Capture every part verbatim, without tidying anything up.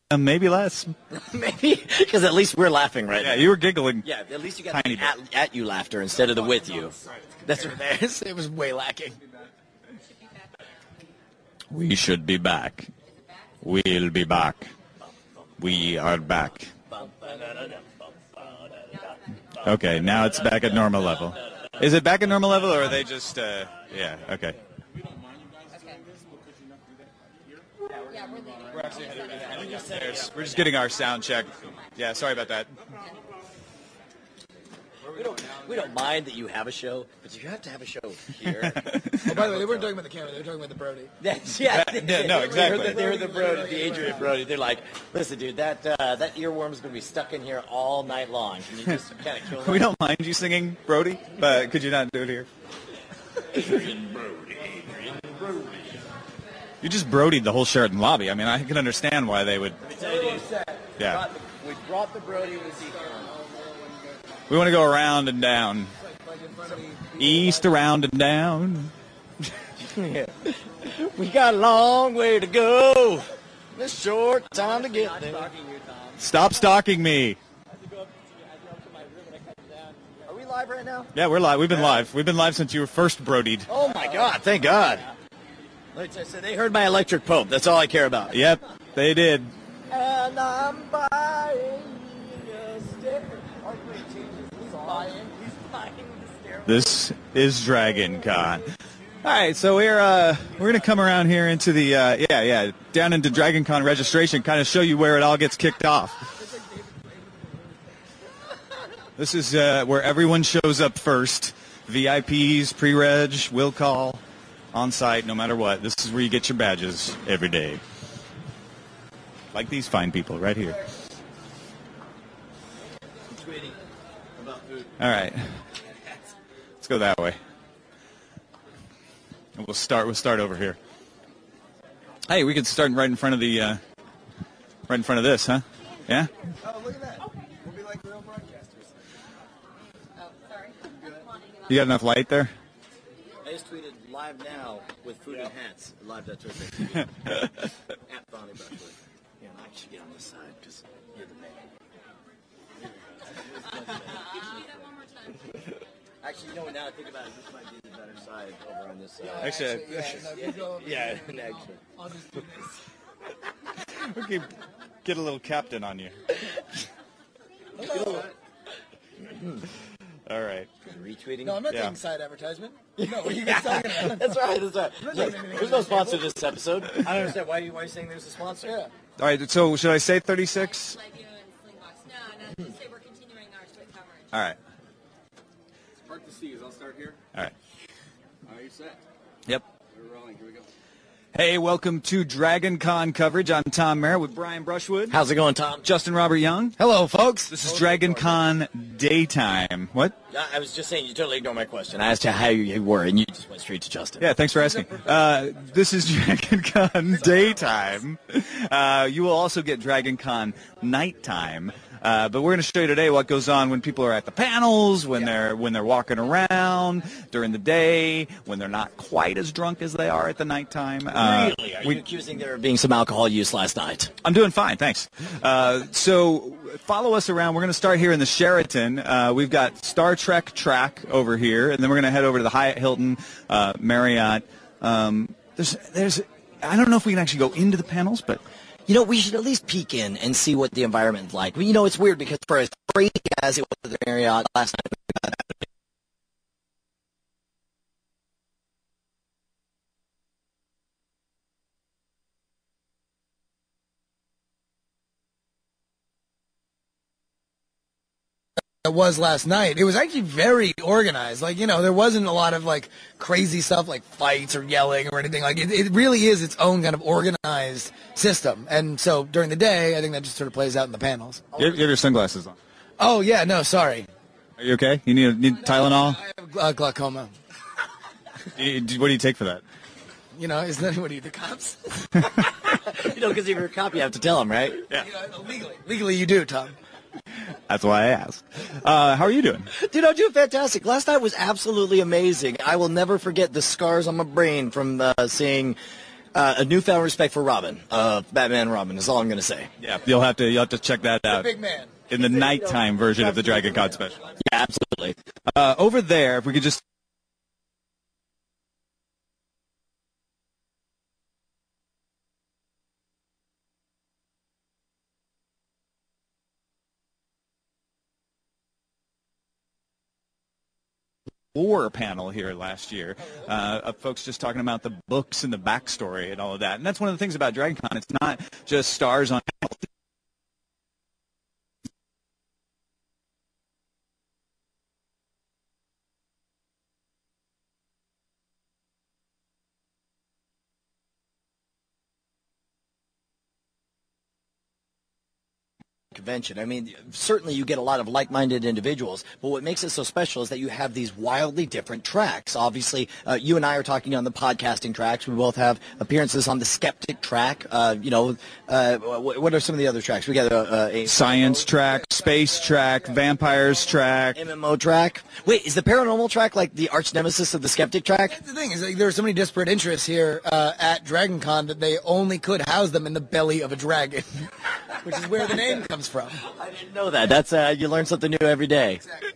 maybe less. Maybe, because at least we're laughing right yeah, now. you were giggling. Yeah, at least you got the at, at you laughter instead of the with you. That's right. It was way lacking. We should be back. We'll be back. We are back. Okay, now it's back at normal level. Is it back at normal level, or are they just, uh, yeah, okay. We're actually heading upstairs. We're just getting our sound check. Yeah, sorry about that. We don't, we don't mind that you have a show, but you have to have a show here. Oh, by the way, they weren't talking about the camera. They were talking about the Brody. That's, yeah, that, yeah, no, exactly. They were the, the Brody, the Adrian Brody. They're like, listen, dude, that uh, that earworm's going to be stuck in here all night long. Can you just kind of kill that? We don't mind you singing Brody, but could you not do it here? Adrian Brody, Adrian Brody. You just Brodied the whole Sheraton lobby. I mean, I can understand why they would. Let me tell you, dude. Yeah. We brought the Brody with you. We want to go around and down. East, around, and down. Yeah. We got a long way to go. This short time to get there. Stop stalking me. Are we live right now? Yeah, we're live. We've been live. We've been live since you were first Brodied. Oh, my God. Thank God. Like I said, they heard my electric Pope. That's all I care about. Yep, they did. And I'm buying a stair. He's buying, he's buying the stair. This is DragonCon. All right, so we're uh, we're gonna come around here into the uh, yeah yeah down into DragonCon registration, kind of show you where it all gets kicked off. This is uh, where everyone shows up first. V I Ps, pre-reg, will call, on site, no matter what. This is where you get your badges every day, like these fine people right here. All right, let's go that way. And we'll start. We'll start over here. Hey, we could start right in front of the, uh, right in front of this, huh? Yeah. Oh, look at that. We'll be like real broadcasters. Oh, sorry. You got enough light there? I just tweeted live now with food and hats. Live that Twitter. At Bonnie Brushwood. Yeah, I should get on this side because you're the man. Can you do that one more time? Actually, you know what? Now I think about it, this might be the better side over on this side. Actually, Yeah, no, Yeah, actually. I'll just do this. we could get a little captain on you. All right. Retweeting. No, I'm not Yeah. taking side advertisement. No, what are you guys talking about? That's right. That's right. Look, there's no sponsor to this episode. I don't understand why you why are you saying there's a sponsor. Yeah. All right. So should I say thirty-six? Like you and Slingbox. No, no, just say we're continuing our Twitter coverage. All right. Part to see is I'll start here. All right. Are you set? Yep. We're rolling. Here we go. Hey, welcome to DragonCon coverage. I'm Tom Merritt with Brian Brushwood. How's it going, Tom? Justin Robert Young. Hello, folks. This is DragonCon daytime. What? I was just saying you totally ignored my question. I asked you how you were, and you just went straight to Justin. Yeah, thanks for asking. Uh, this is DragonCon daytime. Uh, you will also get DragonCon nighttime. Uh, but we're going to show you today what goes on when people are at the panels, when they're when they're walking around during the day, when they're not quite as drunk as they are at the nighttime. Uh, Really? Are we- you accusing there of being some alcohol use last night? I'm doing fine, thanks. Uh, so follow us around. We're going to start here in the Sheraton. Uh, we've got Star Trek track over here, and then we're going to head over to the Hyatt Hilton, uh, Marriott. Um, there's, there's, I don't know if we can actually go into the panels, but You know, we should at least peek in and see what the environment's like. You know, it's weird because for as crazy as it was at the Marriott last night, It was last night. It was actually very organized. Like, you know, there wasn't a lot of like crazy stuff like fights or yelling or anything. Like, it, it really is its own kind of organized system. And so during the day, I think that just sort of plays out in the panels. you have, you have your sunglasses on. Oh, yeah, no, sorry. Are you okay? You need, need Tylenol? I have uh, glaucoma. You- do- What do you take for that? You know, isn't that what do you, the cops? you know, because if you're a cop, you have to tell them, right? Yeah. You know, legally. Legally, you do, Tom. That's why I asked. Uh, how are you doing? Dude, I'm doing fantastic. Last night was absolutely amazing. I will never forget the scars on my brain from uh, seeing uh, a newfound respect for Robin, uh, Batman and Robin is all I'm going to say. Yeah, you'll have to you'll have to check that out. Big man. In the nighttime version of the DragonCon special. Yeah, absolutely. Uh, over there, if we could just. Lore panel here last year uh, of folks just talking about the books and the backstory and all of that. And that's one of the things about DragonCon. It's not just stars on convention. I mean, certainly you get a lot of like-minded individuals, but what makes it so special is that you have these wildly different tracks. Obviously, uh, you and I are talking on the podcasting tracks. We both have appearances on the skeptic track. Uh, you know, uh, what are some of the other tracks? We got a, a science track, space track, vampires track, M M O track. Wait, is the paranormal track like the arch nemesis of the skeptic track? That's the thing is, like, there are so many disparate interests here uh, at DragonCon that they only could house them in the belly of a dragon, which is where the name comes from. I didn't know that. That's uh, you learn something new every day. Exactly.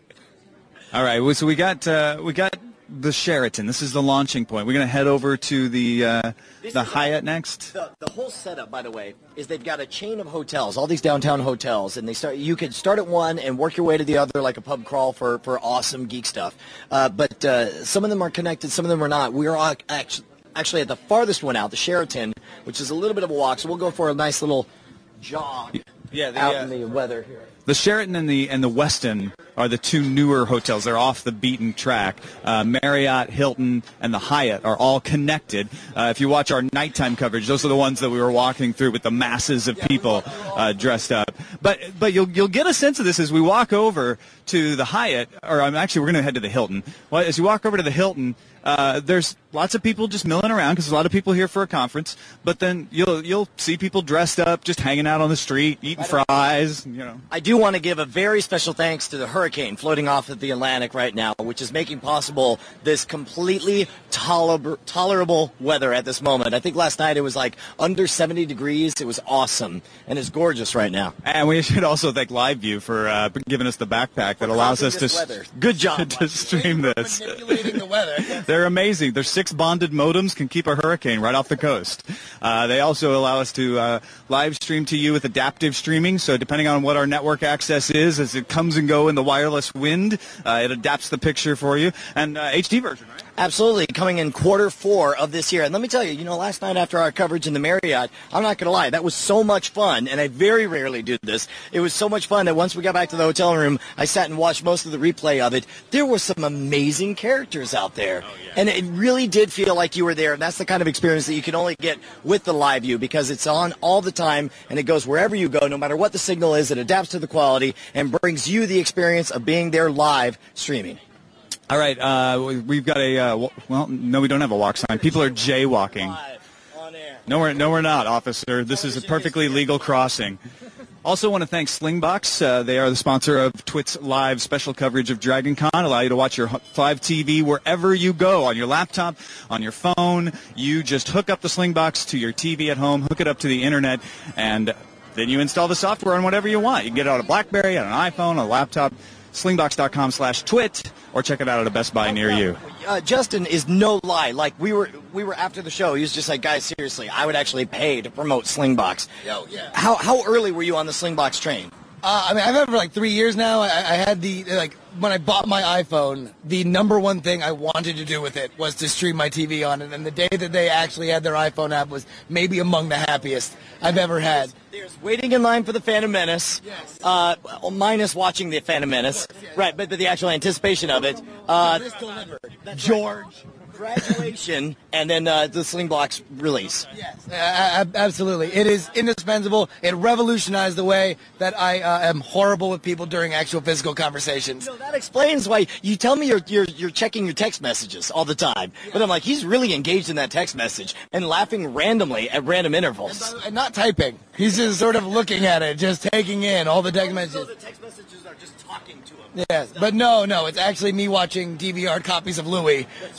All right, well, so we got uh, we got the Sheraton. This is the launching point. We're going to head over to the uh, the Hyatt next. The, the whole setup, by the way, is they've got a chain of hotels, all these downtown hotels, and they start. You can start at one and work your way to the other like a pub crawl for for awesome geek stuff. Uh, but uh, some of them are connected, some of them are not. We are actually actually at the farthest one out, the Sheraton, which is a little bit of a walk. So we'll go for a nice little jog. Yeah, the, out uh, in the weather here. The Sheraton and the and the Westin are the two newer hotels. They're off the beaten track. Uh, Marriott, Hilton, and the Hyatt are all connected. Uh, if you watch our nighttime coverage, those are the ones that we were walking through with the masses of people uh, dressed up. But but you'll you'll get a sense of this as we walk over to the Hyatt, or I'm actually we're going to head to the Hilton. Well, as you walk over to the Hilton, uh, there's lots of people just milling around because there's a lot of people here for a conference. But then you'll you'll see people dressed up, just hanging out on the street, eating fries. You know. I do want to give a very special thanks to the hurricane floating off of the Atlantic right now, which is making possible this completely toler- tolerable weather at this moment. I think last night it was like under seventy degrees. It was awesome, and it's gorgeous right now. And we should also thank LiveView for uh, giving us the backpack that allows us to weather. Good job to stream this. Manipulating the weather. They're amazing. Their six bonded modems can keep a hurricane right off the coast. Uh, they also allow us to uh, live stream to you with adaptive streaming. So depending on what our network access is, as it comes and go in the wireless wind, uh, it adapts the picture for you. And uh, H D version, right? Absolutely, coming in quarter four of this year. And let me tell you, you know, last night after our coverage in the Marriott, I'm not going to lie, that was so much fun, and I very rarely do this. It was so much fun that once we got back to the hotel room, I sat and watched most of the replay of it. There were some amazing characters out there, oh, yeah. and it really did feel like you were there, and that's the kind of experience that you can only get with the live view because it's on all the time, and it goes wherever you go, no matter what the signal is. It adapts to the quality and brings you the experience of being there live streaming. All right, uh, we've got a, uh, well, no, we don't have a walk sign. People are jaywalking. Live, on air. No, we're, no, we're not, officer. This is a perfectly legal crossing. Also want to thank Slingbox. Uh, they are the sponsor of Twit's live special coverage of DragonCon. Allow you to watch your live T V wherever you go, on your laptop, on your phone. You just hook up the Slingbox to your T V at home, hook it up to the internet, and then you install the software on whatever you want. You can get it on a BlackBerry, on an iPhone, a laptop, slingbox.com slash twit, or check it out at a Best Buy near you. Uh, Justin is no lie. Like, we were we were after the show, he was just like, guys, seriously, I would actually pay to promote Slingbox. Yo, yeah. How how early were you on the Slingbox train? Uh, I mean, I've had it for like three years now. I, I had the, like, when I bought my iPhone, the number one thing I wanted to do with it was to stream my T V on it. And the day that they actually had their iPhone app was maybe among the happiest I've ever had. There's waiting in line for the Phantom Menace. Yes. Uh, well, minus watching the Phantom Menace. Course, yeah. Right, but, but the actual anticipation of it. Uh, This delivered. George. Graduation, and then uh, the Slingbox release. Yes, uh, absolutely. It is indispensable. It revolutionized the way that I uh, am horrible with people during actual physical conversations. So that explains why you tell me you're you're, you're checking your text messages all the time. Yeah. But I'm like, he's really engaged in that text message and laughing randomly at random intervals. And, and not typing. He's just sort of looking at it, just taking in all the text messages. So the text messages are just talking to him. Yes, but no, no, it's actually me watching D V R copies of Louis. Uh,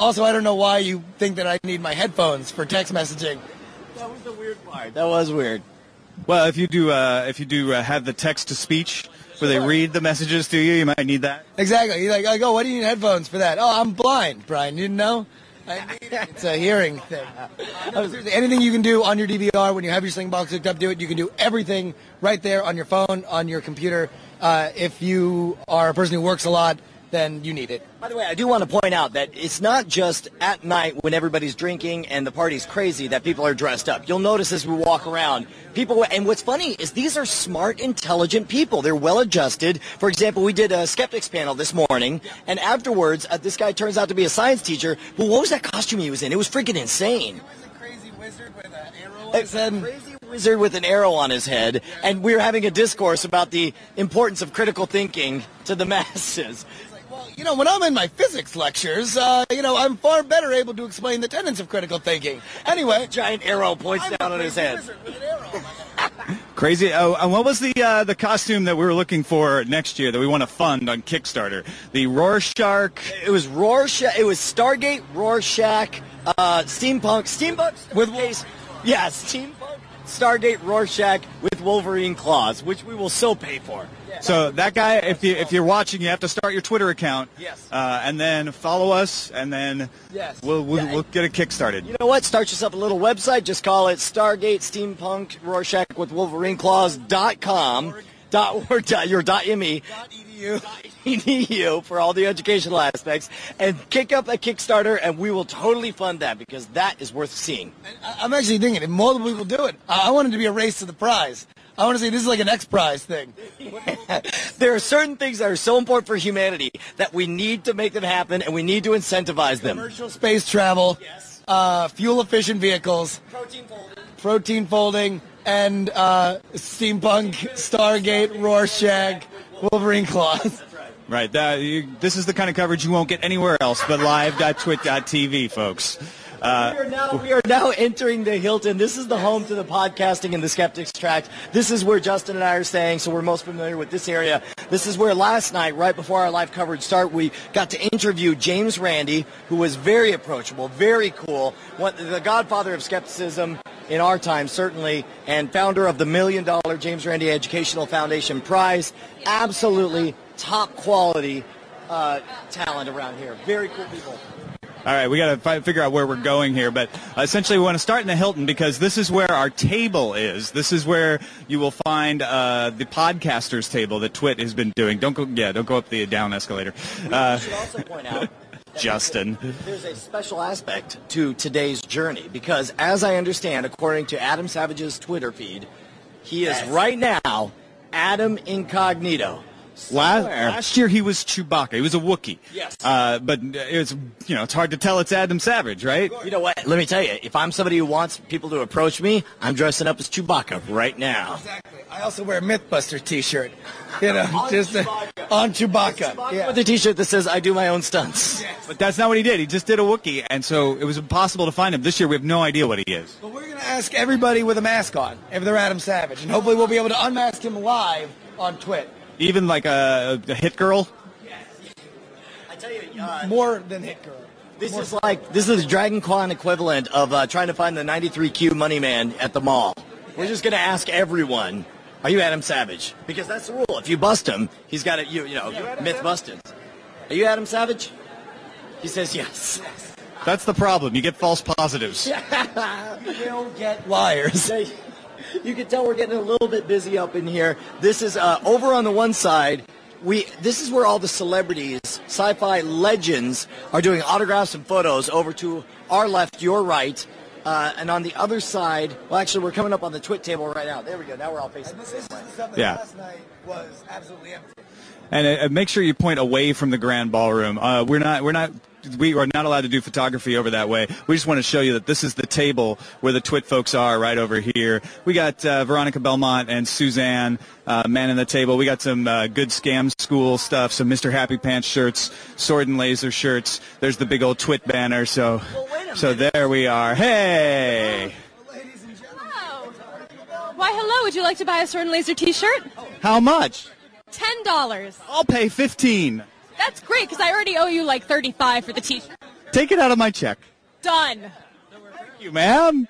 also, I don't know why you think that I need my headphones for text messaging. That was the weird part. That was weird. Well, if you do, uh, if you do uh, have the text to speech, where they read the messages to you, you might need that. Exactly. You're like, I go, what do you need headphones for that? Oh, I'm blind, Brian. You didn't know? I need it. It's a hearing thing. No, seriously, anything you can do on your D V R when you have your Sling box hooked up, do it. You can do everything right there on your phone, on your computer. Uh, if you are a person who works a lot, then you need it. By the way, I do want to point out that it's not just at night when everybody's drinking and the party's crazy that people are dressed up. You'll notice as we walk around, people, and what's funny is these are smart, intelligent people. They're well-adjusted. For example, we did a skeptics panel this morning, and afterwards, uh, this guy turns out to be a science teacher. But what was that costume he was in? It was freaking insane. He was a crazy wizard with an arrow on his head. A crazy wizard with an arrow on his head, and we were having a discourse about the importance of critical thinking to the masses. You know, when I'm in my physics lectures, uh, you know, I'm far better able to explain the tenets of critical thinking. Anyway. Giant arrow points I'm down on his head. Crazy. Oh, and what was the uh, the costume that we were looking for next year that we want to fund on Kickstarter? The Rorschach. It was Rorschach. It was Stargate, Rorschach, uh, Steampunk, Steampunk with case. Yeah, Steampunk, Stargate, Rorschach with Wolverine claws, which we will so pay for. So that guy, if you if you're watching, you have to start your Twitter account. Yes. Uh, and then follow us, and then yes. we'll we'll, yeah. we'll get it kickstarted. You know what? Start yourself a little website. Just call it Stargate Steampunk Rorschach with Wolverine Claws dot com. Dot org. Dot your dot me. Dot edu. Dot edu for all the educational aspects, and kick up a Kickstarter, and we will totally fund that because that is worth seeing. I'm actually thinking if multiple people do it, I want it to be a race to the prize. I want to say this is like an X Prize thing. There are certain things that are so important for humanity that we need to make them happen, and we need to incentivize them. Commercial space travel, yes. uh, fuel-efficient vehicles, protein folding, protein folding, and uh, steampunk, Stargate, Rorschach, Wolverine claws. Right. That, you, this is the kind of coverage you won't get anywhere else but live dot twit dot t v, folks. Uh, we, are now, we are now entering the Hilton. This is the home to the podcasting and the Skeptics Tract. This is where Justin and I are staying, so we're most familiar with this area. This is where last night, right before our live coverage started, we got to interview James Randi, who was very approachable, very cool, what, the godfather of skepticism in our time, certainly, and founder of the Million Dollar James Randi Educational Foundation Prize. Absolutely top quality uh, talent around here. Very cool people. All right, we got to figure out where we're going here, but uh, essentially we want to start in the Hilton because this is where our table is. This is where you will find uh, the podcasters table that Twit has been doing. Don't go, yeah, don't go up the down escalator. Uh, we should also point out, Justin, there's a special aspect to today's journey because, as I understand, according to Adam Savage's Twitter feed, he is yes. right now Adam Incognito. Last, last year he was Chewbacca. He was a Wookiee. Yes. Uh, but it's you know it's hard to tell it's Adam Savage, right? You know what? Let me tell you, if I'm somebody who wants people to approach me, I'm dressing up as Chewbacca right now. Exactly. I also wear a MythBuster T-shirt. You know, on just Chewbacca. Uh, on Chewbacca. Chewbacca yeah. with a T-shirt that says "I do my own stunts." Yes. But that's not what he did. He just did a Wookiee, and so it was impossible to find him. This year we have no idea what he is. But we're going to ask everybody with a mask on if they're Adam Savage, and hopefully we'll be able to unmask him live on Twit. Even like a, a hit girl? Yes. I tell you, uh, more than hit girl. This more is like this is the DragonCon equivalent of uh, trying to find the ninety-three Q money man at the mall. We're just going to ask everyone, "Are you Adam Savage?" Because that's the rule. If you bust him, he's got it. You you know, you myth busted. Are you Adam Savage? He says yes. That's the problem. You get false positives. You will get liars. You can tell we're getting a little bit busy up in here. This is uh, over on the one side. We this is where all the celebrities, sci-fi legends, are doing autographs and photos. Over to our left, your right, uh, and on the other side. Well, actually, we're coming up on the Twit table right now. There we go. Now we're all facing the same way. Yeah. Last night was absolutely empty. And uh, make sure you point away from the grand ballroom. Uh, we're not. We're not. We are not allowed to do photography over that way. We just want to show you that this is the table where the Twit folks are, right over here. We got uh, Veronica Belmont and Suzanne uh, manning the table. We got some uh, good scam school stuff, some Mister Happy Pants shirts, sword and laser shirts. There's the big old Twit banner. So, well, so there we are. Hey. Hello. Why, hello. Would you like to buy a sword and laser T-shirt? How much? Ten dollars. I'll pay fifteen. That's great, because I already owe you like thirty-five for the T-shirt. Take it out of my check. Done. Thank you, ma'am.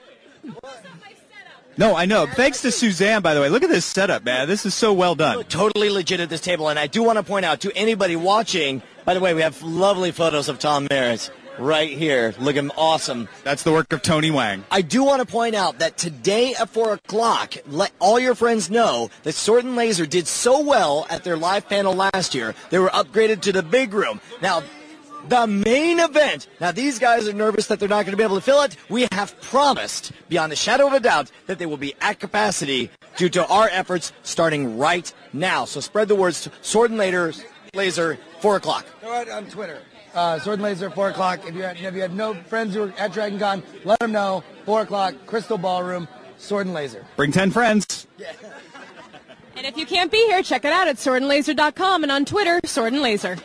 No, I know. Thanks to Suzanne, by the way. Look at this setup, man. This is so well done. Totally legit at this table, and I do want to point out to anybody watching, by the way, we have lovely photos of Tom Merritt right here, looking awesome. That's the work of Tony Wang. I do want to point out that today at four o'clock, let all your friends know that Sword and Laser did so well at their live panel last year, they were upgraded to the big room. Now, the main event. Now, these guys are nervous that they're not going to be able to fill it. We have promised, beyond a shadow of a doubt, that they will be at capacity due to our efforts starting right now. So spread the words. Sword and Laser, laser four o'clock. Go out on Twitter. Uh, Sword and Laser, four o'clock. If you, had, if you had no friends who were at DragonCon, let them know. four o'clock, Crystal Ballroom, Sword and Laser. Bring ten friends. Yeah. And if you can't be here, check it out at sword and laser dot com and on Twitter, Sword and Laser.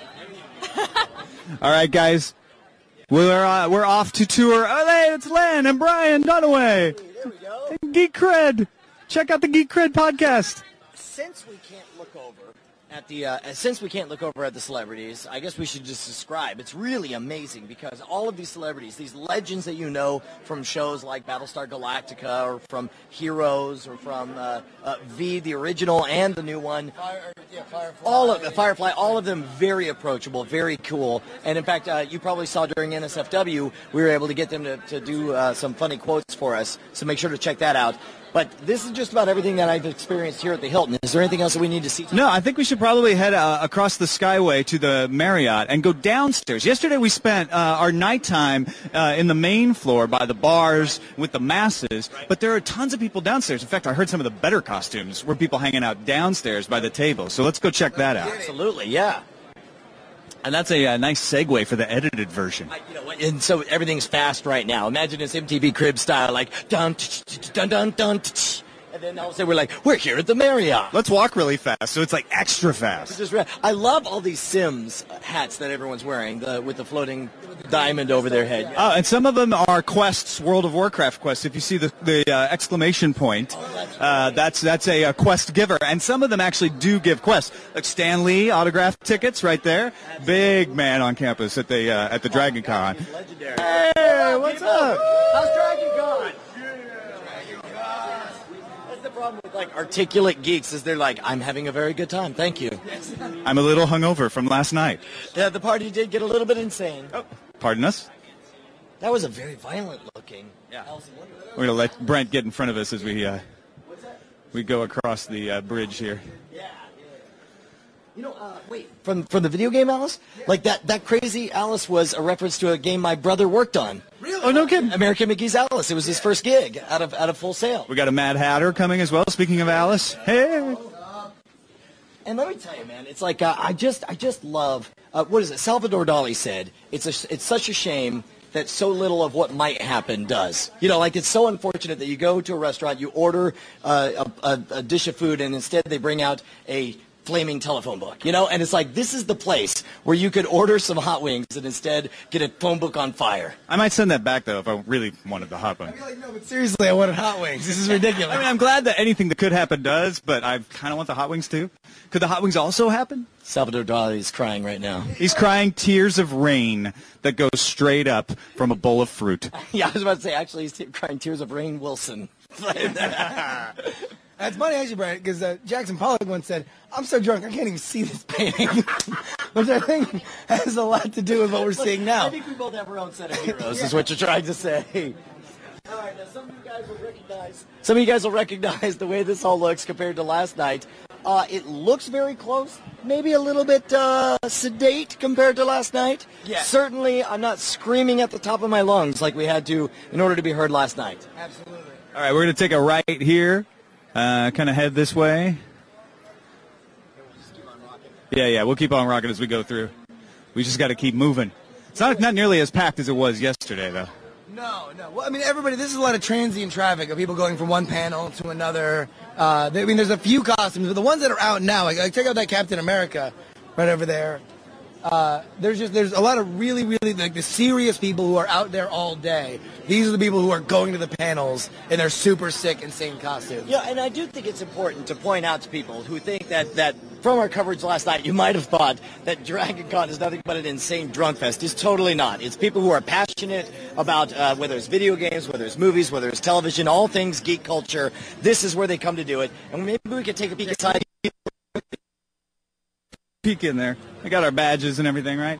All right, guys. We're uh, we're off to tour. Oh, hey, it's Len and Brian Dunaway. There we go. Geek Cred. Check out the Geek Cred podcast. Since we can't look over at the, uh, since we can't look over at the celebrities, I guess we should just describe. It's really amazing because all of these celebrities, these legends that you know from shows like Battlestar Galactica or from Heroes or from uh, uh, V, the original and the new one. Fire, yeah, Firefly. All of the Firefly, all of them very approachable, very cool. And in fact, uh, you probably saw during N S F W, we were able to get them to, to do uh, some funny quotes for us. So make sure to check that out. But this is just about everything that I've experienced here at the Hilton. Is there anything else that we need to see? No, I think we should probably head uh, across the Skyway to the Marriott and go downstairs. Yesterday we spent uh, our nighttime uh, in the main floor by the bars with the masses, but there are tons of people downstairs. In fact, I heard some of the better costumes were people hanging out downstairs by the table. So let's go check that out. Absolutely, yeah. And that's a, uh nice segue for the edited version. I, you know, and so everything's fast right now. Imagine it's M T V Crib style, like dun dun dun dun, and then all of a sudden we're like, we're here at the Marriott. Let's walk really fast, so it's like extra fast. Just, I love all these Sims hats that everyone's wearing, the, with the floating diamond over their head. Uh, and some of them are quests, World of Warcraft quests. If you see the, the uh, exclamation point, uh, that's that's a, a quest giver. And some of them actually do give quests. Like Stan Lee autograph tickets right there. Big man on campus at the uh, at the DragonCon. Legendary. Hey, what's up? How's DragonCon? That's the problem with like articulate geeks is they're like, I'm having a very good time, thank you. I'm a little hungover from last night. Yeah, the party did get a little bit insane. Oh, pardon us? That was a very violent looking. Yeah. Alice in Wonderland. We're going to let Brent get in front of us as we uh, we go across the uh, bridge here. Yeah. You know, uh, wait, from from the video game Alice? Like that, that crazy Alice was a reference to a game my brother worked on. Really? Oh, no kidding. American Mickey's Alice. It was his first gig out of out of Full Sail. We got a Mad Hatter coming as well, speaking of Alice. Hey. And let me tell you, man, it's like uh, I just I just love uh, what is it? Salvador Dali said it's a, it's such a shame that so little of what might happen does. You know, like it's so unfortunate that you go to a restaurant, you order uh, a, a, a dish of food, and instead they bring out a flaming telephone book, you know? And it's like, this is the place where you could order some hot wings and instead get a phone book on fire. I might send that back, though, if I really wanted the hot one. Like, no, but seriously, I wanted hot wings. This is ridiculous. I mean, I'm glad that anything that could happen does, but I kind of want the hot wings, too. Could the hot wings also happen? Salvador Dali is crying right now. He's crying tears of rain that go straight up from a bowl of fruit. Yeah, I was about to say, actually, he's t- crying tears of Rain Wilson. That's funny, actually, Brian, because uh, Jackson Pollock once said, I'm so drunk, I can't even see this painting. Which I think has a lot to do with what we're seeing now. I think we both have our own set of heroes, yeah. Is what you're trying to say. All right, now some of you guys will recognize, some of you guys will recognize the way this all looks compared to last night. Uh, it looks very close, maybe a little bit uh, sedate compared to last night. Yeah. Certainly, I'm not screaming at the top of my lungs like we had to in order to be heard last night. Absolutely. All right, we're going to take a right here, uh, kind of head this way. Yeah, yeah, we'll keep on rocking as we go through. We just got to keep moving. It's not not nearly as packed as it was yesterday, though. No, no. Well, I mean, everybody, this is a lot of transient traffic of people going from one panel to another. Uh, they, I mean, there's a few costumes, but the ones that are out now, like, like check out that Captain America right over there. Uh, there's just, there's a lot of really, really, like, the serious people who are out there all day. These are the people who are going to the panels in their super sick, insane costumes. Yeah, and I do think it's important to point out to people who think that, that from our coverage last night, you might have thought that DragonCon is nothing but an insane drunk fest. It's totally not. It's people who are passionate about uh, whether it's video games, whether it's movies, whether it's television, all things geek culture. This is where they come to do it. And maybe we could take a peek inside. Peek in there. We got our badges and everything, right?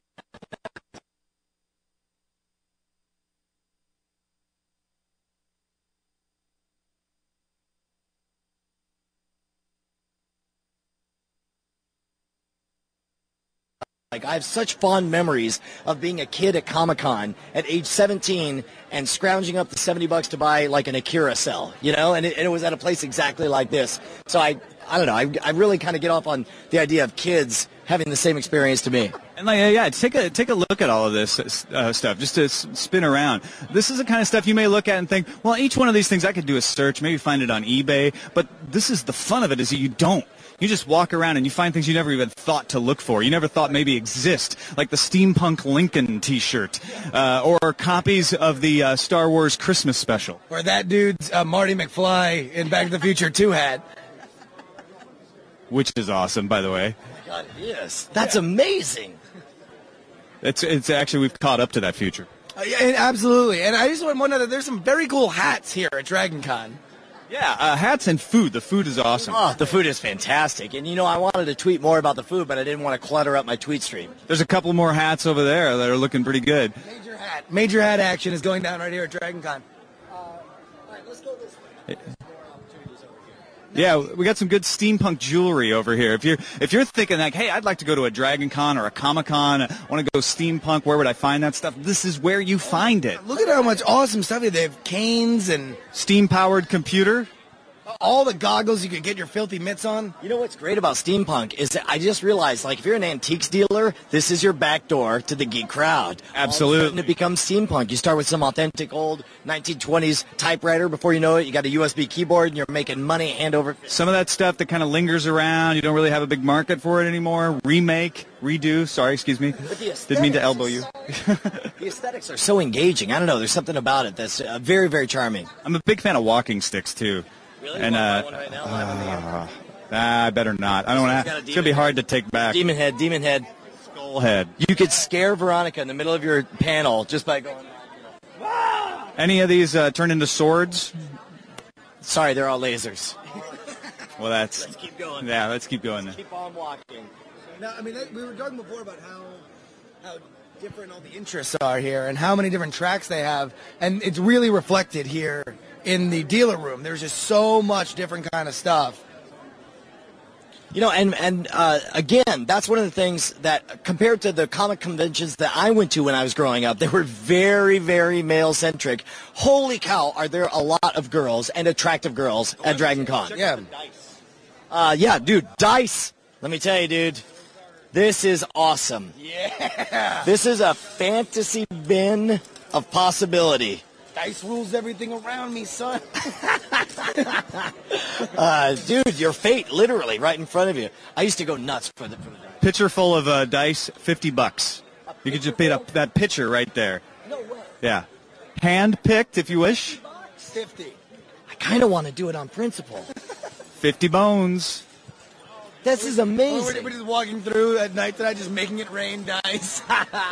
Like, I have such fond memories of being a kid at Comic-Con at age seventeen and scrounging up the seventy bucks to buy like an Akira cell, you know, and it, and it was at a place exactly like this. So I, I don't know, I, I really kind of get off on the idea of kids having the same experience to me. And like, yeah, take a take a look at all of this uh, stuff, just to s- spin around. This is the kind of stuff you may look at and think, well, each one of these things I could do a search, maybe find it on eBay, but this is the fun of it, is that you don't. You just walk around and you find things you never even thought to look for. You never thought maybe exist, like the Steampunk Lincoln T-shirt, uh, or copies of the uh, Star Wars Christmas special. Or that dude's uh, Marty McFly in Back to the Future two hat. Which is awesome, by the way. Oh my God, it is. That's amazing. It's it's actually, we've caught up to that future. Uh, yeah, and absolutely. And I just want to point out that there's some very cool hats here at DragonCon. Yeah, uh, hats and food. The food is awesome. Oh, the food is fantastic. And, you know, I wanted to tweet more about the food, but I didn't want to clutter up my tweet stream. There's a couple more hats over there that are looking pretty good. Major hat. Major hat action is going down right here at DragonCon. Uh, all right, let's go this way. Yeah, we got some good steampunk jewelry over here. If you're if you're thinking like, hey, I'd like to go to a DragonCon or a Comic-Con, I want to go steampunk, where would I find that stuff? This is where you find it. Look at how much awesome stuff here. They have canes and Steam-powered computer. all the goggles you could get your filthy mitts on. You know what's great about steampunk is that I just realized, like, if you're an antiques dealer, this is your back door to the geek crowd. Absolutely. All of a sudden it becomes steampunk. You start with some authentic old nineteen twenties typewriter. Before you know it, you got a U S B keyboard, and you're making money hand over fist. Some of that stuff that kind of lingers around. You don't really have a big market for it anymore. Remake, redo. Sorry, excuse me. Didn't mean to elbow you. The aesthetics are so engaging. I don't know. There's something about it that's uh, very, very charming. I'm a big fan of walking sticks, too. Really? And, You uh, want one right now, live on the air? Ah, I better not. I don't want to. It's going to be hard to take back. Demon head, demon head. Skull head. You could scare Veronica in the middle of your panel just by going. Any of these uh, turn into swords? Sorry, they're all lasers. Well, that's. Let's keep going. Yeah, let's keep going. Then. Keep on walking. Now, I mean, that, we were talking before about how how different all the interests are here and how many different tracks they have, and it's really reflected here in the dealer room. There's just so much different kind of stuff. You know, and and uh, again, that's one of the things that, compared to the comic conventions that I went to when I was growing up, they were very, very male-centric. Holy cow, are there a lot of girls and attractive girls at DragonCon? Yeah. Uh, yeah, dude, dice. Let me tell you, dude, this is awesome. Yeah. This is a fantasy bin of possibility. Dice rules everything around me, son. uh, dude, your fate, literally, right in front of you. I used to go nuts for the, for the dice. Pitcher full of uh, dice, fifty bucks. You could just pay up that pitcher right there. No way. Yeah. Hand picked, if you wish. fifty. I kind of want to do it on principle. Fifty bones. This is We're, amazing. we're just walking through at night tonight, just making it rain dice.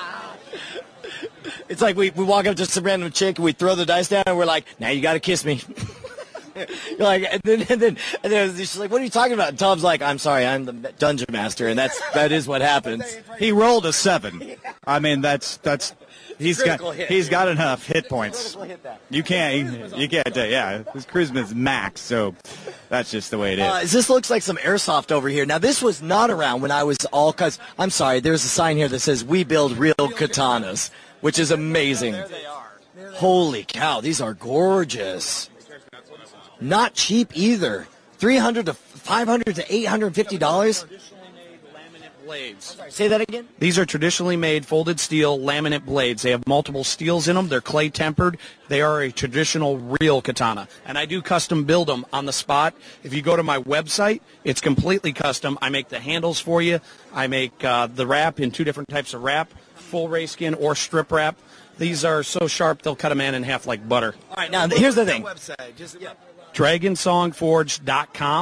It's like we, we walk up to some random chick and we throw the dice down and we're like, now you got to kiss me. You're like, and then, and then, and then she's like, what are you talking about? And Tom's like, I'm sorry, I'm the dungeon master, and that's that is what happens. He rolled a seven. I mean, that's that's he's got Critical hit, he's dude. got enough hit points. Critical hit that. You can't you can't uh, yeah. His charisma is max, so that's just the way it is. Uh, this looks like some airsoft over here. Now, this was not around when I was all, because, I'm sorry, there's a sign here that says, we build real katanas, which is amazing. Holy cow, these are gorgeous. Not cheap either. three hundred to five hundred to eight hundred fifty dollars. Blades. Say that again? These are traditionally made folded steel laminate blades. They have multiple steels in them. They're clay tempered. They are a traditional real katana. And I do custom build them on the spot. If you go to my website, it's completely custom. I make the handles for you. I make uh, the wrap in two different types of wrap, full ray skin or strip wrap. These are so sharp they'll cut a man in half like butter. All right, now, here's the thing. Website. Just, yeah. dragon song forge dot com.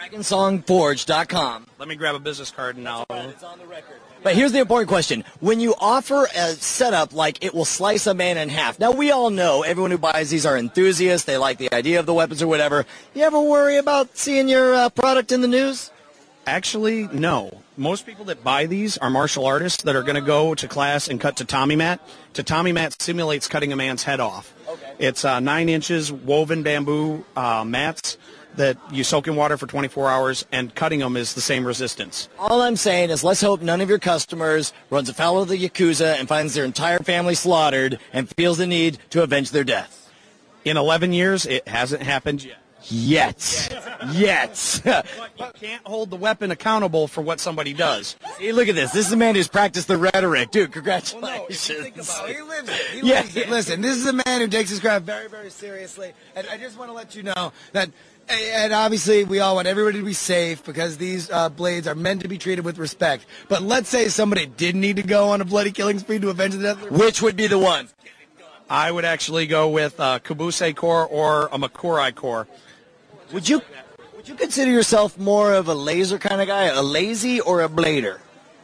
Dragon Song Forge dot com. Let me grab a business card and I'll... It's on the record. But here's the important question. When you offer a setup like it will slice a man in half, now we all know everyone who buys these are enthusiasts. They like the idea of the weapons or whatever. You ever worry about seeing your uh, product in the news? Actually, no. Most people that buy these are martial artists that are going to go to class and cut tatami mat. Tatami mat simulates cutting a man's head off. Okay. It's uh, nine inches woven bamboo uh, mats that you soak in water for twenty-four hours, and cutting them is the same resistance. All I'm saying is let's hope none of your customers runs afoul of the Yakuza and finds their entire family slaughtered and feels the need to avenge their death. In eleven years, it hasn't happened yet. Yet. Yet. But you can't hold the weapon accountable for what somebody does. See, look at this. This is a man who's practiced the rhetoric. Dude, congratulations. Well, no, if you think about it, he lives it. He Yeah. lives it. Listen, this is a man who takes his craft very, very seriously. And I just want to let you know that, and obviously we all want everybody to be safe because these uh, blades are meant to be treated with respect. But let's say somebody did need to go on a bloody killing spree to avenge the death of their... Which would be the one? I would actually go with a Kabuse core or a Makurai core. Would you would you consider yourself more of a laser kind of guy, a lazy or a blader?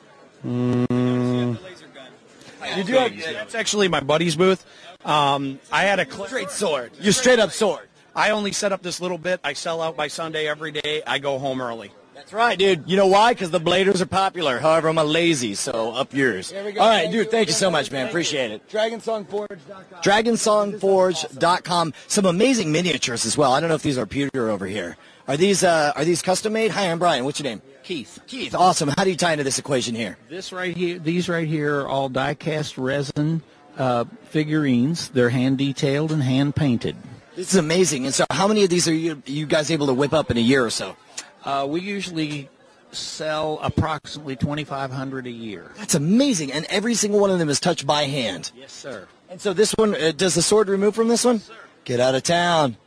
Mm. You do have, that's actually my buddy's booth. Um, I had a straight sword. You're straight up sword. I only set up this little bit. I sell out by Sunday every day. I go home early. That's right, dude. You know why? Because the bladers are popular. However, I'm a lazy, so up yours. Here we go. All right, Thank dude, you. thank you so much, man. Appreciate it. Dragon Song Forge dot com. Dragon Song Forge dot com. Some amazing miniatures as well. I don't know if these are pewter over here. Are these uh, are these custom made? Hi, I'm Brian. What's your name? Keith. Keith. Awesome. How do you tie into this equation here? This right here, these right here are all die-cast resin uh, figurines. They're hand detailed and hand painted. This is amazing. And so, how many of these are you you guys able to whip up in a year or so? Uh, we usually sell approximately twenty-five hundred a year. That's amazing. And every single one of them is touched by hand. Yes, sir. And so this one, uh, does the sword remove from this one? Yes, sir. Get out of town.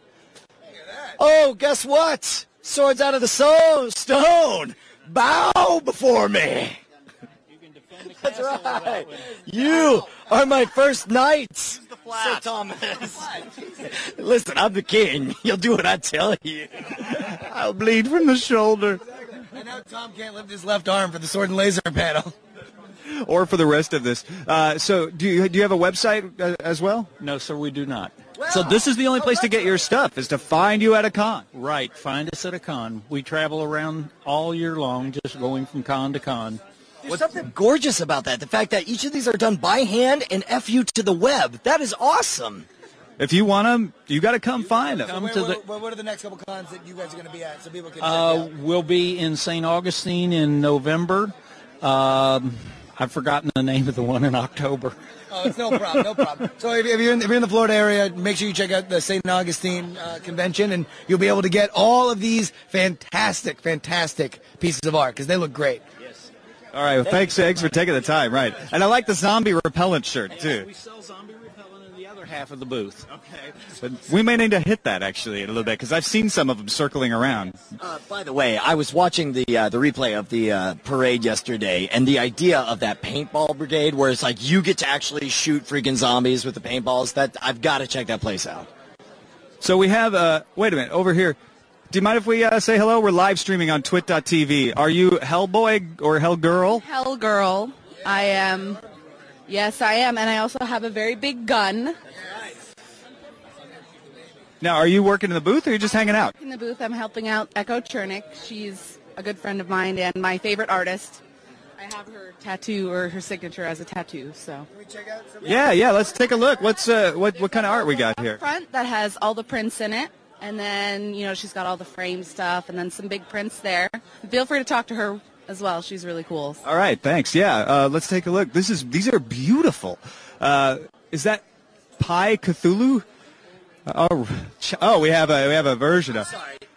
Oh, guess what? Sword's out of the so- stone. Bow before me. You can defend the That's castle right. without- You are my first knights. The flat. Sir Thomas. Listen, I'm the king. You'll do what I tell you. I'll bleed from the shoulder. I know Tom can't lift his left arm for the sword and laser panel. Or for the rest of this. Uh, so do you, do you have a website uh, as well? No, sir, we do not. So this is the only place to get your stuff, is to find you at a con. Right. Find us at a con. We travel around all year long, just going from con to con. There's something gorgeous about that. The fact that each of these are done by hand and F you to the web. That is awesome. If you want them, you got to come find them. Come Where, to where, the- where, what are the next couple cons that you guys are going to be at so people can Uh, check out? we'll be in Saint Augustine in November. Um, I've forgotten the name of the one in October. Oh, it's no problem, no problem. So if, if, you're in, if you're in the Florida area, make sure you check out the Saint Augustine uh, convention, and you'll be able to get all of these fantastic, fantastic pieces of art because they look great. All right, well, thanks, Eggs, for taking the time. Right. And I like the zombie repellent shirt, too. We sell zombie repellent in the other half of the booth. Okay. But we may need to hit that, actually, in a little bit, because I've seen some of them circling around. Uh, by the way, I was watching the uh, the replay of the uh, parade yesterday, and the idea of that paintball brigade, where it's like you get to actually shoot freaking zombies with the paintballs. That I've got to check that place out. So we have, uh, wait a minute, over here. Do you mind if we uh, say hello? We're live streaming on twit dot t v. Are you Hellboy or Hellgirl? Hell girl. I am. Yes, I am. And I also have a very big gun. Now, are you working in the booth or are you just hanging out? In the booth, I'm helping out Echo Chernick. She's a good friend of mine and my favorite artist. I have her tattoo or her signature as a tattoo. So. Yeah, yeah. Let's take a look. What's uh, what what kind of art we got here? Front that has all the prints in it. And then, you know, she's got all the frame stuff and then some big prints there. Feel free to talk to her as well. She's really cool. All right, thanks. Yeah, uh, let's take a look. This is these are beautiful. Uh, is that Pi Cthulhu? Uh, oh, ch- oh, we have a we have a version of.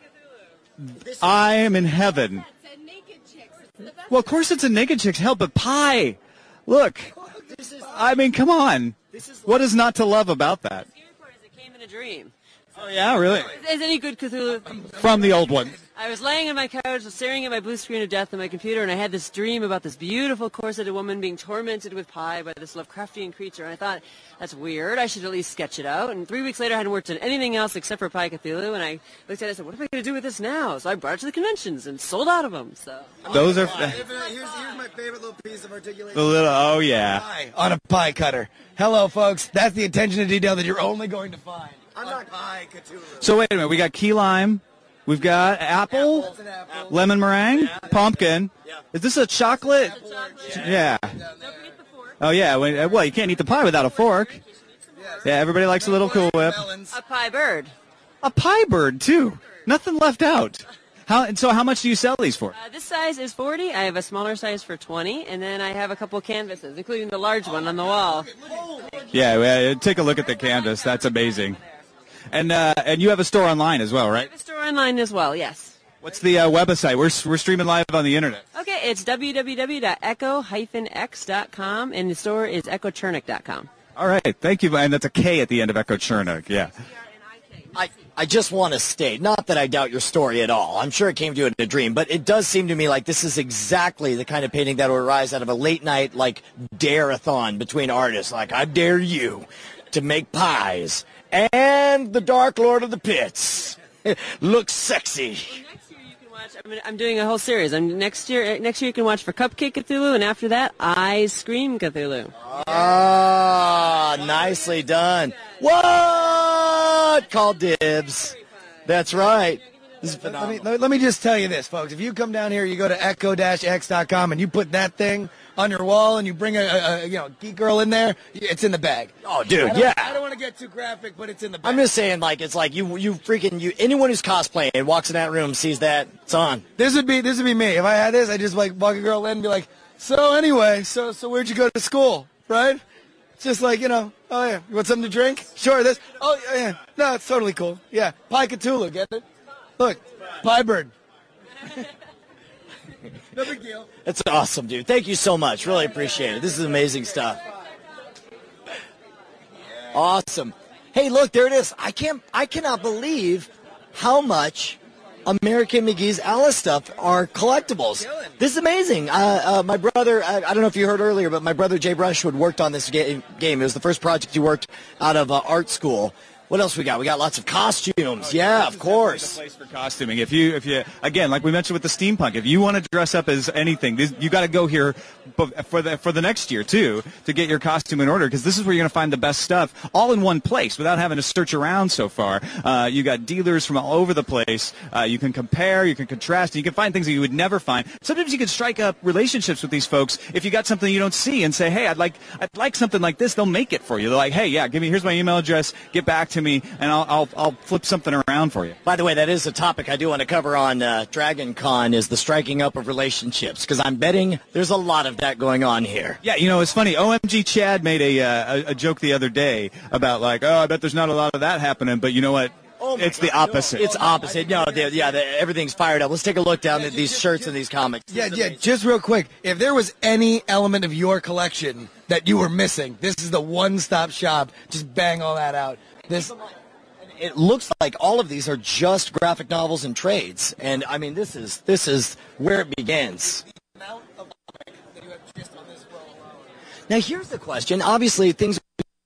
I am in heaven. Well, of course it's a naked chick's help, but Pi, look. I mean, come on. What is not to love about that? It came in a dream. Oh yeah, really? Is any good Cthulhu? From the old one. I was laying on my couch, staring at my blue screen of death on my computer, and I had this dream about this beautiful corseted woman being tormented with pie by this Lovecraftian creature. And I thought, that's weird. I should at least sketch it out. And three weeks later, I hadn't worked on anything else except for Pie Cthulhu. And I looked at it and said, what am I going to do with this now? So I brought it to the conventions and sold out of them. So those are. Here's, here's my favorite little piece of articulation. The little, oh yeah. Pie on a pie cutter. Hello, folks. That's the attention to detail that you're only going to find. I'm not Pie Cthulhu. So wait a minute. We got key lime. We've got apple, Apple. Apple. lemon meringue, Yeah. pumpkin. Yeah. Is this a chocolate? Yeah. Oh yeah. Well, you can't eat the pie without a fork. Yeah. Everybody likes a little Cool Whip. a pie bird. A pie bird too. Nothing left out. How? And so, how much do you sell these for? Uh, this size is forty. I have a smaller size for twenty, and then I have a couple canvases, including the large one on the wall. Yeah. Well, take a look at the canvas. That's amazing. And uh, and you have a store online as well, I right? have a store online as well, yes. What's the uh, website? We're we're streaming live on the internet. Okay, it's w w w dot echo dash x dot com, and the store is echo chernik dot com. All right. Thank you. And that's a K at the end of Echo Chernik. Yeah. I, I just want to state, not that I doubt your story at all. I'm sure it came to you in a dream, but it does seem to me like this is exactly the kind of painting that would arise out of a late night, like, dare-a-thon between artists. Like, I dare you to make pies. And the Dark Lord of the Pits looks sexy. Next year you can watch. I'm, gonna- I'm doing a whole series. I'm next year. Next year you can watch for Cupcake Cthulhu, and after that, I Scream Cthulhu. Ah, nicely done. What? Call dibs. That's right. This is Let me, phenomenal. let, let me just tell you this, folks. If you come down here, you go to echo dash x dot com and you put that thing on your wall and you bring a, a, a you know geek girl in there, it's in the bag. Oh, dude, I don't, yeah. I don't want to get too graphic, but it's in the bag. I'm just saying, like, it's like you, you freaking, you. Anyone who's cosplaying and walks in that room sees that, it's on. This would be this would be me. If I had this, I'd just like walk a girl in and be like, so anyway, so so where'd you go to school, right? It's just like, you know, oh yeah, you want something to drink? Sure, this. Oh yeah, yeah. No, it's totally cool. Yeah, Pie Cthulhu, get it? Look, Pie Bird. No big deal. That's awesome, dude. Thank you so much. Really appreciate it. This is amazing stuff. Awesome. Hey, look, there it is. I can't, I cannot believe how much American McGee's Alice stuff are collectibles. This is amazing. Uh, uh, my brother, I, I don't know if you heard earlier, but my brother Jay Brushwood worked on this ga- game. It was the first project he worked out of uh, art school. What else we got? We got lots of costumes. Yeah, of course. Place for costuming. If you, if you, again, like we mentioned with the steampunk, if you want to dress up as anything, this, you got to go here for the for the next year too to get your costume in order, because this is where you're going to find the best stuff, all in one place without having to search around so far. Uh, you got dealers from all over the place. Uh, you can compare, you can contrast, you can find things that you would never find. Sometimes you can strike up relationships with these folks if you got something you don't see and say, hey, I'd like I'd like something like this. They'll make it for you. They're like, hey, yeah, give me here's my email address. Get back to me, and I'll I'll, I'll flip something around for you. By the way, that is a topic I do want to cover on uh, DragonCon, is the striking up of relationships, because I'm betting there's a lot of that going on here. Yeah, you know, it's funny. O M G Chad made a, uh, a a joke the other day about like, oh, I bet there's not a lot of that happening, but you know what? Oh my it's God, the opposite. No, it's opposite. No, they- yeah, they- everything's fired up. Let's take a look down at these shirts and these comics. Yeah, yeah. Just real quick, if there was any element of your collection that you were missing, this is the one-stop shop. Just bang all that out. This. It looks like all of these are just graphic novels and trades, and I mean, this is this is where it begins. Now, here's the question. Obviously, things.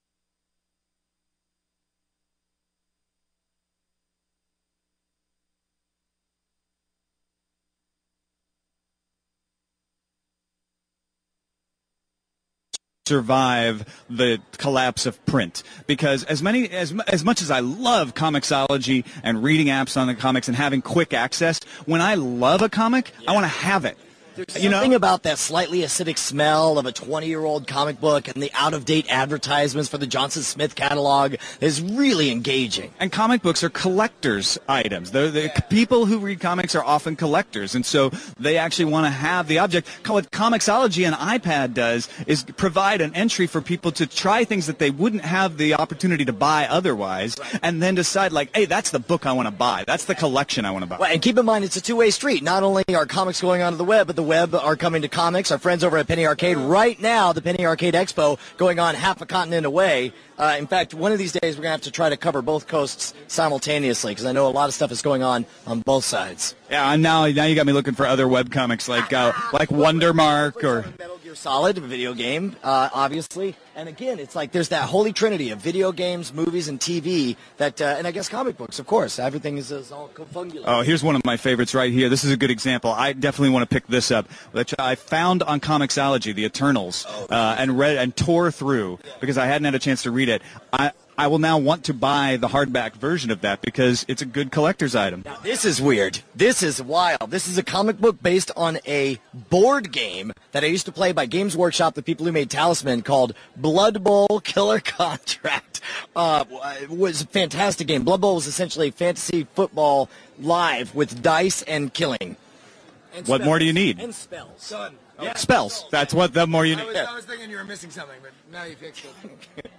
Survive the collapse of print, because as many as as much as I love comicsology and reading apps on the comics and having quick access, when I love a comic, I want to have it. There's You know? something about that slightly acidic smell of a twenty-year-old comic book and the out-of-date advertisements for the Johnson Smith catalog is really engaging. And comic books are collectors' items. They're, the people who read comics are often collectors, and so they actually want to have the object. What Comixology and iPad does is provide an entry for people to try things that they wouldn't have the opportunity to buy otherwise, and then decide, like, hey, that's the book I want to buy. That's the collection I want to buy. Well, and keep in mind, it's a two-way street. Not only are comics going onto the web, but the web are coming to comics. Our friends over at Penny Arcade. Right now, the Penny Arcade Expo going on half a continent away. Uh, in fact, one of these days we're going to have to try to cover both coasts simultaneously because I know a lot of stuff is going on on both sides. Yeah, and now now you got me looking for other webcomics like uh, like Wondermark or Metal Gear Solid, a video game, uh, obviously. And again, it's like there's that holy trinity of video games, movies, and T V. That, uh, and I guess comic books, of course. Everything is, is all confungulated. Oh, here's one of my favorites right here. This is a good example. I definitely want to pick this up, which I found on Comixology, The Eternals, uh, and read and tore through because I hadn't had a chance to read it. I I will now want to buy the hardback version of that because it's a good collector's item. Now, this is weird. This is wild. This is a comic book based on a board game that I used to play by Games Workshop, the people who made Talisman, called Blood Bowl Killer Contract. Uh, it was a fantastic game. Blood Bowl was essentially fantasy football live with dice and killing. And what more do you need? And spells. Done. Yeah. Spells. That's what the more you I need. was, I was thinking you were missing something, but now you fixed it.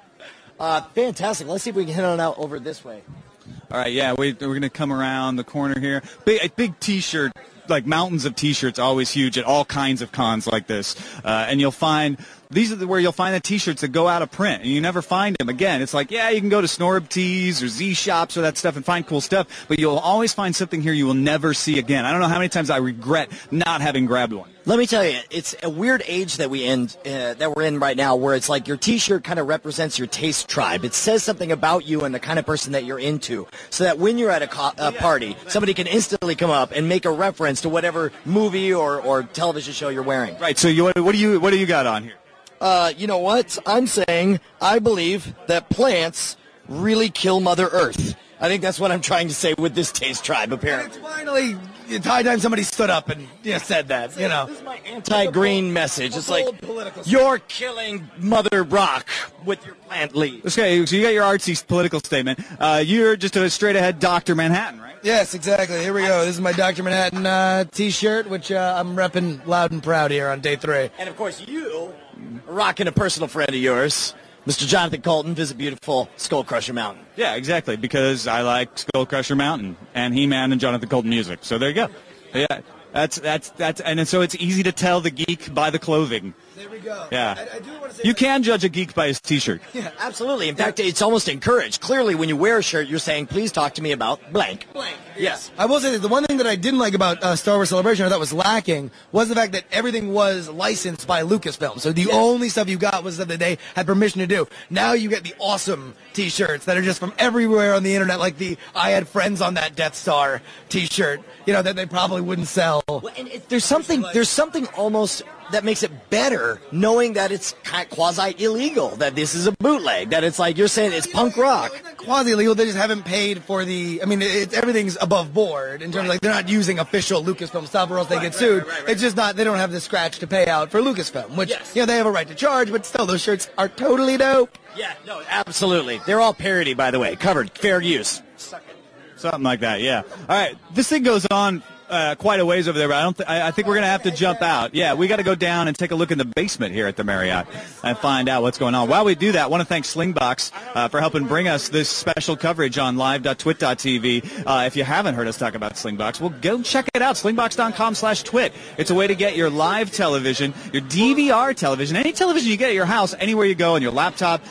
Uh, fantastic. Let's see if we can head on out over this way. All right, yeah, we, we're going to come around the corner here. Big, a big T-shirt, like mountains of T-shirts, always huge at all kinds of cons like this. Uh, and you'll find, these are the, where you'll find the T-shirts that go out of print, and you never find them again. It's like, yeah, you can go to Snorb Tees or Z-Shops or that stuff and find cool stuff, but you'll always find something here you will never see again. I don't know how many times I regret not having grabbed one. Let me tell you, it's a weird age that we in, uh, that we're in right now, where it's like your T-shirt kind of represents your taste tribe. It says something about you and the kind of person that you're into, so that when you're at a, co- a party, somebody can instantly come up and make a reference to whatever movie or, or television show you're wearing. Right. So you, what do you what do you got on here? Uh, you know what? I'm saying I believe that plants really kill Mother Earth. I think that's what I'm trying to say with this taste tribe, And apparently. it's finally it's high time somebody stood up and you know, said that, you know. This is my anti-green message. It's like, bold political you're killing Mother Rock with your plant leaves. Okay, so you got your artsy political statement. Uh, you're just a straight-ahead Doctor Manhattan, right? Yes, exactly. Here we go. This is my Doctor Manhattan uh, T-shirt, which uh, I'm repping loud and proud here on day three. And, of course, you are rocking a personal friend of yours, Mister Jonathan Colton. Visit beautiful Skull Crusher Mountain. Yeah, exactly, because I like Skull Crusher Mountain and He-Man and Jonathan Colton music. So there you go. Yeah, that's that's that's and so it's easy to tell the geek by the clothing. There we go. Yeah. I, I do want to say You that- can judge a geek by his T-shirt. Yeah, absolutely. In fact, it's almost encouraged. Clearly, when you wear a shirt, you're saying, please talk to me about blank. Blank. Yes. I will say that the one thing that I didn't like about uh, Star Wars Celebration, or that was lacking, was the fact that everything was licensed by Lucasfilm. So the Yes. only stuff you got was stuff that they had permission to do. Now you get the awesome T-shirts that are just from everywhere on the internet, like the "I had friends on that Death Star" T-shirt. You know that they probably wouldn't sell. Well, and it, there's something there's something almost that makes it better, knowing that it's kind of quasi illegal, that this is a bootleg, that it's like you're saying it's punk rock. Quasi illegal. They just haven't paid for the. I mean, it, everything's above board in terms of like they're not using official Lucasfilm stuff, or else they get sued. It's just not. They don't have the scratch to pay out for Lucasfilm, which Yes. you know they have a right to charge, but still, those shirts are totally dope. Yeah, no, absolutely. They're all parody, by the way, covered, fair use. Something like that, yeah. All right, this thing goes on uh, quite a ways over there, but I don't. Th- I, I think we're going to have to jump out. Yeah, we got to go down and take a look in the basement here at the Marriott and find out what's going on. While we do that, I want to thank Slingbox uh, for helping bring us this special coverage on live dot twit dot t v. Uh, if you haven't heard us talk about Slingbox, well, go check it out, slingbox dot com slash twit. It's a way to get your live television, your D V R television, any television you get at your house, anywhere you go, on your laptop.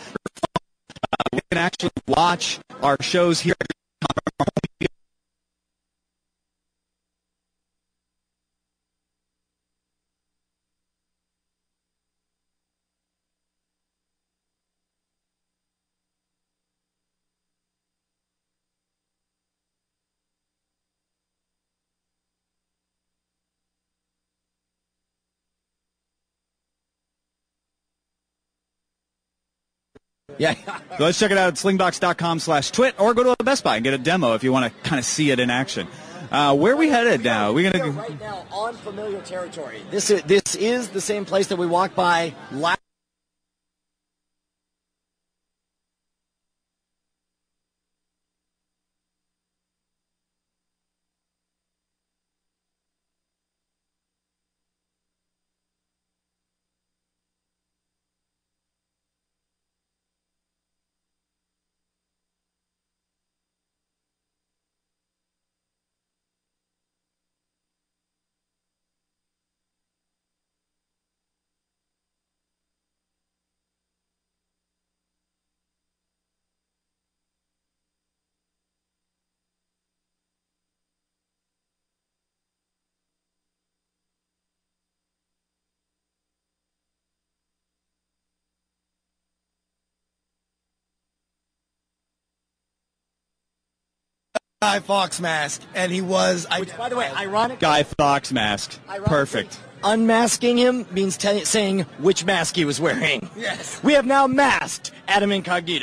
Uh, we can actually watch our shows here. Yeah. So let's check it out at slingbox dot com slash twit, or go to a Best Buy and get a demo if you want to kind of see it in action. Uh, where are we headed now? Are we We gonna are go? right now on familiar territory. This is, this is the same place that we walked by last. Guy Fawkes mask, and he was. I, Which, by the way, ironic. Guy Fawkes mask. Perfect. Unmasking him means t- saying which mask he was wearing. Yes. We have now masked Adam Incognito.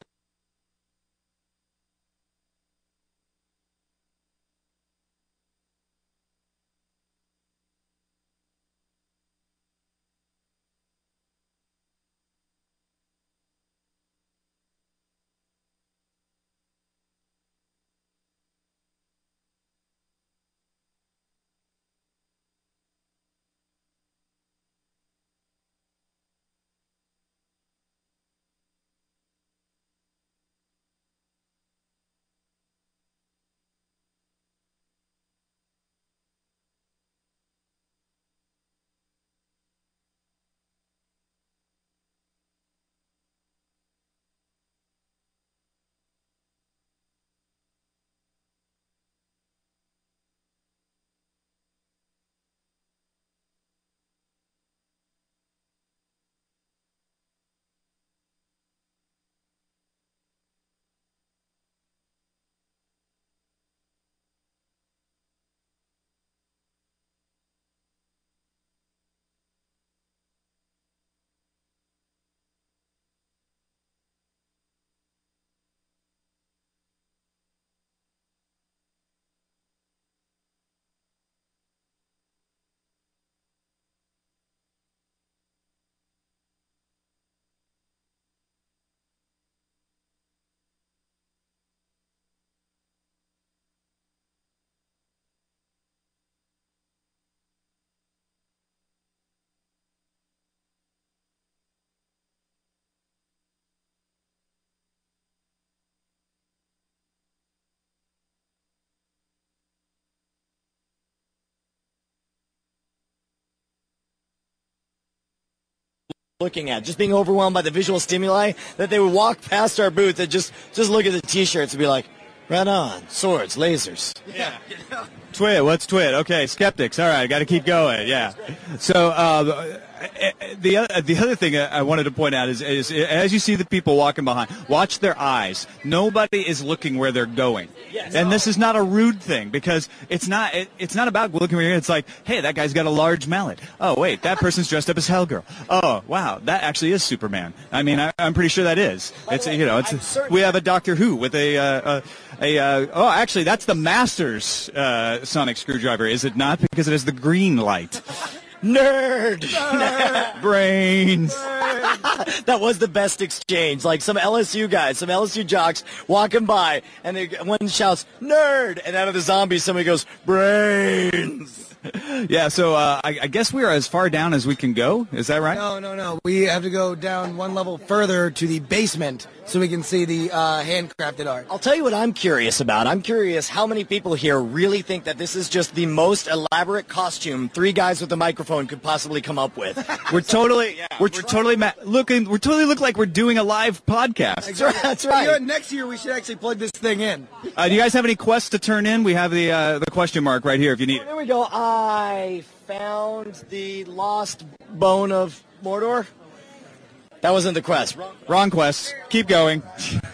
Looking at, just being overwhelmed by the visual stimuli, that they would walk past our booth and just, just look at the T-shirts and be like, right on, swords, lasers. Yeah. Twit, what's Twit? Okay, skeptics. All right, got to keep going. Yeah. So uh, the uh, the other thing I wanted to point out is, is as you see the people walking behind, watch their eyes. Nobody is looking where they're going. Yes. And this is not a rude thing because it's not it, it's not about looking where you're. It's like, hey, that guy's got a large mallet. Oh wait, that person's dressed up as Hellgirl. Oh wow, that actually is Superman. I mean, I, I'm pretty sure that is. It's you know, it's we have a Doctor Who with a. Uh, a A, uh, oh, actually, that's the Masters uh, sonic screwdriver, is it not? Because it has the green light. Nerd! Nerd. Brains! Nerd. That was the best exchange. Like some L S U guys, some L S U jocks walking by, and they, one shouts, nerd! And out of the zombies, somebody goes, brains! Yeah, so uh, I, I guess we are as far down as we can go. Is that right? No, no, no. We have to go down one level further to the basement so we can see the uh, handcrafted art. I'll tell you what I'm curious about. I'm curious how many people here really think that this is just the most elaborate costume three guys with a microphone could possibly come up with. We're totally, yeah, we're, we're totally ma- looking. We totally look like we're doing a live podcast. That's right. That's right. You know, next year we should actually plug this thing in. Uh, do you guys have any quests to turn in? We have the uh, the question mark right here if you need oh, it. There we go. I found the lost bone of Mordor. That wasn't the quest. Wrong, Wrong quest. Keep going.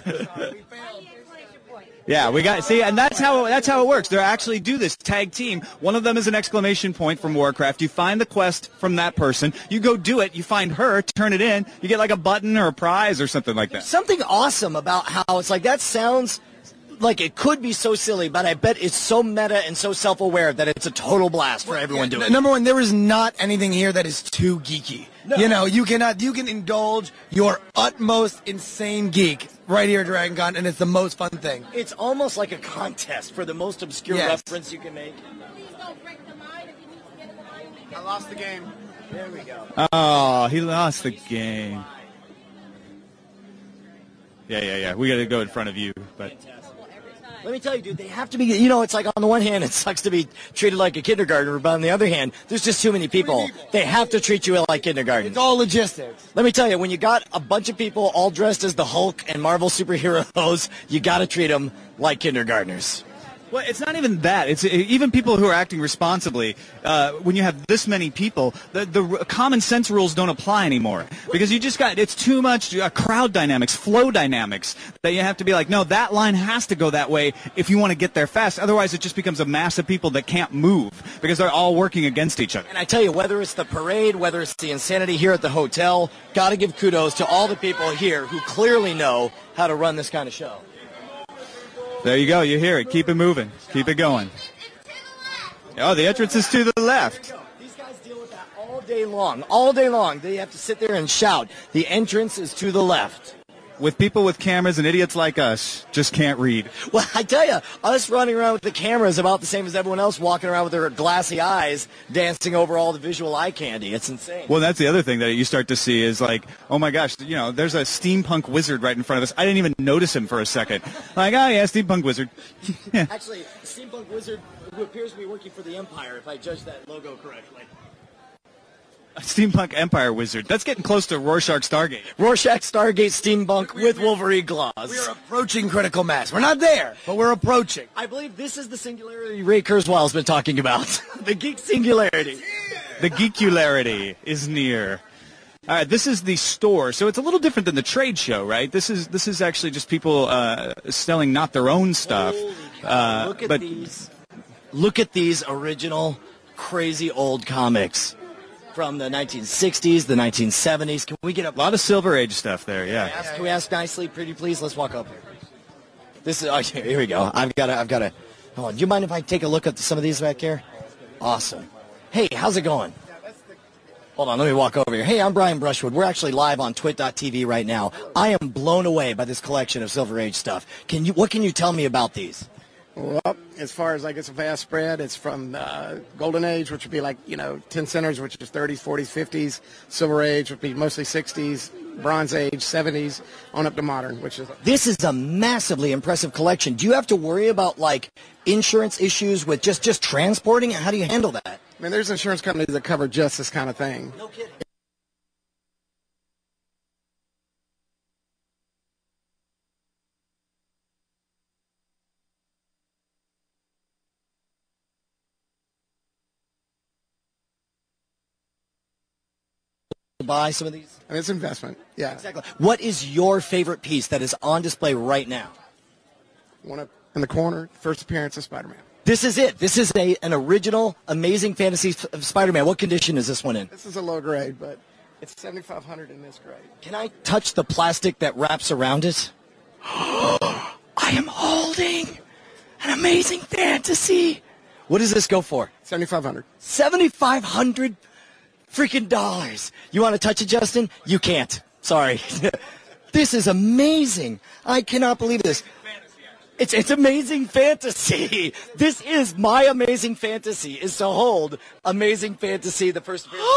Yeah, we got see, and that's how that's how it works. They actually do this tag team. One of them is an exclamation point from Warcraft. You find the quest from that person. You go do it. You find her, turn it in. You get like a button or a prize or something like that. Something awesome about how it's like that sounds like it could be so silly, but I bet it's so meta and so self-aware that it's a total blast for everyone yeah, doing n- it. Number one, there is not anything here that is too geeky. No. You know, you cannot, you can indulge your utmost insane geek right here at DragonCon, and it's the most fun thing. It's almost like a contest for the most obscure Yes. reference you can make. I lost the game. There we go. Oh, he lost the game. Yeah, yeah, yeah. We got to go in front of you, but. Let me tell you, dude, they have to be, you know, it's like on the one hand, it sucks to be treated like a kindergartner, but on the other hand, there's just too many people. They have to treat you like kindergarten. It's all logistics. Let me tell you, when you got a bunch of people all dressed as the Hulk and Marvel superheroes, you got to treat them like kindergartners. Well, it's not even that. It's even people who are acting responsibly. Uh, when you have this many people, the, the common sense rules don't apply anymore because you just got it's too much uh, crowd dynamics, flow dynamics that you have to be like, no, that line has to go that way if you want to get there fast. Otherwise, it just becomes a mass of people that can't move because they're all working against each other. And I tell you, whether it's the parade, whether it's the insanity here at the hotel, got to give kudos to all the people here who clearly know how to run this kind of show. There you go. You hear it. Keep it moving. Keep it going. Oh, the entrance is to the left. These guys deal with that all day long. All day long. They have to sit there and shout. The entrance is to the left. With people with cameras and idiots like us, just can't read. Well, I tell you, us running around with the camera is about the same as everyone else walking around with their glassy eyes, dancing over all the visual eye candy. It's insane. Well, that's the other thing that you start to see is like, oh my gosh, you know, there's a steampunk wizard right in front of us. I didn't even notice him for a second. Like, oh yeah, steampunk wizard. Yeah. Actually, steampunk wizard who appears to be working for the Empire, if I judge that logo correctly. A steampunk Empire wizard. That's getting close to Rorschach Stargate. Rorschach Stargate steampunk with Wolverine claws. We're approaching critical mass. We're not there, but we're approaching. I believe this is the singularity Ray Kurzweil's been talking about. The geek singularity. The geekularity is near. All right, this is the store, so it's a little different than the trade show, right? This is this is actually just people uh, selling not their own stuff. Uh, Look at but these. Look at these original, crazy old comics. From the nineteen sixties, the nineteen seventies. Can we get up? A lot of Silver Age stuff there, yeah. Can we ask, can we ask nicely, pretty please? Let's walk up here. This is, oh, here we go. I've got to, I've got to, hold on. Do you mind if I take a look at some of these back here? Awesome. Hey, how's it going? Hold on, let me walk over here. Hey, I'm Brian Brushwood. We're actually live on twit dot t v right now. I am blown away by this collection of Silver Age stuff. Can you, what can you tell me about these? Well, as far as like it's a vast spread, it's from uh, Golden Age, which would be like, you know, ten centers, which is thirties, forties, fifties. Silver Age would be mostly sixties. Bronze Age, seventies, on up to modern, which is... This is a massively impressive collection. Do you have to worry about, like, insurance issues with just, just transporting it? How do you handle that? I mean, there's insurance companies that cover just this kind of thing. No kidding. Buy some of these? I mean, it's investment, yeah. Exactly. What is your favorite piece that is on display right now? One up in the corner, first appearance of Spider-Man. This is it. This is a an original, amazing fantasy of Spider-Man. What condition is this one in? This is a low grade, but it's seventy-five hundred in this grade. Can I touch the plastic that wraps around it? I am holding an amazing fantasy. What does this go for? seventy-five hundred. seventy-five hundred freaking dollars. You want to touch it, Justin? You can't. Sorry. This is amazing. I cannot believe this. It's it's amazing fantasy. This is my amazing fantasy, is to hold Amazing Fantasy, the first appearance.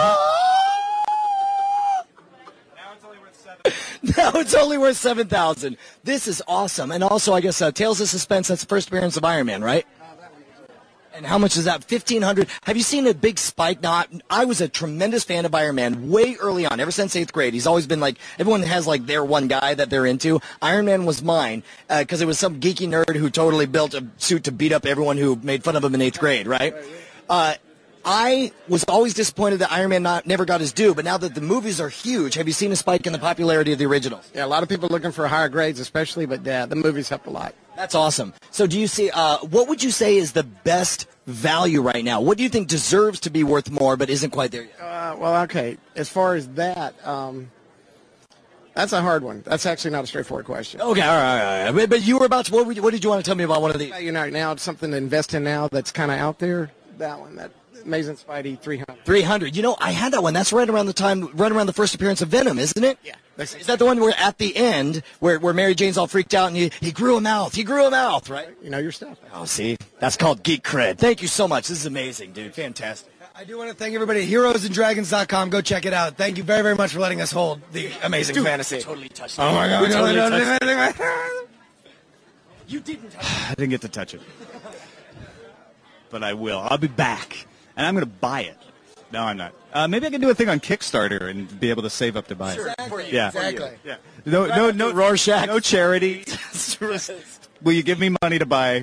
Now it's only worth seven thousand. This is awesome. And also, I guess, uh, Tales of Suspense, that's the first appearance of Iron Man, right? And how much is that? fifteen hundred. Have you seen a big spike? Now, I was a tremendous fan of Iron Man way early on, ever since eighth grade. He's always been like, everyone has like their one guy that they're into. Iron Man was mine because uh, it was some geeky nerd who totally built a suit to beat up everyone who made fun of him in eighth grade, right? Uh, I was always disappointed that Iron Man not, never got his due, but now that the movies are huge, have you seen a spike in the popularity of the originals? Yeah, a lot of people looking for higher grades especially, but yeah, the movies helped a lot. That's awesome. So do you see, uh, what would you say is the best value right now? What do you think deserves to be worth more but isn't quite there yet? Uh, well, okay, as far as that, um, that's a hard one. That's actually not a straightforward question. Okay, all right, all right. But, but you were about to, what, were you, what did you want to tell me about one of these? You know, now it's something to invest in now that's kind of out there. That one, that Amazing Spidey three hundred. three hundred. You know, I had that one. That's right around the time, right around the first appearance of Venom, isn't it? Yeah. Is that the one where at the end, where, where Mary Jane's all freaked out and he, he grew a mouth? He grew a mouth, right? You know your stuff. Oh, see? That's called geek cred. Thank you so much. This is amazing, dude. Fantastic. I do want to thank everybody at heroes and dragons dot com. Go check it out. Thank you very, very much for letting us hold the amazing Dude, fantasy. Totally touched Oh, my God. You totally no, no, touched no, no, it. no. You didn't touch it. I didn't get to touch it. But I will. I'll be back. And I'm going to buy it. No, I'm not. Uh, maybe I can do a thing on Kickstarter and be able to save up to buy Sure, it. for you. Yeah. Exactly. Yeah. No, no, no, Rorschach. no charity. Will you give me money to buy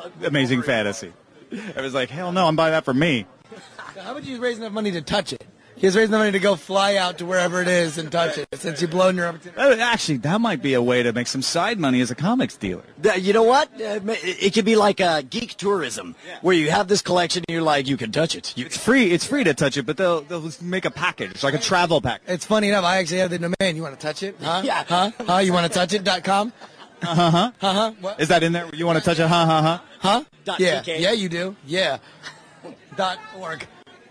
Amazing Fantasy. I was like, hell no, I'm buying that for me. How would you raise enough money to touch it? He's raising the money to go fly out to wherever it is and touch it, since you've blown your opportunity. Uh, Actually, that might be a way to make some side money as a comics dealer. Uh, You know what? Uh, It it could be like uh, geek tourism, where you have this collection and you're like, you can touch it. You It's free. It's free to touch it, but they'll they'll just make a package, like a travel pack. It's funny enough, I actually have the domain. You want to touch it? Huh? Yeah. Huh? Huh? You want to touch it? Dot com? Uh huh. Huh? Huh? What? Is that in there? You want to touch it? Huh? Huh? Huh? Huh? Dot Yeah. T K. Yeah, you do. Yeah. Dot org.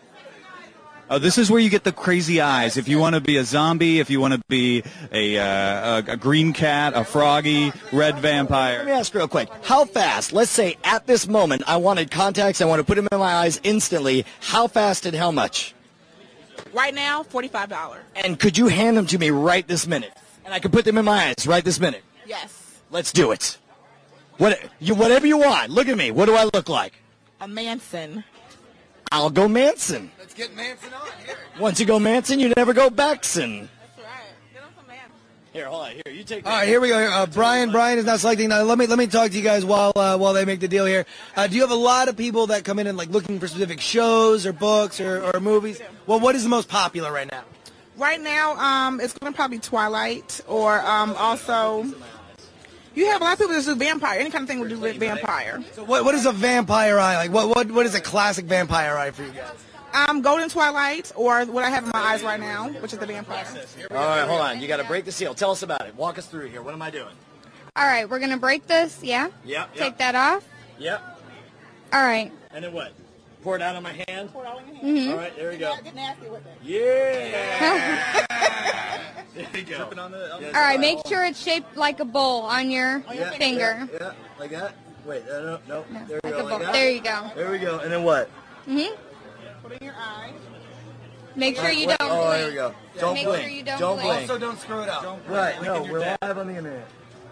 Oh, this is where you get the crazy eyes. If you want to be a zombie, if you want to be a, uh, a a green cat, a froggy, red Let me vampire. ask real quick. How fast, let's say at this moment, I wanted contacts, I want to put them in my eyes instantly. How fast and how much? Right now, forty-five dollars. And could you hand them to me right this minute? And I could put them in my eyes right this minute. Yes. Let's do it. What, you, whatever you want. Look at me. What do I look like? A Manson. I'll go Manson. Let's get Manson on here. Once you go Manson, you never go Backson. That's right. Get on some Manson. Here, hold on. Here, you take All right, here we go. Uh, Brian, Brian is now selecting. Now, let me let me talk to you guys while uh, while they make the deal here. Uh, do you have a lot of people that come in and like looking for specific shows or books or, or movies? Well, what is the most popular right now? Right now, um, it's going to probably be Twilight, or um, also, you have a lot of people that do vampire. Any kind of thing will do with vampire. So what what is a vampire eye like? What what what is a classic vampire eye for you guys? Um, Golden Twilight, or what I have in my eyes right now, which is the vampire. All right, hold on. You got to break the seal. Tell us about it. Walk us through here. What am I doing? All right, we're going to break this, yeah? Yep. Take that off. Yep. All right. And then what? Pour it out on my hand? Pour it all in your hand. Mm-hmm. All right, there we go. Get nasty with it. Yeah. There you go. All right, make sure it's shaped like a bowl on your Yeah, finger. Yeah, yeah, like that. Wait, no, no, no. No, There we like go. a Like bowl. that. There you go. There we go. And then what? Mm-hmm. Put it in your eye. Make sure you Wait, don't oh, blink. there we go. Don't Make blink. sure you don't don't blink. blink. Also, don't screw it up. Right, no, we're live on the internet.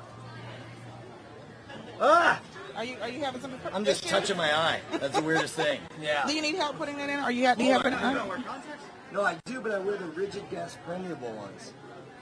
Ah! Are you are you having something? I'm just touching my eye. That's the weirdest thing. Yeah. Do you need help putting that in? Or you have, do you have it in? Uh, No, I do, but I wear the rigid gas permeable ones.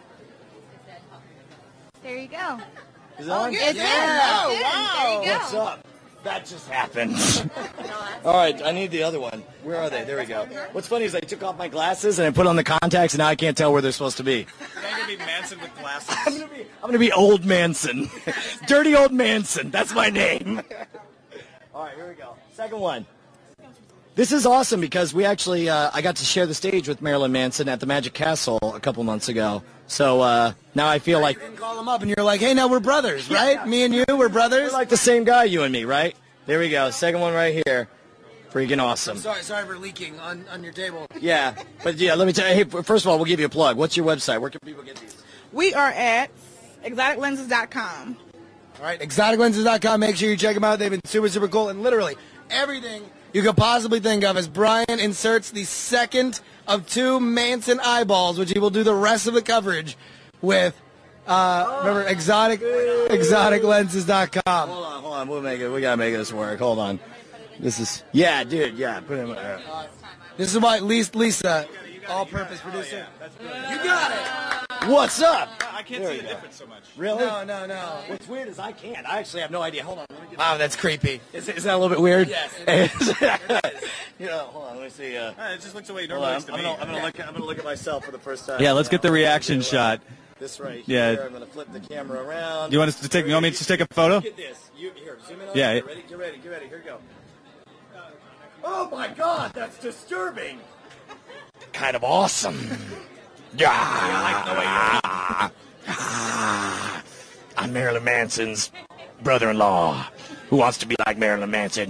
There you go. Is that on? It's in. Yeah. It's in. Oh, There you go. What's up? That just happened. All right, I need the other one. Where are they? There we go. What's funny is I took off my glasses and I put on the contacts, and now I can't tell where they're supposed to be. You're gonna be Manson with glasses. I'm gonna be, I'm gonna be Old Manson. Dirty Old Manson. That's my name. All right, here we go. Second one. This is awesome because we actually, uh, I got to share the stage with Marilyn Manson at the Magic Castle a couple months ago. So uh, now I feel like You can call them up and you're like, hey, now we're brothers, right? Me and you, we're brothers. we're like the same guy, you and me, right? There we go. Second one right here. Freaking awesome. Sorry, sorry for leaking on, on your table. Yeah, but yeah, let me tell you. Hey, first of all, we'll give you a plug. What's your website? Where can people get these? we are at exotic lenses dot com. All right, exotic lenses dot com. Make sure you check them out. They've been super, super cool. And literally everything you could possibly think of as Brian inserts the second of two Manson eyeballs, which he will do the rest of the coverage with. Uh, remember, exotic, exotic lenses dot com. Hold on, hold on. We'll make it. We gotta make this work. Hold on. This is. Yeah, dude. Yeah, put him. Uh, This is why Lisa, Lisa all-purpose producer. You got it. What's up? I can't There see you the go. difference so much. Really? No, no, no. What's weird is I can't. I actually have no idea. Hold on. Let me get Wow, that's creepy. Is, is that a little bit weird? Yes, You know, hold on. Let me see. Uh, Uh, It just looks the way it hold normally on. looks to I'm, me. gonna, I'm gonna look. I'm gonna look at myself for the first time. Yeah, let's get the Now, reaction do, uh, shot. This right Yeah. here. I'm gonna flip the camera around. Do you want us to take? You want me to just take a photo? Look at this. You, here, zoom in on Yeah, it. it- Get ready. Get ready. Get ready. Here we go. Oh my God, that's disturbing. Kind of awesome. Yeah. I like the way you're. I'm Marilyn Manson's brother-in-law, who wants to be like Marilyn Manson.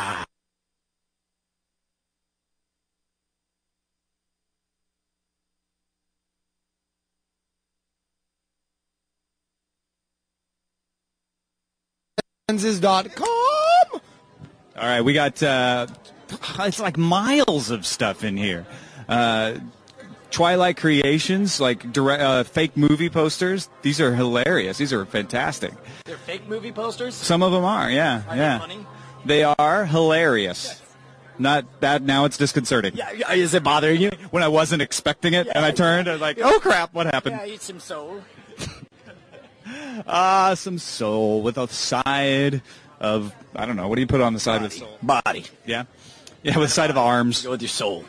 lenses dot com. All right, we got. Uh, it's like miles of stuff in here. Uh, Twilight Creations, like direct, uh, fake movie posters. These are hilarious. These are fantastic. They're fake movie posters? Some of them are, yeah, Are yeah. they funny? They are hilarious. Not that now it's disconcerting. Yeah, yeah, is it bothering you? When I wasn't expecting it, and I turned, I was like, "Oh crap! What happened?" Yeah, eat some soul. Ah, some soul with a side. of, I don't know, what do you put on the side Body. of the soul? Body. Yeah? Yeah, with the side of arms. Go with your soul.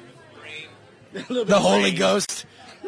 The Holy Ghost.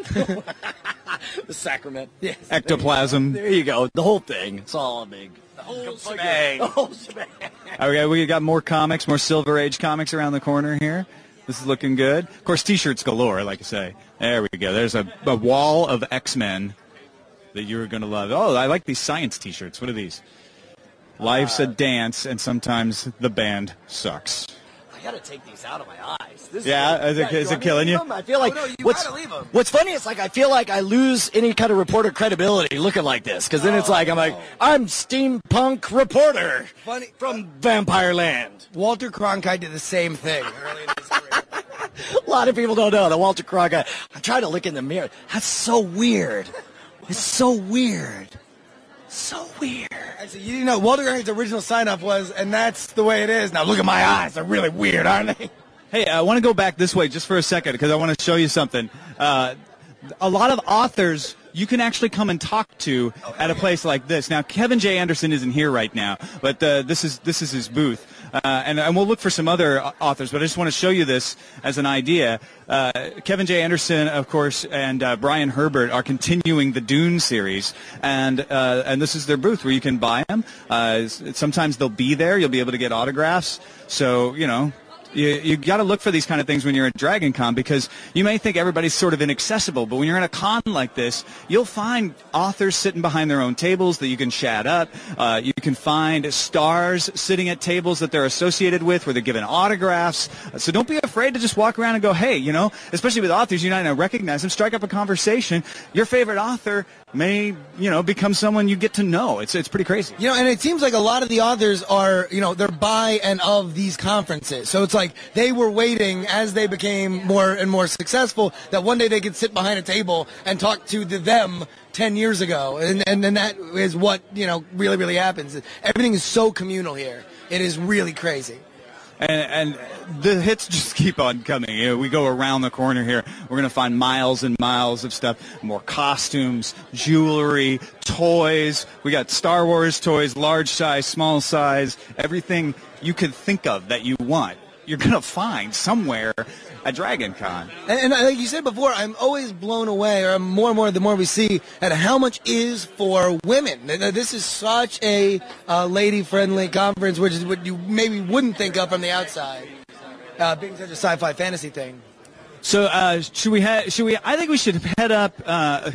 The sacrament. Yes. Ectoplasm. There you go. The whole thing. It's all big. The whole shebang. The whole shebang. Okay, we got more comics, more Silver Age comics around the corner here. This is looking good. Of course, T-shirts galore, like I say. There we go. There's a, a wall of X-Men that you're going to love. Oh, I like these science T-shirts. What are these? Life's a dance, and sometimes the band sucks. I gotta take these out of my eyes. This Yeah, is, is it- yeah, is do it I killing leave you? them? I feel like Oh, no, you what's gotta leave 'em. what's funny is like I feel like I lose any kind of reporter credibility looking like this because then it's like I'm like I'm steampunk reporter Funny. from Vampire Land. Walter Cronkite did the same thing early in his career. A lot of people don't know that Walter Cronkite. I'm trying to look in the mirror. That's so weird. It's so weird. So weird. Actually, you didn't know Walter Cronkite's original sign-up was, and that's the way it is. Now look at my eyes; they're really weird, aren't they? Hey, I want to go back this way just for a second because I want to show you something. Uh, a lot of authors you can actually come and talk to at a place like this. Now, Kevin J. Anderson isn't here right now, but uh, this is this is his booth. Uh, and, and we'll look for some other authors, but I just want to show you this as an idea. Uh, Kevin J. Anderson, of course, and uh, Brian Herbert are continuing the Dune series, and uh, and this is their booth where you can buy them. Uh, sometimes they'll be there. You'll be able to get autographs. So, you know, you, you got to look for these kind of things when you're at DragonCon because you may think everybody's sort of inaccessible, but when you're in a con like this, you'll find authors sitting behind their own tables that you can chat up. Uh, you can find stars sitting at tables that they're associated with where they're given autographs. So don't be afraid to just walk around and go, hey, you know, especially with authors, you might not recognize them, strike up a conversation. Your favorite author may, you know, become someone you get to know. It's it's pretty crazy. You know, and it seems like a lot of the authors are, you know, they're by and of these conferences. So it's like they were waiting as they became more and more successful that one day they could sit behind a table and talk to the them ten years ago. And, and, and that is what, you know, really, really happens. Everything is so communal here. It is really crazy. And, and the hits just keep on coming. You know, we go around the corner here. We're going to find miles and miles of stuff. More costumes, jewelry, toys. We got Star Wars toys, large size, small size, everything you could think of that you want. You're going to find somewhere at DragonCon. And, and like you said before, I'm always blown away, or more and more the more we see, at how much is for women. This is such a uh, lady-friendly conference, which is what you maybe wouldn't think of from the outside, uh, being such a sci-fi fantasy thing. So uh, should we? Ha- should we? I think we should head up. Uh,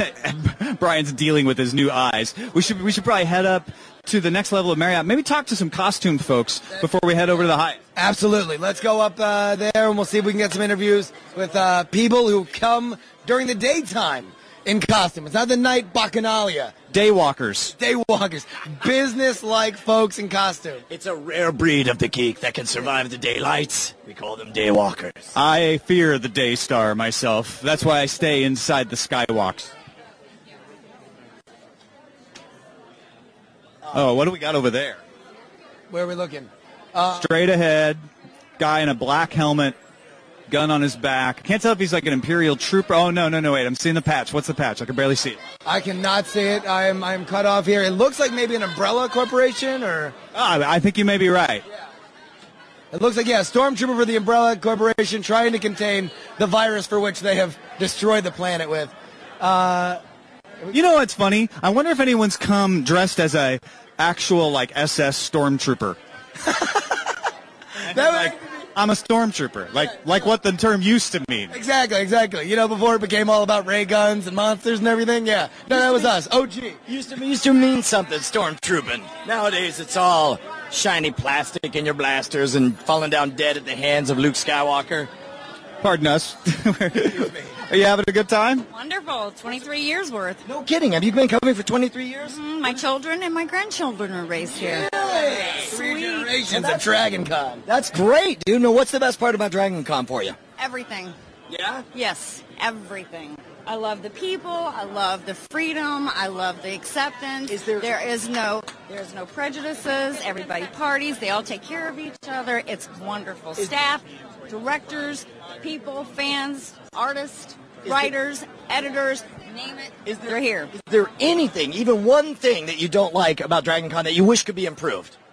Brian's dealing with his new eyes. We should. We should probably head up to the next level of Marriott. Maybe talk to some costume folks before we head over to the Hyatt. Absolutely. Let's go up uh, there, and we'll see if we can get some interviews with uh, people who come during the daytime in costume. It's not the night bacchanalia. Daywalkers. Daywalkers. Business-like folks in costume. It's a rare breed of the geek that can survive the daylights. We call them daywalkers. I fear the day star myself. That's why I stay inside the skywalks. Oh, what do we got over there? Where are we looking? Uh, Straight ahead, guy in a black helmet, gun on his back. I can't tell if he's like an Imperial trooper. Oh, no, no, no, wait. I'm seeing the patch. What's the patch? I can barely see it. I cannot see it. I am I am cut off here. It looks like maybe an Umbrella Corporation or... Oh, I think you may be right. It looks like, yeah, a stormtrooper for the Umbrella Corporation trying to contain the virus for which they have destroyed the planet with. Uh, you know what's funny? I wonder if anyone's come dressed as a actual, like, S S stormtrooper. that like, I'm a stormtrooper, like like what the term used to mean. Exactly, exactly. You know, before it became all about ray guns and monsters and everything, yeah. No, that was us, O G. Used to, used to mean something, stormtrooping. Nowadays, it's all shiny plastic in your blasters and falling down dead at the hands of Luke Skywalker. Pardon us. Are you having a good time? Wonderful. twenty-three years worth. No kidding. Have you been coming for twenty-three years? Mm, my children and my grandchildren were raised here. Really? Three generations of DragonCon. That's great, dude. Now, what's the best part about DragonCon for you? Everything. Yeah? Yes, everything. I love the people. I love the freedom. I love the acceptance. Is there... there is no there's no prejudices. Everybody parties. They all take care of each other. It's wonderful. Is... Staff, directors, people, fans, artists, is writers, there... editors, name it. Is there... They're here. Is there anything, even one thing that you don't like about DragonCon that you wish could be improved?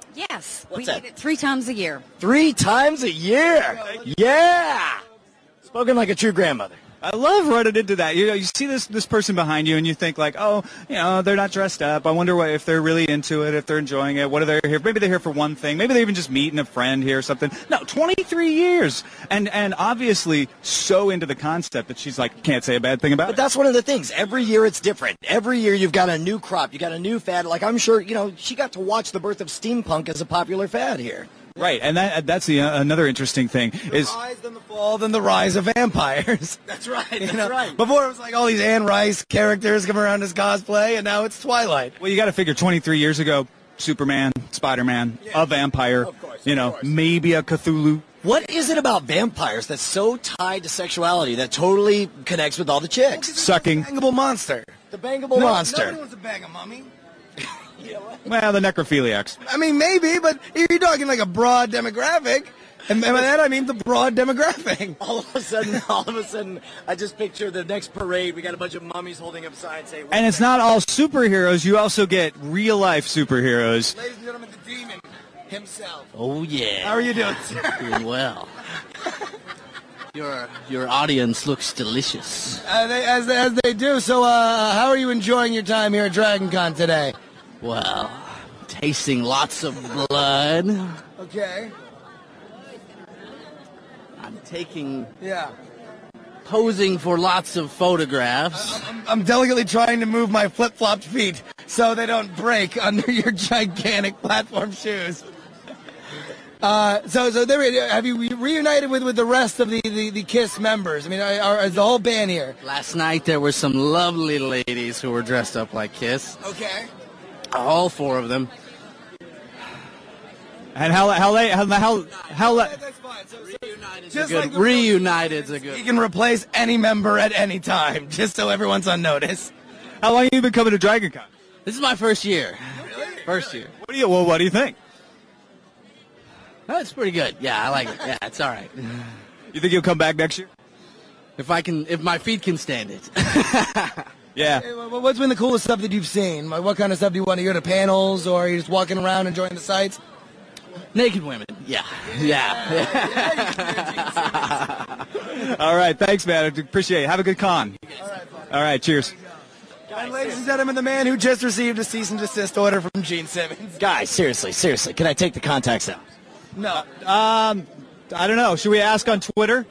Yes, What's we that? eat it three times a year. Three times a year. Yeah. Spoken like a true grandmother. I love running into that. You know, you see this this person behind you, and you think like, oh, you know, they're not dressed up. I wonder what if they're really into it, if they're enjoying it. What are they here? Maybe they're here for one thing. Maybe they're even just meeting a friend here or something. No, twenty-three years, and and obviously so into the concept that she's like, can't say a bad thing about But it. that's one of the things. Every year it's different. Every year you've got a new crop. You got a new fad. Like I'm sure, you know, she got to watch the birth of steampunk as a popular fad here. Right, and that that's the uh, another interesting thing is. Rise, then the fall, then the rise of vampires. That's right. That's You know, right. Before it was like all these Anne Rice characters come around as cosplay, and now it's Twilight. Well, you got to figure twenty-three years ago, Superman, Spider-Man, a vampire, Of course, you of know, course. maybe a Cthulhu. What is it about vampires that's so tied to sexuality that totally connects with all the chicks? Sucking. Bangable monster. The bangable No, monster. Nobody wants to bang a mummy. Well, the necrophiliacs. I mean, maybe, but you're talking like a broad demographic. And by that, I mean the broad demographic. All of a sudden, all of a sudden, I just picture the next parade. We got a bunch of mummies holding up signs saying, And it's not all superheroes. You also get real-life superheroes. Ladies and gentlemen, the demon himself. Oh, yeah. How are you doing, sir? Doing well. Your your audience looks delicious. Uh, they, as, as they do. So, uh, how are you enjoying your time here at DragonCon today? Well, tasting lots of blood. Okay. I'm taking, Yeah. posing for lots of photographs. I'm, I'm delicately trying to move my flip-flopped feet so they don't break under your gigantic platform shoes. Uh, so, so there, have you reunited with, with the rest of the, the, the KISS members? I mean, are, are, is the whole band here? Last night there were some lovely ladies who were dressed up like Kiss. Okay. All four of them. And how how late how how how la- That's fine. So, so, Reunited's just a good, like the- reunited's a you good. can replace any member at any time, just so everyone's on notice. how long have you been coming to DragonCon? This is my first year. First year. What do you well? What do you think? That's pretty good. Yeah, I like it. Yeah, it's all right. You think you'll come back next year? If I can, if my feet can stand it. Yeah. Hey, wha- what's been the coolest stuff that you've seen? Like, what kind of stuff do you want to go to panels, or are you just walking around enjoying the sights? Naked women. Yeah. Yeah. All right. Thanks, man. I appreciate it. Have a good con. All right. Cheers. And ladies and gentlemen, the man who just received a cease and desist order from Gene Simmons. guys, seriously, seriously, can I take the contacts out? No. Um, I don't know. Should we ask on Twitter?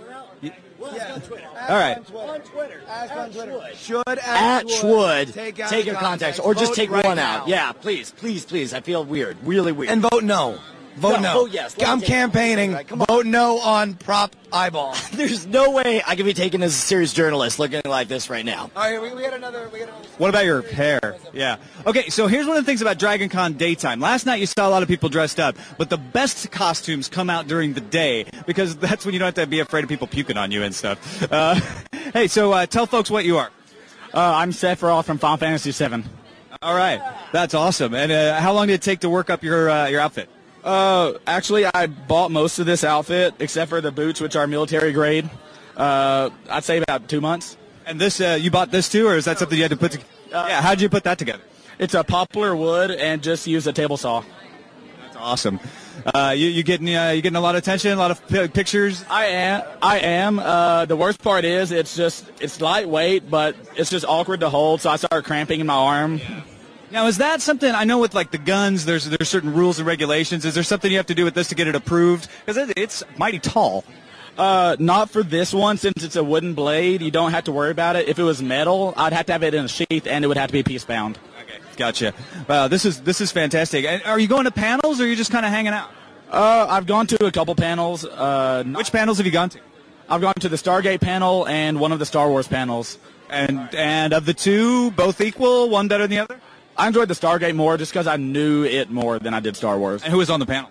All right. On Twitter. Ask on Twitter. Should At at Schwood, take, take, out the your contacts, or just Vote take right one now. out. Yeah, please, please, please. I feel weird, really weird. And vote no. Vote No, no. vote yes. Let's I'm take it. campaigning. Right, come on. Vote no on prop eyeball. There's no way I can be taken as a serious journalist looking like this right now. All right, we, we had another. We had another What about your hair? Yeah. Okay, so here's one of the things about DragonCon daytime. Last night you saw a lot of people dressed up, but the best costumes come out during the day because that's when you don't have to be afraid of people puking on you and stuff. Uh, hey, so uh, tell folks what you are. Uh, I'm Sephiroth from Final Fantasy seven. All right, that's awesome. And uh, how long did it take to work up your uh, your outfit? Uh, actually, I bought most of this outfit, except for the boots, which are military grade. Uh, I'd say about two months. And this, uh, you bought this too, or is that something you had to put together? Uh, yeah, how did you put that together? It's a poplar wood and just use a table saw. That's awesome. Uh, you, you getting uh, you getting a lot of attention, a lot of p- pictures? I am. I am. Uh, the worst part is it's just it's lightweight, but it's just awkward to hold, so I started cramping in my arm. Now, is that something, I know with like the guns, there's there's certain rules and regulations. Is there something you have to do with this to get it approved? Because it, it's mighty tall. Uh, not for this one, since it's a wooden blade. You don't have to worry about it. If it was metal, I'd have to have it in a sheath, and it would have to be piece bound. Okay, gotcha. Wow, this is this is fantastic. And are you going to panels, or are you just kind of hanging out? Uh, I've gone to a couple panels. Uh, Which panels have you gone to? I've gone to the Stargate panel and one of the Star Wars panels. And and of the two, both equal, one better than the other? I enjoyed the Stargate more just because I knew it more than I did Star Wars. And who was on the panel?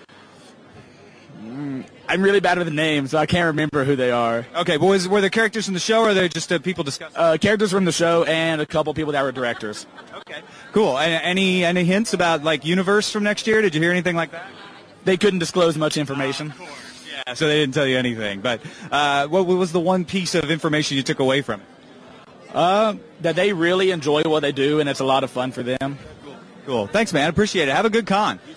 Mm, I'm really bad with the names, so I can't remember who they are. Okay, but was, were there characters from the show, or are they just uh, people discussing? Uh, characters from the show and a couple people that were directors. Okay, cool. And any any hints about like universe from next year? Did you hear anything like that? They couldn't disclose much information. Uh, of course, yeah. So they didn't tell you anything. But uh, what was the one piece of information you took away from it? Uh, that they really enjoy what they do, and it's a lot of fun for them. Cool. Cool. Thanks, man. Appreciate it. Have a good con. You too.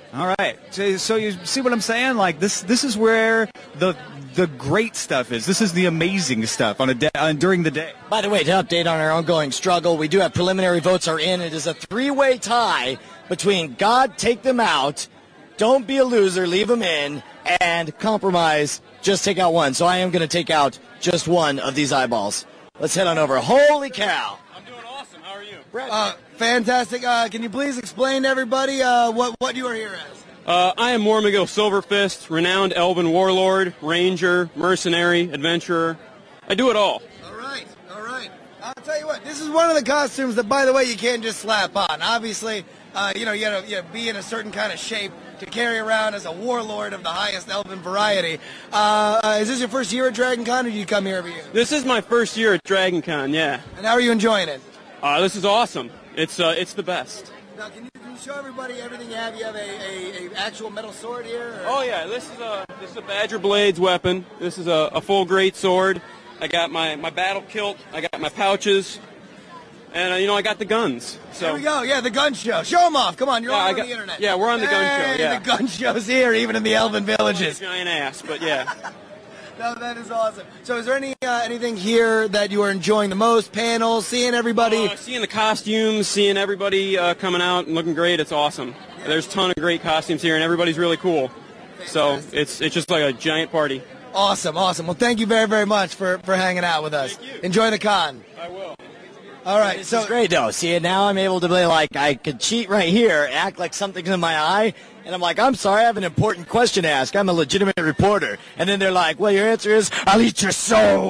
All right. So, so you see what I'm saying? Like this, this is where the the great stuff is. This is the amazing stuff on a day, on, during the day. By the way, to update on our ongoing struggle, we do have preliminary votes are in. It is a three-way tie between God, take them out, don't be a loser, leave them in, and compromise, just take out one. So I am going to take out just one of these eyeballs. Let's head on over. Holy cow. I'm doing awesome. How are you? Uh, fantastic. Uh, can you please explain to everybody uh, what, what you are here as? Uh, I am Mormigil Silverfist, renowned elven warlord, ranger, mercenary, adventurer. I do it all. All right, all right. I'll tell you what, this is one of the costumes that, by the way, you can't just slap on. Obviously, uh, you know, you gotta, you gotta be in a certain kind of shape to carry around as a warlord of the highest elven variety. Uh, uh, is this your first year at DragonCon, or do you come here every year? This is my first year at DragonCon, yeah. And how are you enjoying it? Uh, this is awesome. It's uh, it's the best. Now, can you, can you show everybody everything you have? You have a, a, a actual metal sword here? Or? Oh yeah, this is a this is a Badger Blades weapon. This is a, a full great sword. I got my, my battle kilt. I got my pouches, and uh, you know I got the guns. So there we go. Yeah, the gun show. Show them off. Come on, you're yeah, all I over got, the internet. Yeah, we're on the gun hey, show. Yeah, the gun show's here, even in the elven villages. Giant ass, but yeah. No, that is awesome. So is there any uh, anything here that you are enjoying the most? Panels, seeing everybody? Uh, seeing the costumes, seeing everybody uh, coming out and looking great. It's awesome. There's a ton of great costumes here, and everybody's really cool. Fantastic. So it's it's just like a giant party. Awesome, awesome. Well, thank you very, very much for, for hanging out with us. Thank you. Enjoy the con. I will. All right. This so is great, though. See, now I'm able to be like, I could cheat right here, act like something's in my eye, and I'm like, I'm sorry, I have an important question to ask. I'm a legitimate reporter. And then they're like, well, your answer is, I'll eat your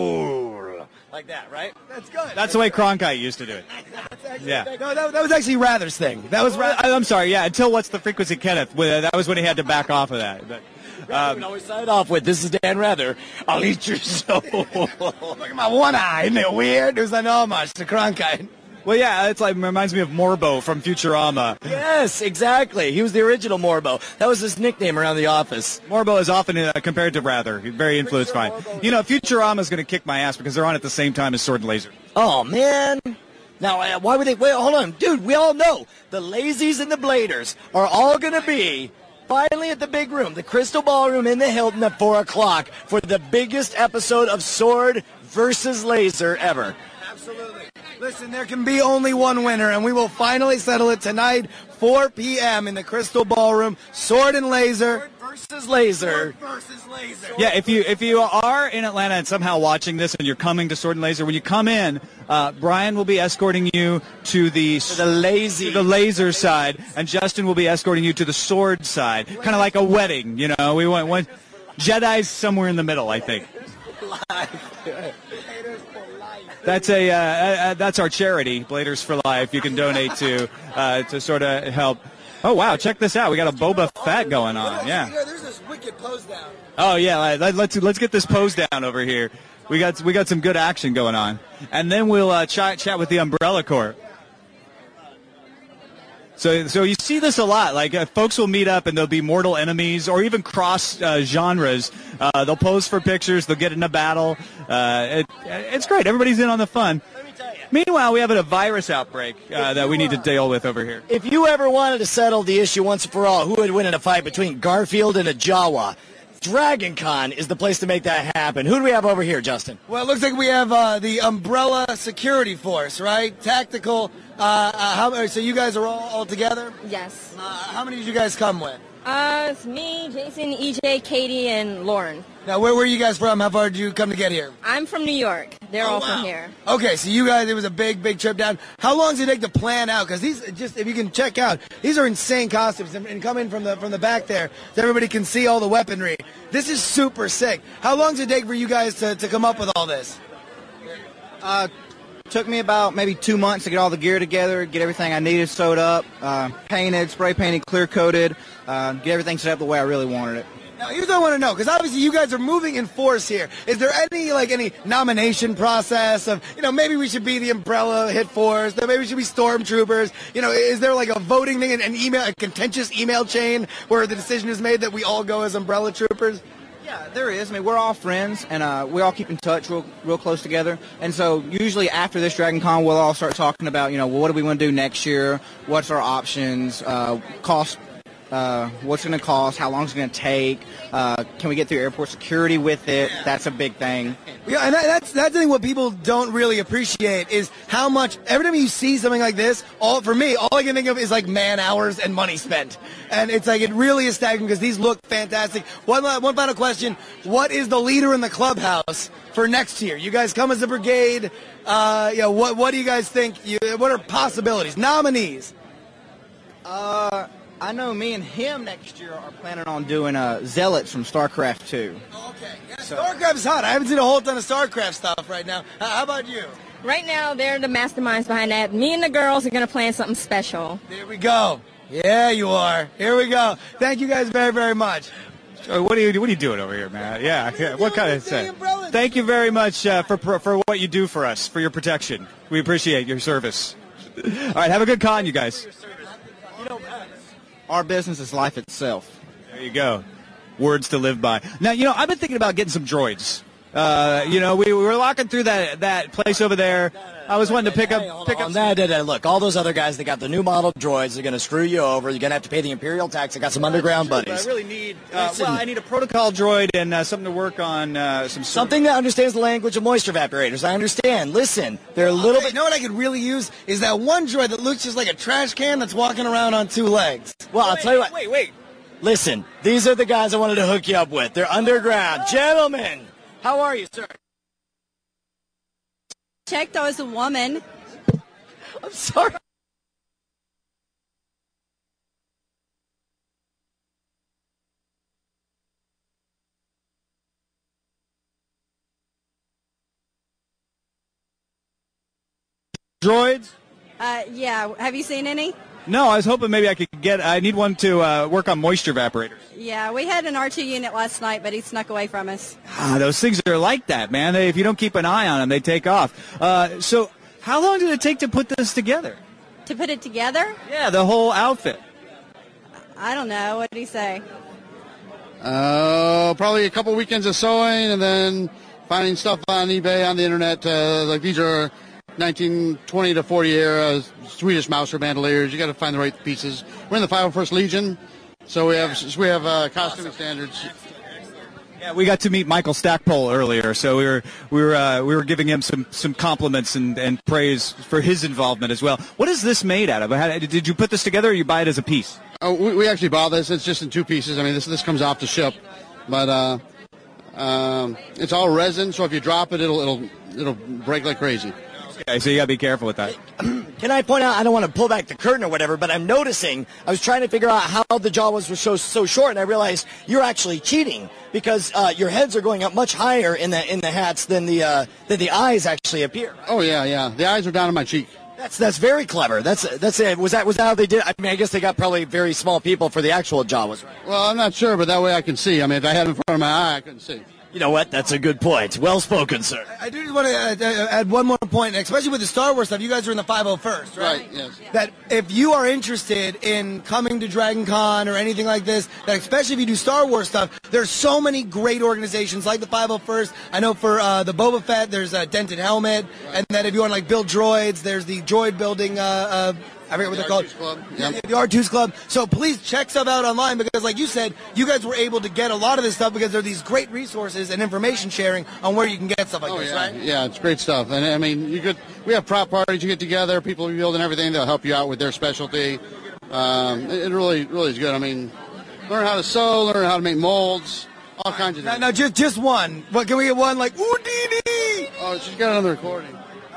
soul. Like that, right? That's good. That's the way Cronkite used to do it. Yeah. No, that, that was actually Rather's thing. That was Rather. I, I'm sorry. Yeah. Until What's the Frequency, Kenneth? That was when he had to back off of that. But, um, would always sign off with, this is Dan Rather. I'll eat your soul. Look at my one eye. Isn't it weird? It was an homage to Cronkite. Well, yeah, it's like reminds me of Morbo from Futurama. Yes, exactly. He was the original Morbo. That was his nickname around the office. Morbo is often uh, compared to Rather. Very influenced by it. You know, Futurama is going to kick my ass because they're on at the same time as Sword and Laser. Oh, man. Now, uh, why would they... Wait, hold on. Dude, we all know the Lazies and the Bladers are all going to be finally at the big room, the Crystal Ballroom in the Hilton at four o'clock for the biggest episode of Sword versus Laser ever. Absolutely. Listen, there can be only one winner, and we will finally settle it tonight, four p.m. in the Crystal Ballroom. Sword and Laser. Sword versus Laser. Sword versus Laser. Yeah, if you if you are in Atlanta and somehow watching this and you're coming to Sword and Laser, when you come in, uh, Brian will be escorting you to the to the lazy to the laser side, and Justin will be escorting you to the sword side, kind of like a wedding. You know, we went one Jedi's somewhere in the middle, I think. That's a uh, uh, that's our charity, Bladers for Life. You can donate to uh, to sort of help. Oh wow, check this out. We got a Boba Fett going on. Yeah. There's this wicked pose down. Oh yeah, let, let's let's get this pose down over here. We got we got some good action going on, and then we'll uh, chat chat with the Umbrella Corps. So, so you see this a lot. Like uh, folks will meet up and they'll be mortal enemies, or even cross uh, genres. Uh, they'll pose for pictures. They'll get in a battle. Uh, it, it's great. Everybody's in on the fun. Let me tell you. Meanwhile, we have a virus outbreak uh, that we need to deal with over here. If you ever wanted to settle the issue once and for all, who would win in a fight between Garfield and a Jawa? DragonCon is the place to make that happen. Who do we have over here, Justin? Well, it looks like we have uh, the Umbrella Security Force, right? Tactical. Uh, uh, how, so you guys are all, all together? Yes. Uh, how many did you guys come with? Uh, it's me, Jason, E J, Katie, and Lauren. Now, where were you guys from? How far did you come to get here? I'm from New York. They're oh, all wow. from here. Okay, so you guys, it was a big, big trip down. How long does it take to plan out? Because these, just if you can check out, these are insane costumes. And, and come in from the from the back there, so everybody can see all the weaponry. This is super sick. How long does it take for you guys to, to come up with all this? Uh, took me about maybe two months to get all the gear together, get everything I needed sewed up, uh, painted, spray painted, clear coated, uh, get everything set up the way I really wanted it. Now, here's what I want to know, because obviously you guys are moving in force here. Is there any, like, any nomination process of, you know, maybe we should be the Umbrella Hit Force, maybe we should be Stormtroopers? You know, is there, like, a voting thing, an email, a contentious email chain where the decision is made that we all go as Umbrella Troopers? Yeah, there is. I mean, we're all friends, and uh, we all keep in touch real, real close together. And so usually after this DragonCon, we'll all start talking about, you know, well, what do we want to do next year? What's our options? Uh, cost Uh, what's it going to cost? How long is it going to take? Uh, can we get through airport security with it? That's a big thing. Yeah, and that, that's that's the thing. What people don't really appreciate is how much. Every time you see something like this, all for me, all I can think of is like man hours and money spent, and it's like it really is staggering because these look fantastic. One la- one final question: what is the leader in the clubhouse for next year? You guys come as a brigade. Uh, you know, what what do you guys think? You, what are possibilities? Nominees? Uh. I know me and him next year are planning on doing uh, Zealots from StarCraft two. Oh, okay. Yeah, so. StarCraft's hot. I haven't seen a whole ton of StarCraft stuff right now. Uh, how about you? Right now, they're the masterminds behind that. Me and the girls are going to plan something special. There we go. Yeah, you are. Here we go. Thank you guys very, very much. Uh, what are you what are you doing over here, man? Yeah, yeah. What kind of thing? Thank you very much uh, for for what you do for us, for your protection. We appreciate your service. All right, have a good con, you guys. You know, our business is life itself. There you go. Words to live by. Now, you know, I've been thinking about getting some droids. Uh, you know, we, we were walking through that that place over there. I was wanting to pick up pick up. No, no, no. Look, all those other guys, they got the new model droids. They're going to screw you over. You're going to have to pay the Imperial tax. I got some underground True, buddies. I really need. Uh, well, I need a protocol droid and uh, something to work on. Uh, some something that understands the language of moisture evaporators. I understand. Listen, they're a little okay, bit. You know what I could really use is that one droid that looks just like a trash can that's walking around on two legs. Well, I'll wait, tell you what. Wait, wait. Listen, these are the guys I wanted to hook you up with. They're underground, gentlemen. How are you, sir? Checked I was a woman. I'm sorry. Droids? Uh, yeah. Have you seen any? No, I was hoping maybe I could get. I need one to uh, work on moisture evaporators. Yeah, we had an R two unit last night, but he snuck away from us. Ah, those things are like that, man. They, if you don't keep an eye on them, they take off. Uh, so, how long did it take to put this together? To put it together? Yeah, the whole outfit. I don't know. What did he say? Uh, probably a couple weekends of sewing and then finding stuff on eBay, on the internet. Uh, like these are nineteen twenty to forty era Swedish Mauser bandoliers. You got to find the right pieces. We're in the five oh first Legion, so we have we have uh, costuming standards. Yeah, we got to meet Michael Stackpole earlier, so we were we were uh, we were giving him some, some compliments and, and praise for his involvement as well. What is this made out of? How, did you put this together, or you buy it as a piece? Oh, we, we actually bought this. It's just in two pieces. I mean, this this comes off the ship, but uh, um, it's all resin. So if you drop it, it'll it'll it'll break like crazy. Okay, so you got to be careful with that. Can I point out, I don't want to pull back the curtain or whatever, but I'm noticing, I was trying to figure out how the Jawas were so, so short, and I realized you're actually cheating because uh, your heads are going up much higher in the in the hats than the uh, than the eyes actually appear. Oh, yeah, yeah. The eyes are down in my cheek. That's that's very clever. That's that's it. Was that was that how they did? I mean, I guess they got probably very small people for the actual Jawas, right? Well, I'm not sure, but that way I can see. I mean, if I had it in front of my eye, I couldn't see. You know what? That's a good point. Well spoken, sir. I do just want to add, add one more point, especially with the Star Wars stuff. You guys are in the five oh first, right? Right, yes. That if you are interested in coming to DragonCon or anything like this, that especially if you do Star Wars stuff, there's so many great organizations like the five oh first. I know for uh, the Boba Fett, there's a Dented Helmet, right. And then if you want to like build droids, there's the droid building. Uh, uh, I forget what they're called. Club. Yeah, Yep. the R two's Club. So please check stuff out online because, like you said, you guys were able to get a lot of this stuff because there are these great resources and information sharing on where you can get stuff like Oh, this, yeah. right? Yeah, it's great stuff. And I mean, you could. We have prop parties. You get together, people build and everything. They'll help you out with their specialty. Um, it, it really, really is good. I mean, learn how to sew, learn how to make molds, all kinds of Now, things. now just just one. What can we get one like Houdini? Oh, she's got another recording.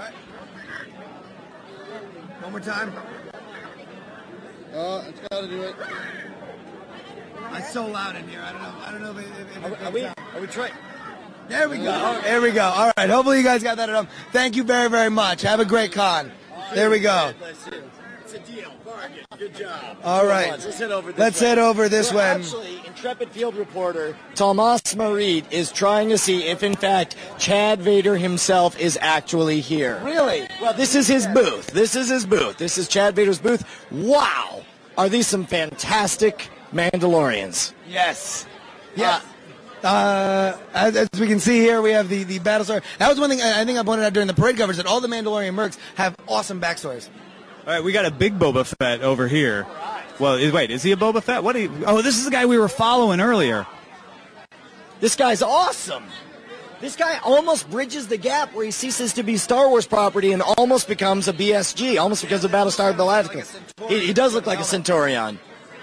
One more time. Oh, it's got to do it. It's so loud in here. I don't know. I don't know if it, if, if it Are we, comes out. are we trying? There we go. There we go. All right. Hopefully you guys got that enough. Thank you very, very much. Have a great con. There we go. It's a deal. Bargain. Good job. All right. Let's head over this Let's way. head over this Well, way. Actually, intrepid field reporter Tomas Marit is trying to see if, in fact, Chad Vader himself is actually here. Really? Well, this is his booth. This is his booth. This is Chad Vader's booth. Wow. Are these some fantastic Mandalorians? Yes. Yes. Uh, as, as we can see here, we have the, the Battlestar. That was one thing I, I think I pointed out during the parade coverage, that all the Mandalorian mercs have awesome backstories. All right, we got a big Boba Fett over here. Well, is- wait, is he a Boba Fett? What? Are you, oh, this is the guy we were following earlier. This guy's awesome. This guy almost bridges the gap where he ceases to be Star Wars property and almost becomes a B S G, almost becomes a Battlestar Galactica. He, he does look like a Centaurion.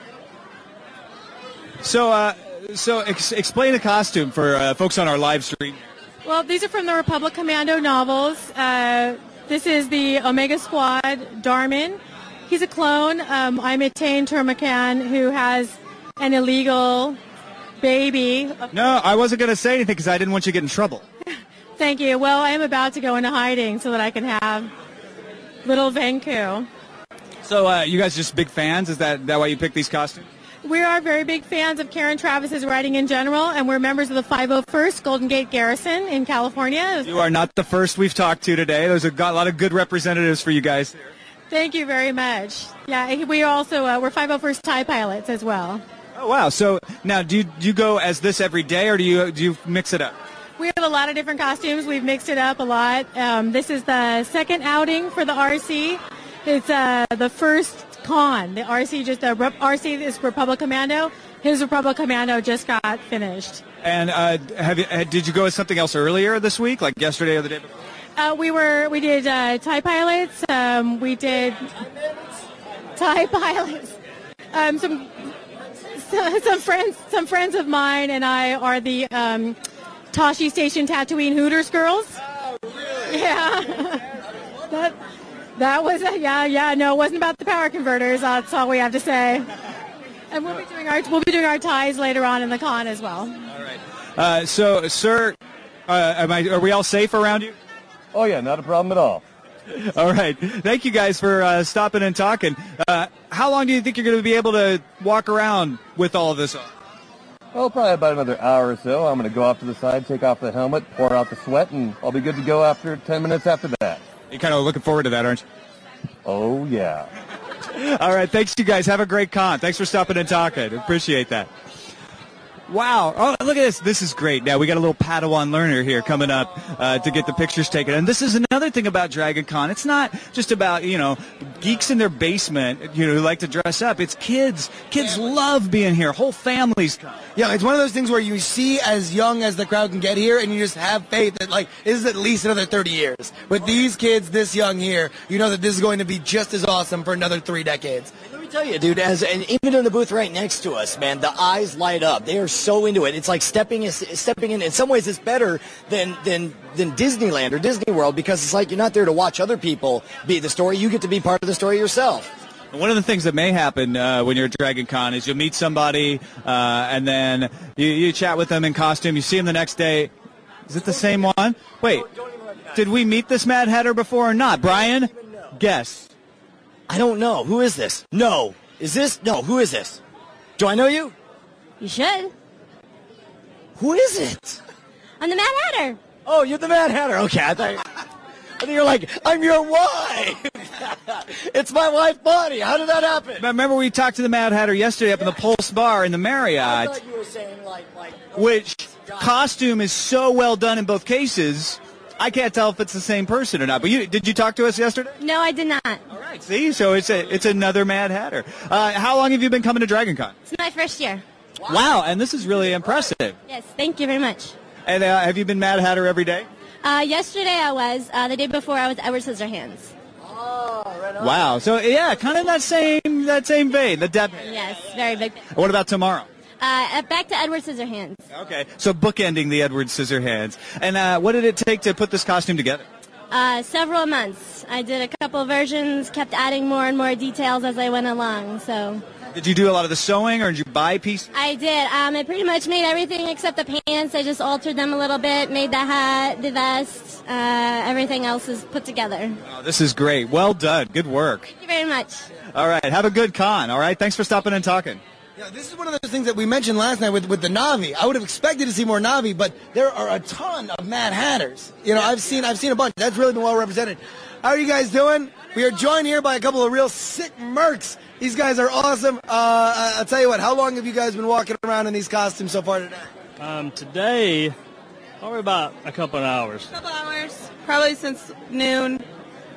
So, uh, so ex- explain the costume for uh, folks on our live stream. Well, these are from the Republic Commando novels. Uh, this is the Omega Squad Darman. He's a clone. Um, I'm Etain Turmacan, who has an illegal baby. No, I wasn't going to say anything because I didn't want you to get in trouble. Thank you. Well, I am about to go into hiding so that I can have little Venku. So, uh, you guys just big fans? Is that, that why you picked these costumes? We are very big fans of Karen Travis's writing in general, and we're members of the five oh first Golden Gate Garrison in California. You are not the first we've talked to today. There's a, got a lot of good representatives for you guys here. Thank you very much. Yeah, we also, uh, we're five oh first TIE pilots as well. Oh, wow. So now do you, do you go as this every day, or do you, do you mix it up? We have a lot of different costumes. We've mixed it up a lot. Um, this is the second outing for the R C. It's uh, the first con. The R C just, uh, Rep- R C is Republic Commando. His Republic Commando just got finished. And uh, have you, uh, did you go as something else earlier this week, like yesterday or the day before? Uh, we were, we did uh, TIE pilots. Um, we did TIE pilots. Um, some... Some friends, some friends of mine and I are the um, Tashi Station Tatooine Hooters girls. Oh, really? Yeah. that, that was, a, yeah, yeah. No, it wasn't about the power converters. That's all we have to say. And we'll be doing our, we'll be doing our ties later on in the con as well. All right. Uh, so, sir, uh, am I? Are we all safe around you? Oh yeah, not a problem at all. All right. Thank you guys for uh, stopping and talking. Uh, how long do you think you're going to be able to walk around with all of this on? Oh, probably about another hour or so. I'm going to go off to the side, take off the helmet, pour out the sweat, and I'll be good to go after ten minutes after that. You're kind of looking forward to that, aren't you? Oh, yeah. All right. Thanks, you guys. Have a great con. Thanks for stopping and talking. Appreciate that. Wow. Oh, look at this. This is great. Now, we got a little Padawan learner here coming up uh, to get the pictures taken. And this is another thing about DragonCon. It's not just about, you know, geeks in their basement, you know, who like to dress up. It's kids. Kids love being here. Whole families come. Yeah, it's one of those things where you see as young as the crowd can get here, and you just have faith that, like, this is at least another thirty years. With these kids this young here, you know that this is going to be just as awesome for another three decades. Let me tell you, dude, as and even in the booth right next to us, man, the eyes light up. They are so into it. It's like stepping in, stepping in. In some ways, it's better than than than Disneyland or Disney World because it's like you're not there to watch other people be the story. You get to be part of the story yourself. One of the things that may happen uh, when you're at DragonCon is you'll meet somebody uh, and then you, you chat with them in costume. You see them the next day. Is it the same one? Wait, did we meet this Mad Hatter before or not? Brian, guess. I don't know. Who is this? No. Is this? No. Who is this? Do I know you? You should. Who is it? I'm the Mad Hatter. Oh, you're the Mad Hatter. Okay, I thought, I thought you were like, I'm your wife. It's my wife, Bonnie. How did that happen? Remember we talked to the Mad Hatter yesterday up in the Pulse Bar in the Marriott. I thought you were saying like, like. Which costume is so well done in both cases, I can't tell if it's the same person or not. But you, did you talk to us yesterday? No, I did not. All right, see, so it's a, it's another Mad Hatter. Uh, how long have you been coming to DragonCon? It's my first year. Wow, wow and this is really impressive. Yes, thank you very much. And uh, have you been Mad Hatter every day? Uh, yesterday I was. Uh, the day before I was Edward Scissorhands. Oh, right on. Wow, so yeah, kind of that same that same vein, the depth. Yes, very big. What about tomorrow? Uh, back to Edward Scissorhands. Okay, so bookending the Edward Scissorhands. And uh, what did it take to put this costume together? Uh, several months. I did a couple versions, kept adding more and more details as I went along. So. Did you do a lot of the sewing, or did you buy pieces? I did. Um, I pretty much made everything except the pants. I just altered them a little bit, made the hat, the vest. Uh, everything else is put together. Oh, this is great. Well done. Good work. Thank you very much. All right. Have a good con. All right. Thanks for stopping and talking. Yeah, this is one of those things that we mentioned last night with, with the Na'vi. I would have expected to see more Na'vi, but there are a ton of Mad Hatters. You know, I've seen I've seen a bunch. That's really been well represented. How are you guys doing? We are joined here by a couple of real sick mercs. These guys are awesome. Uh, I'll tell you what, how long have you guys been walking around in these costumes so far today? Um, today, probably about a couple of hours. A couple hours, probably since noon.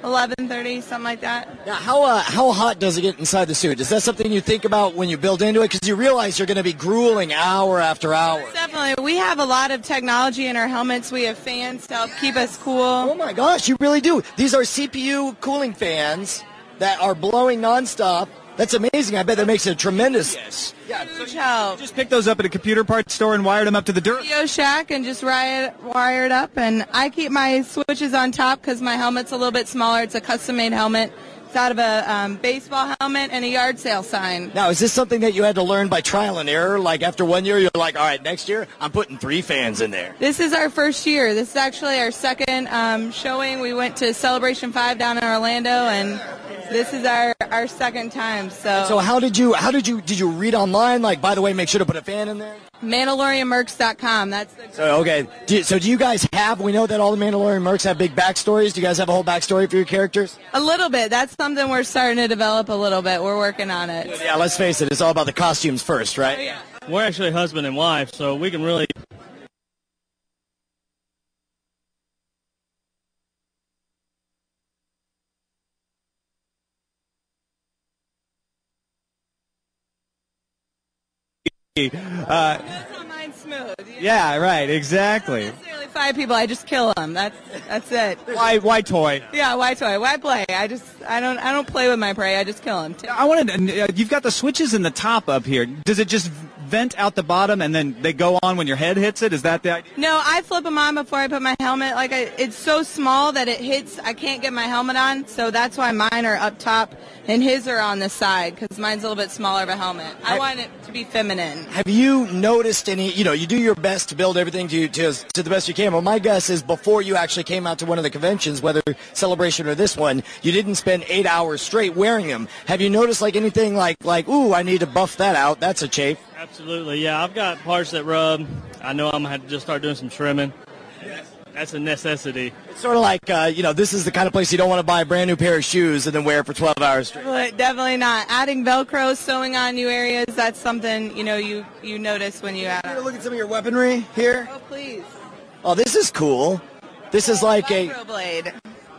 eleven thirty, something like that. Now, how uh, how hot does it get inside the suit? Is that something you think about when you build into it? Because you realize you're going to be grueling hour after hour. Definitely. We have a lot of technology in our helmets. We have fans to help keep us cool. Oh my gosh, you really do. These are C P U cooling fans that are blowing nonstop. That's amazing. I bet that makes a tremendous. Yes. Yeah, huge help. Just pick those up at a computer parts store and wired them up to the dirt. Radio Shack and just wire, wire it up. And I keep my switches on top because my helmet's a little bit smaller. It's a custom-made helmet. It's out of a um, baseball helmet and a yard sale sign. Now, is this something that you had to learn by trial and error? Like after one year, you're like, all right, next year, I'm putting three fans in there. This is our first year. This is actually our second um, showing. We went to Celebration five down in Orlando, and this is our, our second time. So, So how did you how did you did you read online? Like, by the way, make sure to put a fan in there. Mandalorian Mercs dot com. That's the So okay. Do you, so do you guys have? We know that all the Mandalorian mercs have big backstories. Do you guys have a whole backstory for your characters? a little bit. That's something we're starting to develop a little bit. We're working on it. Yeah. Let's face it. It's all about the costumes first, right? Oh, yeah. We're actually husband and wife, so we can really. Uh, Mine's smooth. yeah, right, exactly. Necessarily five people. I just kill them. That's that's it. Why, why toy? Yeah, why toy? Why play? I just I don't I don't play with my prey. I just kill them. I wanted. Uh, you've got the switches in the top up here. Does it just vent out the bottom and then they go on when your head hits it? Is that the idea? No, I flip them on before I put my helmet. Like I, it's so small that it hits. I can't get my helmet on, so that's why mine are up top and his are on the side because mine's a little bit smaller of a helmet. I, I want it to be feminine. Have you noticed any? You know, you do your best to build everything to to, to the best you can. Well, my guess is before you actually came out to one of the conventions, whether Celebration or this one, you didn't spend eight hours straight wearing them. Have you noticed like anything like like ooh, I need to buff that out? That's a chafe. Absolutely, yeah. I've got parts that rub. I know I'm going to have to just start doing some trimming. That's a necessity. It's sort of like, uh, you know, this is the kind of place you don't want to buy a brand new pair of shoes and then wear it for twelve hours straight. But definitely not. Adding Velcro, sewing on new areas, that's something, you know, you, you notice when you add it. Look at some of your weaponry here. Oh, please. Oh, this is cool. This is like a... Velcro blade.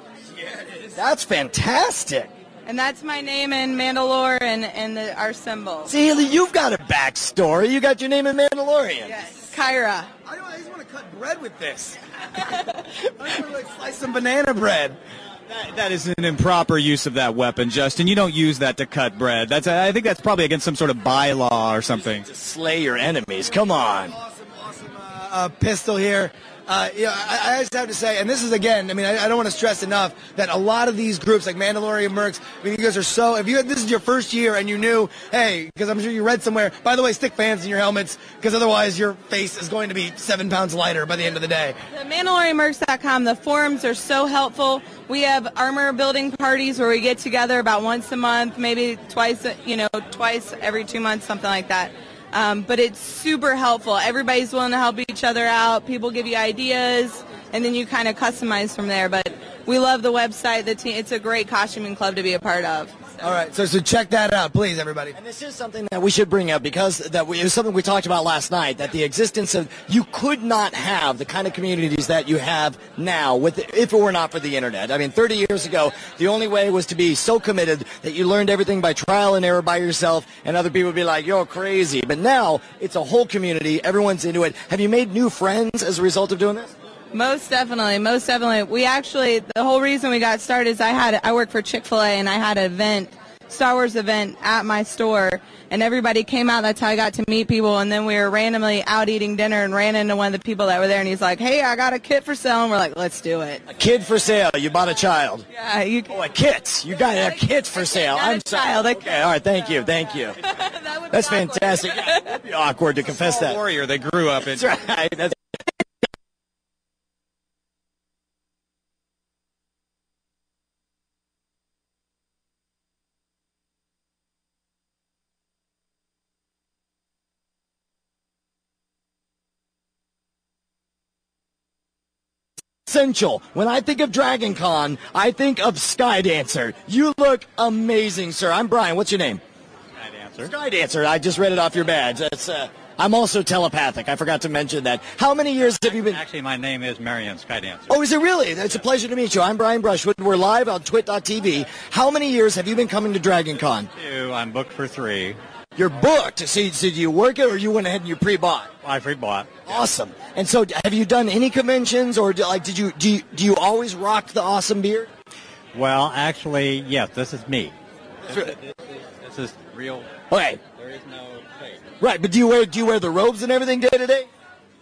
That's fantastic. And that's my name in Mandalore and, and the, our symbol. See, you've got a backstory. You got your name in Mandalorian. Yes, Kyra. I, don't, I just want to cut bread with this. I just want to like slice some banana bread. That, that is an improper use of that weapon, Justin. You don't use that to cut bread. That's I think that's probably against some sort of bylaw or something. To slay your enemies. Come on. Awesome, awesome uh, uh, pistol here. Uh, yeah, I, I just have to say, and this is again, I mean, I, I don't want to stress enough that a lot of these groups, like Mandalorian Mercs, I mean, you guys are so. If you this is your first year and you knew, hey, because I'm sure you read somewhere. By the way, stick fans in your helmets because otherwise your face is going to be seven pounds lighter by the end of the day. The Mandalorian Mercs dot com, the forums are so helpful. We have armor building parties where we get together about once a month, maybe twice, you know, twice every two months, something like that. Um, but it's super helpful. Everybody's willing to help each other out. People give you ideas, and then you kind of customize from there. But we love the website. The team, it's a great costuming club to be a part of. All right, so so check that out, please, everybody. And this is something that we should bring up because that we, it was something we talked about last night, that the existence of, you could not have the kind of communities that you have now with if it were not for the internet. I mean, thirty years ago, the only way was to be so committed that you learned everything by trial and error by yourself, and other people would be like, you're crazy. But now, it's a whole community. Everyone's into it. Have you made new friends as a result of doing this? Most definitely, most definitely. We actually, the whole reason we got started is I had, I work for Chick-fil-A and I had an event, Star Wars event at my store, and everybody came out. That's how I got to meet people. And then we were randomly out eating dinner and ran into one of the people that were there, and he's like, hey, I got a kit for sale. And we're like, let's do it. A kid for sale. You bought a child. Yeah. You, oh, a kit. You got a kit for sale. Not I'm a child, sorry. a Okay, all right, thank you, thank you. that That's fantastic. It would be awkward to confess that. Warrior they grew up in. That's right. That's essential. When I think of DragonCon, I think of Skydancer. You look amazing, sir. I'm Brian. What's your name? Skydancer. Skydancer. I just read it off your badge. That's uh, I'm also telepathic. I forgot to mention that. How many years have you been? Actually, my name is Marion Skydancer. Oh, is it really? It's a pleasure to meet you. I'm Brian Brushwood. We're live on twit dot t v. How many years have you been coming to DragonCon? Two. I'm booked for three. You're booked. So, so did you work it, or you went ahead and you pre-bought? I pre-bought. Awesome. And so, have you done any conventions, or do, like, did you do? You, do you always rock the awesome beard? Well, actually, yes. This is me. This, this is real. Okay. There is no fake. Right, but do you wear do you wear the robes and everything day to day?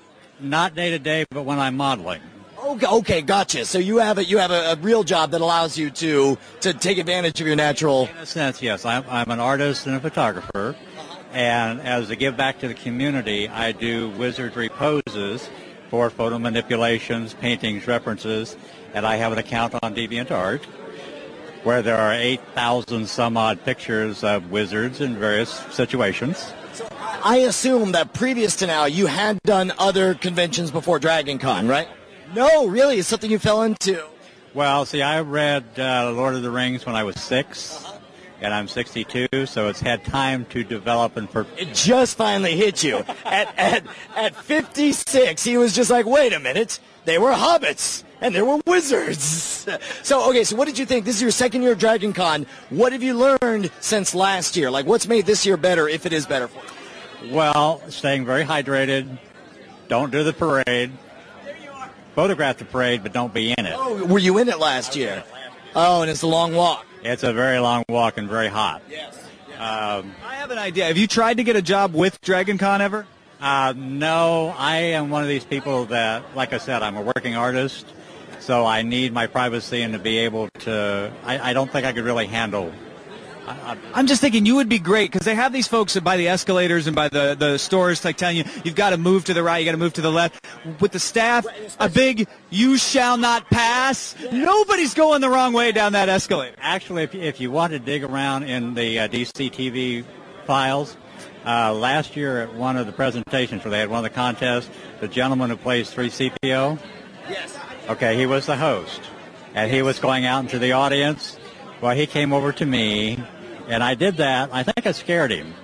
Not day to day, but when I'm modeling. Okay, okay, gotcha. So you have a you have a, a real job that allows you to to take advantage of your natural. In a sense, yes. I'm I'm an artist and a photographer, and as a give back to the community, I do wizardry poses for photo manipulations, paintings, references, and I have an account on DeviantArt where there are eight thousand some odd pictures of wizards in various situations. I assume that previous to now, you had done other conventions before DragonCon, right? No, really? It's something you fell into? Well, see, I read uh, Lord of the Rings when I was six, uh-huh. and I'm sixty-two, so it's had time to develop and perfect. It just finally hit you. at, at, at fifty-six, he was just like, wait a minute, they were hobbits. And there were wizards. So, okay, so what did you think? This is your second year of DragonCon. What have you learned since last year? Like, what's made this year better, if it is better for you? Well, staying very hydrated. Don't do the parade. Photograph the parade, but don't be in it. Oh, were you in it last year? Oh, and it's a long walk. It's a very long walk and very hot. Yes. Um, I have an idea. Have you tried to get a job with DragonCon ever? Uh, no, I am one of these people that, like I said, I'm a working artist. So I need my privacy and to be able to, I, I don't think I could really handle. I, I, I'm just thinking you would be great because they have these folks by the escalators and by the, the stores like telling you, you've got to move to the right, you got to move to the left. With the staff, a big, you shall not pass. Nobody's going the wrong way down that escalator. Actually, if, if you want to dig around in the uh, D C T V files, uh, last year at one of the presentations where they had one of the contests, the gentleman who plays three C P O. Yes. Okay, he was the host, and he was going out into the audience. Well, he came over to me, and I did that. I think I scared him.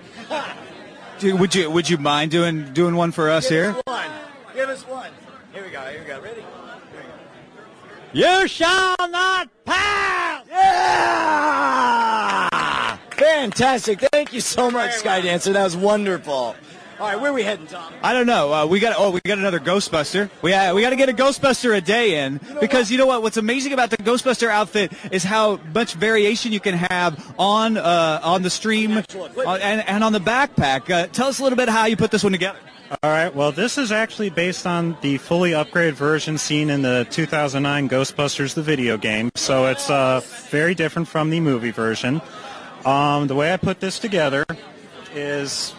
Dude, would you would you mind doing doing one for us Give here? Us one. Give us one. Here we go. Here we go. Ready? Here we go. You shall not pass. Yeah! Fantastic. Thank you so much, Skydancer. That was wonderful. All right, where are we heading, Tom? I don't know. Uh, we got oh, we got another Ghostbuster. We uh, we got to get a Ghostbuster a day in you know because what? you know what? What's amazing about the Ghostbuster outfit is how much variation you can have on uh, on the stream on, and and on the backpack. Uh, tell us a little bit how you put this one together. All right. Well, this is actually based on the fully upgraded version seen in the two thousand nine Ghostbusters, the video game. So it's uh, very different from the movie version. Um, the way I put this together is.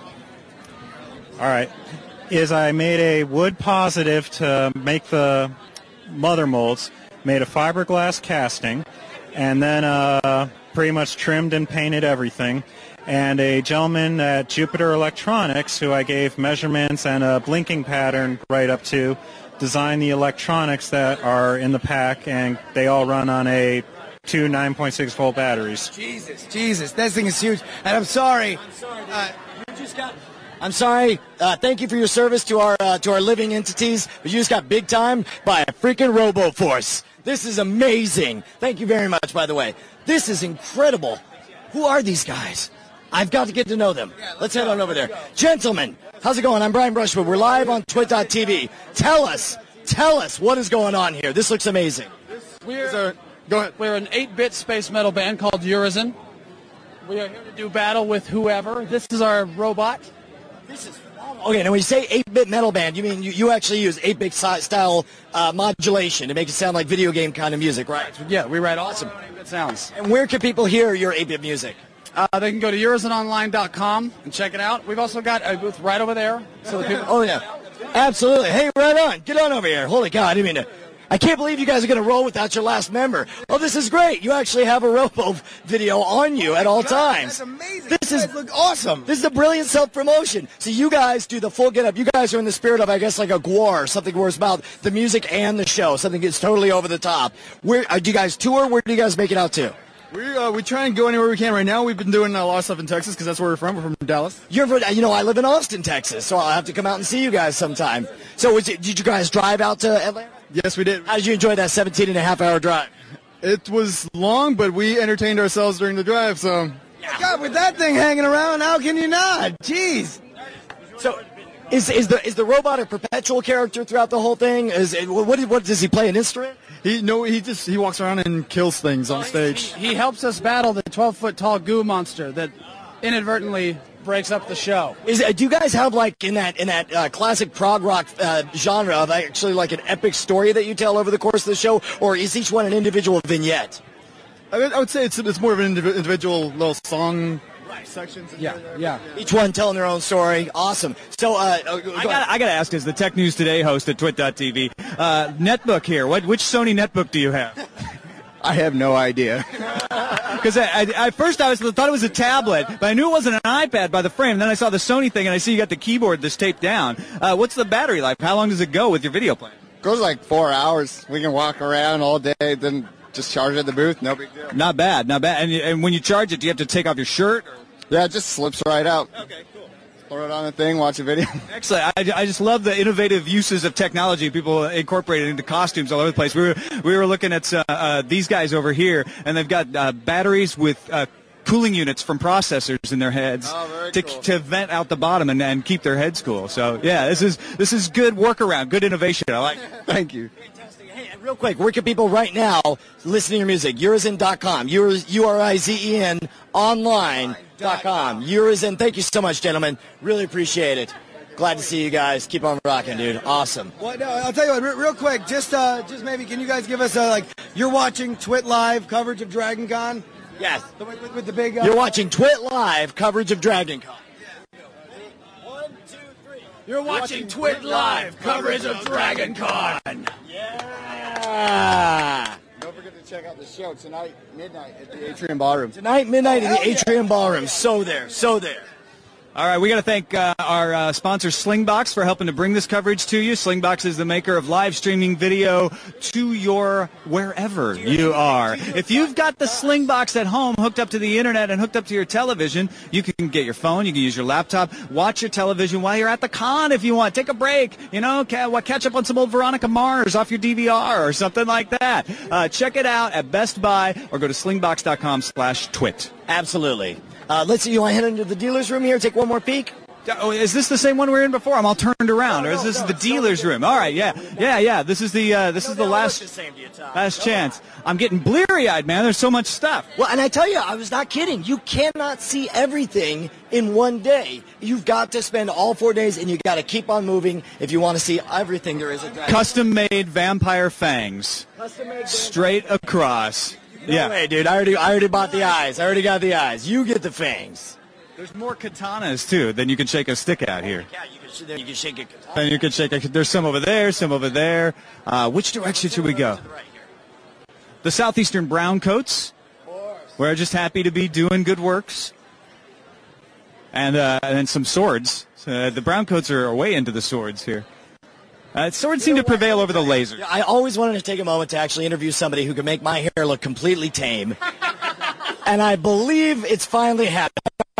All right, is I made a wood positive to make the mother molds, made a fiberglass casting, and then uh, pretty much trimmed and painted everything. And a gentleman at Jupiter Electronics, who I gave measurements and a blinking pattern right up to, designed the electronics that are in the pack, and they all run on a two nine point six volt batteries. Jesus, Jesus, that thing is huge. And I'm sorry. I'm sorry, uh, you just got... I'm sorry. Uh, thank you for your service to our uh, to our living entities, but you just got big time by a freaking RoboForce. This is amazing. Thank you very much, by the way. This is incredible. Who are these guys? I've got to get to know them. Yeah, let's, let's head on over there. Gentlemen, how's it going? I'm Brian Brushwood. We're live on twit dot t v. Tell us, tell us what is going on here. This looks amazing. We're, go ahead. We're an eight-bit space metal band called Urizen. We are here to do battle with whoever. This is our robot. This is phenomenal. Okay, now when you say eight-bit metal band, you mean you, you actually use eight-bit style uh, modulation to make it sound like video game kind of music, right? Yeah, we write awesome eight-bit sounds. And where can people hear your eight-bit music? Uh, they can go to urizen online dot com and check it out. We've also got a booth right over there. So the people- oh, yeah. Absolutely. Hey, right on. Get on over here. Holy cow, I didn't mean to... I can't believe you guys are going to roll without your last member. Oh, this is great. You actually have a Robo video on you at all times. That's amazing. This you is guys look awesome. This is a brilliant self-promotion. So you guys do the full get-up. You guys are in the spirit of, I guess, like a Gwar, something where it's about the music and the show, something that's totally over the top. Where uh, do you guys tour? Where do you guys make it out to? We uh, we try and go anywhere we can. Right now, we've been doing a lot of stuff in Texas because that's where we're from. We're from Dallas. You're, from- you know, I live in Austin, Texas, so I'll have to come out and see you guys sometime. So, was it, did you guys drive out to Atlanta? Yes, we did. How did you enjoy that seventeen and a half hour drive? It was long, but we entertained ourselves during the drive. So, God, with that thing hanging around, how can you not? Jeez. So, is is the is the robot a perpetual character throughout the whole thing? Is it, what what does he play, an instrument? he no, he just he walks around and kills things on stage. He helps us battle the twelve-foot-tall goo monster that inadvertently breaks up the show. Is do you guys have like in that in that uh, classic prog rock uh, genre of actually like an epic story that you tell over the course of the show, or is each one an individual vignette? I would, I would say it's it's more of an indiv- individual little song sections. Yeah, yeah. Each one telling their own story. Awesome. So uh, uh, go I got I got to ask, as the Tech News Today host at twit dot t v, uh, netbook here. What which Sony netbook do you have? I have no idea. Because at first I was thought it was a tablet, but I knew it wasn't an iPad by the frame. And then I saw the Sony thing, and I see you got the keyboard that's taped down. Uh, what's the battery life? How long does it go with your video plan? Goes like four hours. We can walk around all day, then just charge it at the booth. No big deal. Not bad, not bad. And, and when you charge it, do you have to take off your shirt? Or? Yeah, it just slips right out. Okay, cool. Throw it on the thing, watch a video. Excellent. I, I just love the innovative uses of technology people incorporate it into costumes all over the place. We were we were looking at uh, uh, these guys over here, and they've got uh, batteries with uh, cooling units from processors in their heads oh, to cool. to vent out the bottom and, and keep their heads cool. So yeah, this is this is good workaround, good innovation. I like it. Thank you. Real quick, where can people right now listen to your music? Urizen dot com. U R I Z E N online dot com. Urizen, thank you so much, gentlemen. Really appreciate it. Glad to see you guys. Keep on rocking, dude. Awesome. Well, no, I'll tell you what, re- real quick, just uh, just maybe, can you guys give us a, like, you're watching Twit Live coverage of DragonCon? Yes. The, with, with the big... Uh, You're watching Twit Live coverage of DragonCon. You're watching Twit Live coverage of DragonCon. Yeah. Don't forget to check out the show tonight, midnight, at the Atrium Ballroom. Tonight, midnight in the Atrium Ballroom. So there, so there. All right, we got to thank uh, our uh, sponsor Slingbox for helping to bring this coverage to you. Slingbox is the maker of live streaming video to your wherever you are. If you've got the Slingbox at home hooked up to the internet and hooked up to your television, you can get your phone, you can use your laptop, watch your television while you're at the con if you want. Take a break, you know, catch up on some old Veronica Mars off your D V R or something like that. Uh, check it out at Best Buy or go to slingbox dot com slash twit. Absolutely. Uh, let's see, you want to head into the dealer's room here, take one more peek? Oh, is this the same one we were in before? I'm all turned around. No, or is this no, the no, dealer's room? All right, yeah, yeah, yeah. This is the uh, this No, is the they all last look the same to you, Tom. last Come chance. I'm getting bleary-eyed, man. There's so much stuff. Well, and I tell you, I was not kidding. You cannot see everything in one day. You've got to spend all four days, and you got to keep on moving if you want to see everything there is at Dragon. Custom-made vampire fangs, Custom-made straight across. No yeah. way, dude. I already, I already bought the eyes. I already got the eyes. You get the fangs. There's more katanas too than you can shake a stick out here. Yeah, you can, there you can shake it. And you can shake. A, there's some over there, some over there. Uh, which direction should we go? The southeastern brown coats. We're just happy to be doing good works. And uh, and some swords. Uh, the brown coats are way into the swords here. Uh, swords seem to prevail over the lasers. I always wanted to take a moment to actually interview somebody who could make my hair look completely tame. And I believe it's finally happened.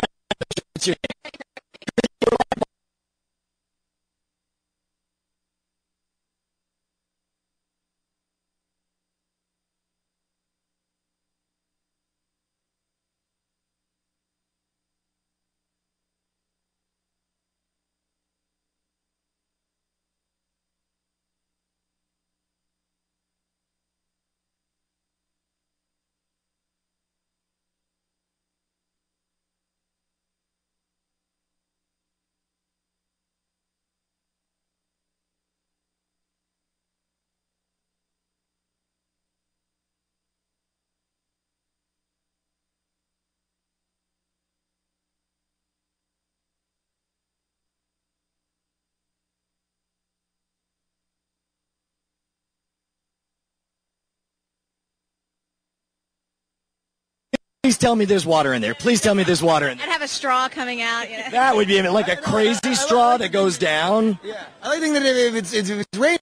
Please tell me there's water in there. Please tell me there's water in there. I'd have a straw coming out. You know? That would be like a crazy straw that goes down. Yeah. I like to think that if it's, if it's raining,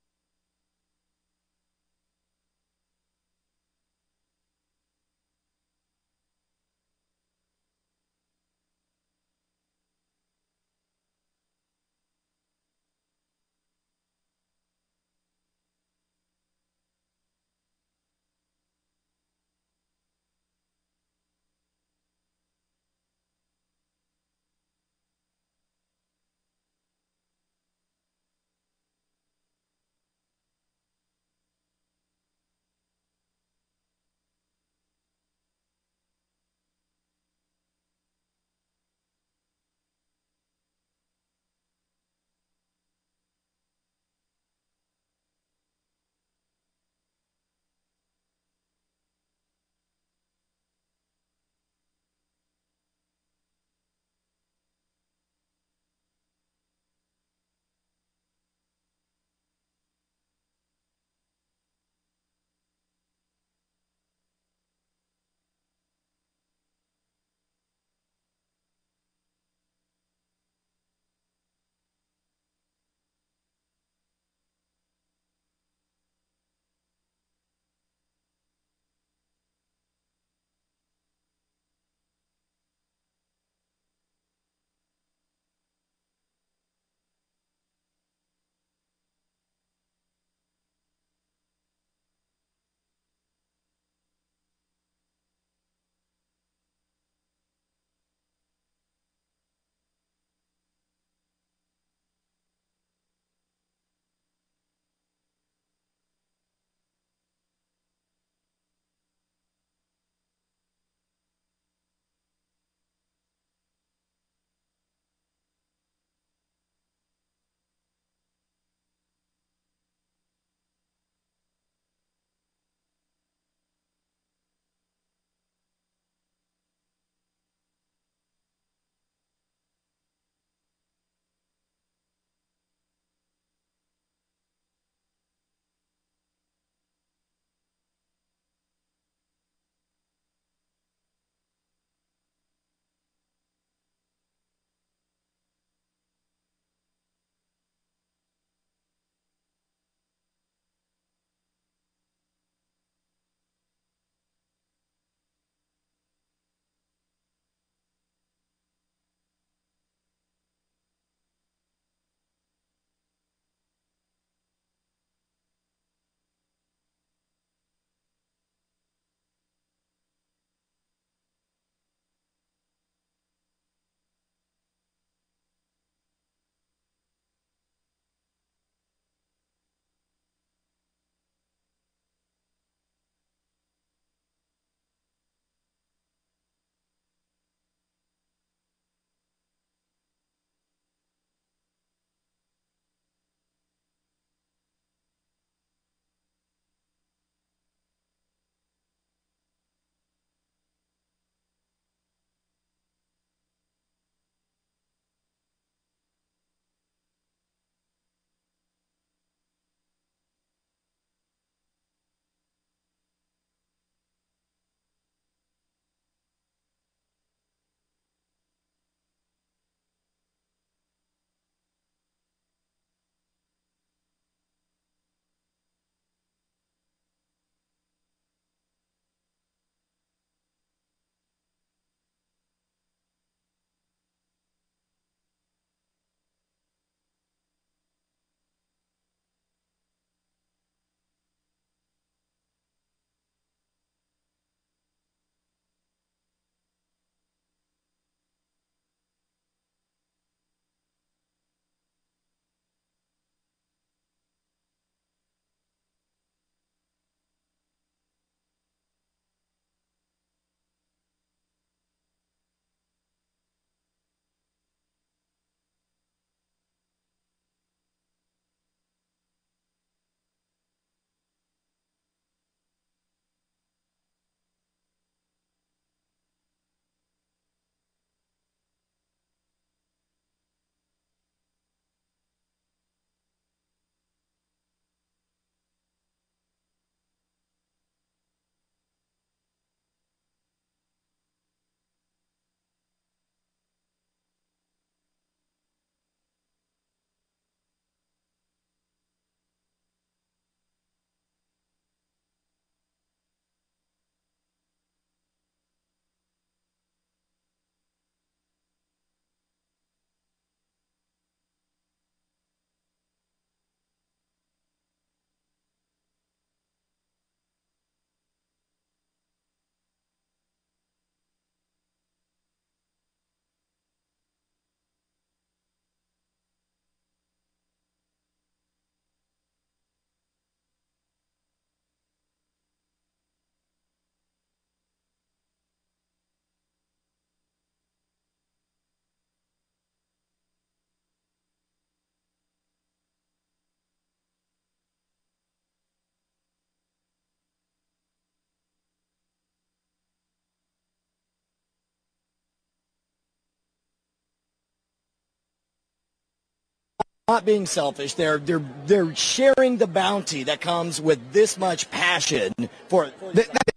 not being selfish. They're they're they're sharing the bounty that comes with this much passion for. for th- that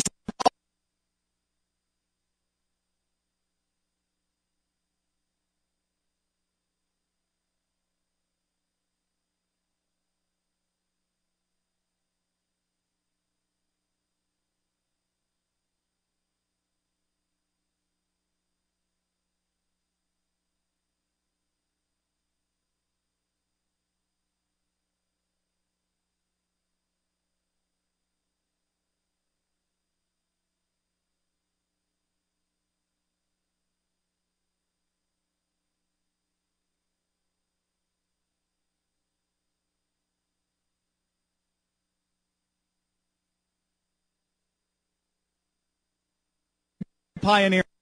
Pioneer.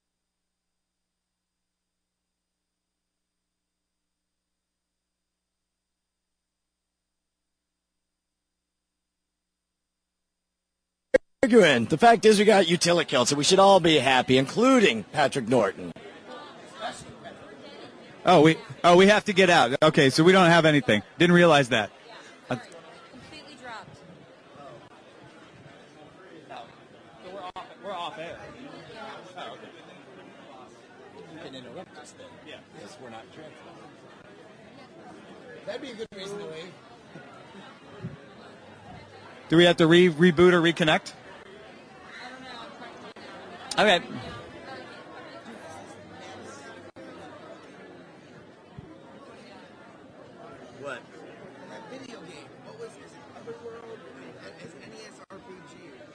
arguing. The fact is, we got utility killed, so we should all be happy, including Patrick Norton. Oh, we oh we have to get out. Okay, so we don't have anything. Didn't realize that. Uh, Completely dropped. So we're off. We're off air. Oh, okay. You can interrupt us then. Yeah, because we're not transmitting. That'd be a good reason to leave. Do we have to re reboot or reconnect? Okay. What? That video game. What was it? Otherworld? It's N E S R P G.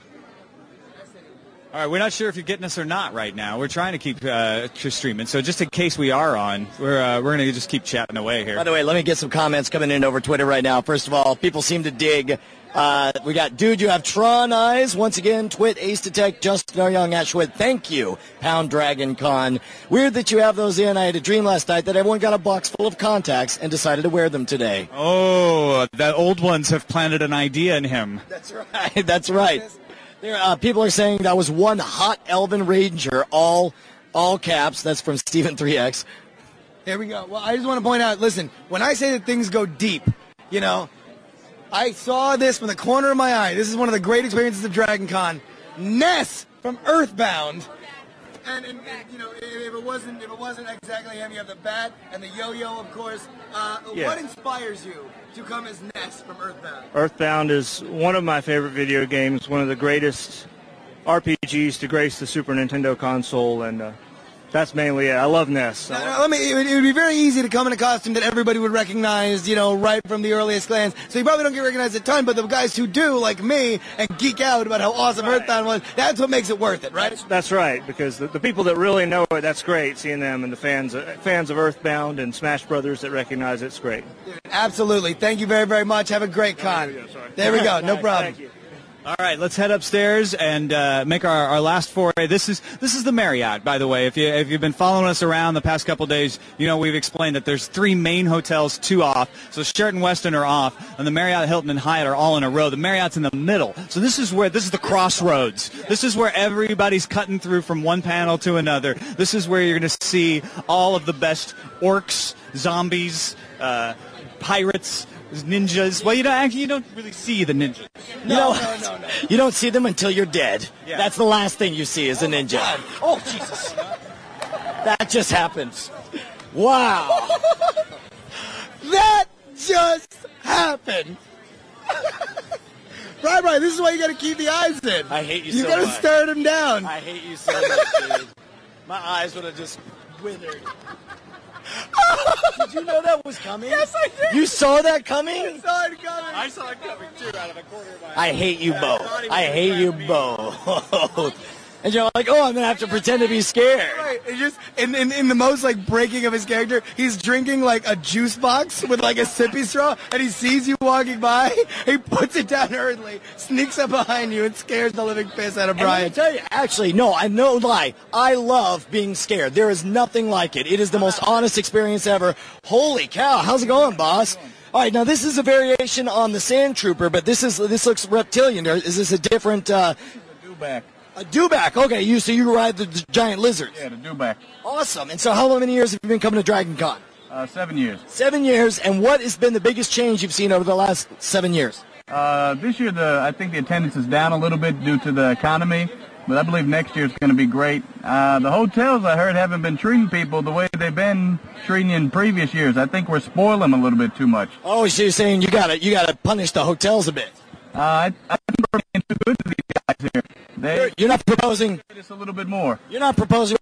All right, we're not sure if you're getting us or not right now. We're trying to keep uh, streaming, so just in case we are on, we're uh, we're going to just keep chatting away here. By the way, let me get some comments coming in over Twitter right now. First of all, people seem to dig. Uh, we got, dude, you have Tron eyes. Once again, Twit, Ace Detect, Justin R. Young, Ashwood. Thank you, Pound Dragon Con. Weird that you have those in. I had a dream last night that everyone got a box full of contacts and decided to wear them today. Oh, the old ones have planted an idea in him. That's right. That's right. There, uh, people are saying that was one hot Elven Ranger, all all caps. That's from Steven three X. There we go. Well, I just want to point out, listen, when I say that things go deep, you know, I saw this from the corner of my eye. This is one of the great experiences of DragonCon. Ness from Earthbound. And, and, and you know, if it wasn't if it wasn't exactly him, you have the bat and the yo-yo, of course. Uh, Yeah. What inspires you to come as Ness from Earthbound? Earthbound is one of my favorite video games, one of the greatest R P Gs to grace the Super Nintendo console, and uh, that's mainly it. I love Ness. Now, now, let me, it, would, it would be very easy to come in a costume that everybody would recognize, you know, right from the earliest glance. So you probably don't get recognized a ton, but the guys who do, like me, and geek out about how awesome Earthbound was, that's what makes it worth it, right? That's, that's right, because the, the people that really know it, that's great, seeing them, and the fans uh, fans of Earthbound and Smash Brothers that recognize it's great. Absolutely. Thank you very, very much. Have a great con. There we go. No problem. Thank you. All right, let's head upstairs and uh, make our, our last foray. This is this is the Marriott, by the way. If you if you've been following us around the past couple days, you know we've explained that there's three main hotels, two off. So Sheraton, Westin are off, and the Marriott, Hilton, and Hyatt are all in a row. The Marriott's in the middle. So this is where this is the crossroads. This is where everybody's cutting through from one panel to another. This is where you're going to see all of the best orcs, zombies, uh, pirates, ninjas. Well, you don't actually you don't really see the ninjas. You know, no, no, no. You don't see them until you're dead. Yeah. That's the last thing you see is a ninja. Oh, Jesus. That just happens. Wow. That just happened. Right, right. This is why you got to keep the eyes in. I hate you, you so gotta much. stare them down. I hate you so much, dude. My eyes would have just withered. Did you know that was coming? Yes, I did. You saw that coming? I saw it coming. I saw it coming too out of the corner of my eye. I hate you both. I hate you both. And you're like, oh, I'm going to have to pretend to be scared. Right. It's just, in, in, in the most, like, breaking of his character, he's drinking, like, a juice box with, like, a sippy straw, and he sees you walking by, he puts it down hurriedly, sneaks up behind you, and scares the living piss out of And Brian. let me tell you, actually, no, I no lie. I love being scared. There is nothing like it. It is the most honest experience ever. Holy cow. How's it going, boss? All right, now this is a variation on the Sand Trooper, but this is this looks reptilian. Is this a different... Uh, Dewback. A dewback. Okay, you so you ride the, the giant lizards. Yeah, the dewback. Awesome. And so how many years have you been coming to DragonCon? Uh, Uh, seven years. Seven years, and what has been the biggest change you've seen over the last seven years? Uh, this year, the I think the attendance is down a little bit due to the economy, but I believe next year it's going to be great. Uh, the hotels, I heard, haven't been treating people the way they've been treating in previous years. I think we're spoiling them a little bit too much. Oh, so you're saying you got to you got to punish the hotels a bit? Uh, I, I think we're being too good to these guys here. They, you're, you're not proposing just a little bit more. You're not proposing.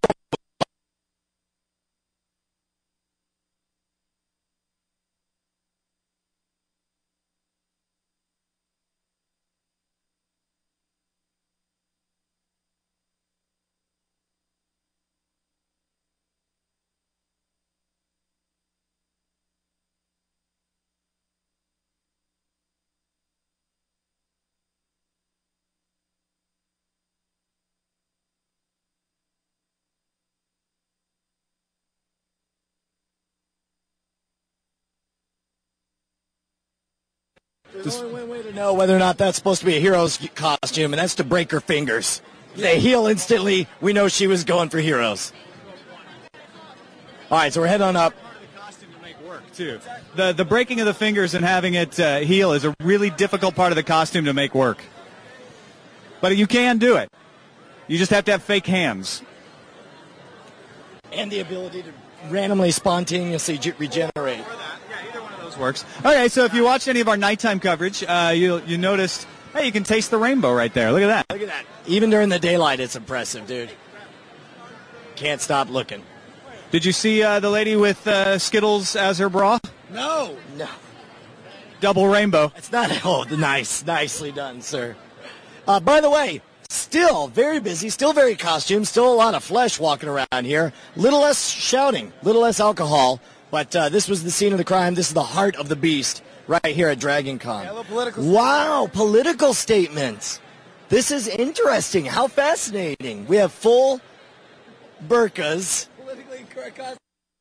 There's only one way to know whether or not that's supposed to be a hero's costume, and that's to break her fingers. They heal instantly. We know she was going for heroes. All right, so we're heading on up. Too. The the breaking of the fingers and having it uh, heal is a really difficult part of the costume to make work. But you can do it. You just have to have fake hands. And the ability to randomly, spontaneously regenerate. Works. Okay, so if you watched any of our nighttime coverage, uh, you you noticed, hey, you can taste the rainbow right there. Look at that. Look at that. Even during the daylight, it's impressive, dude. Can't stop looking. Did you see uh, the lady with uh, Skittles as her bra? No. No. Double rainbow. It's not. Oh, nice. Nicely done, sir. Uh, by the way, still very busy, still very costumed, still a lot of flesh walking around here. Little less shouting, little less alcohol. But uh, this was the scene of the crime. This is the heart of the beast right here at DragonCon. Yeah, political wow, political statements. This is interesting. How fascinating. We have full burqas. Politically correct costume.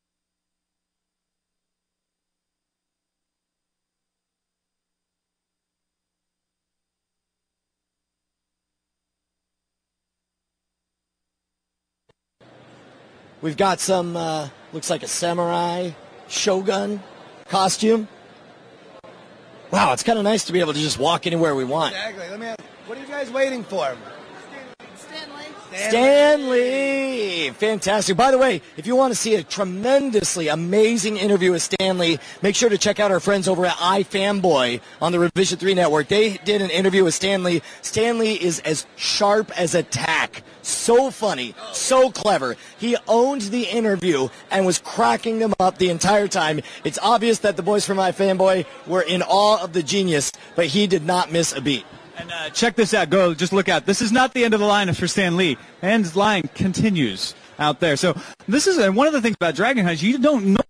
We've got some, uh, looks like a samurai shogun costume. Wow, it's kind of nice to be able to just walk anywhere we want. Exactly. Let me ask, what are you guys waiting for? Stanley. Stanley. Fantastic. By the way, if you want to see a tremendously amazing interview with Stanley, make sure to check out our friends over at iFanboy on the Revision three Network. They did an interview with Stanley. Stanley is as sharp as a tack. So funny, so clever. He owned the interview and was cracking them up the entire time. It's obvious that the boys from iFanboy were in awe of the genius, but he did not miss a beat. And uh, check this out. Go, just look out. This is not the end of the line for Stan Lee. And his line continues out there. So this is uh, one of the things about Dragon Hunt. You don't normally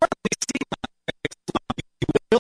see.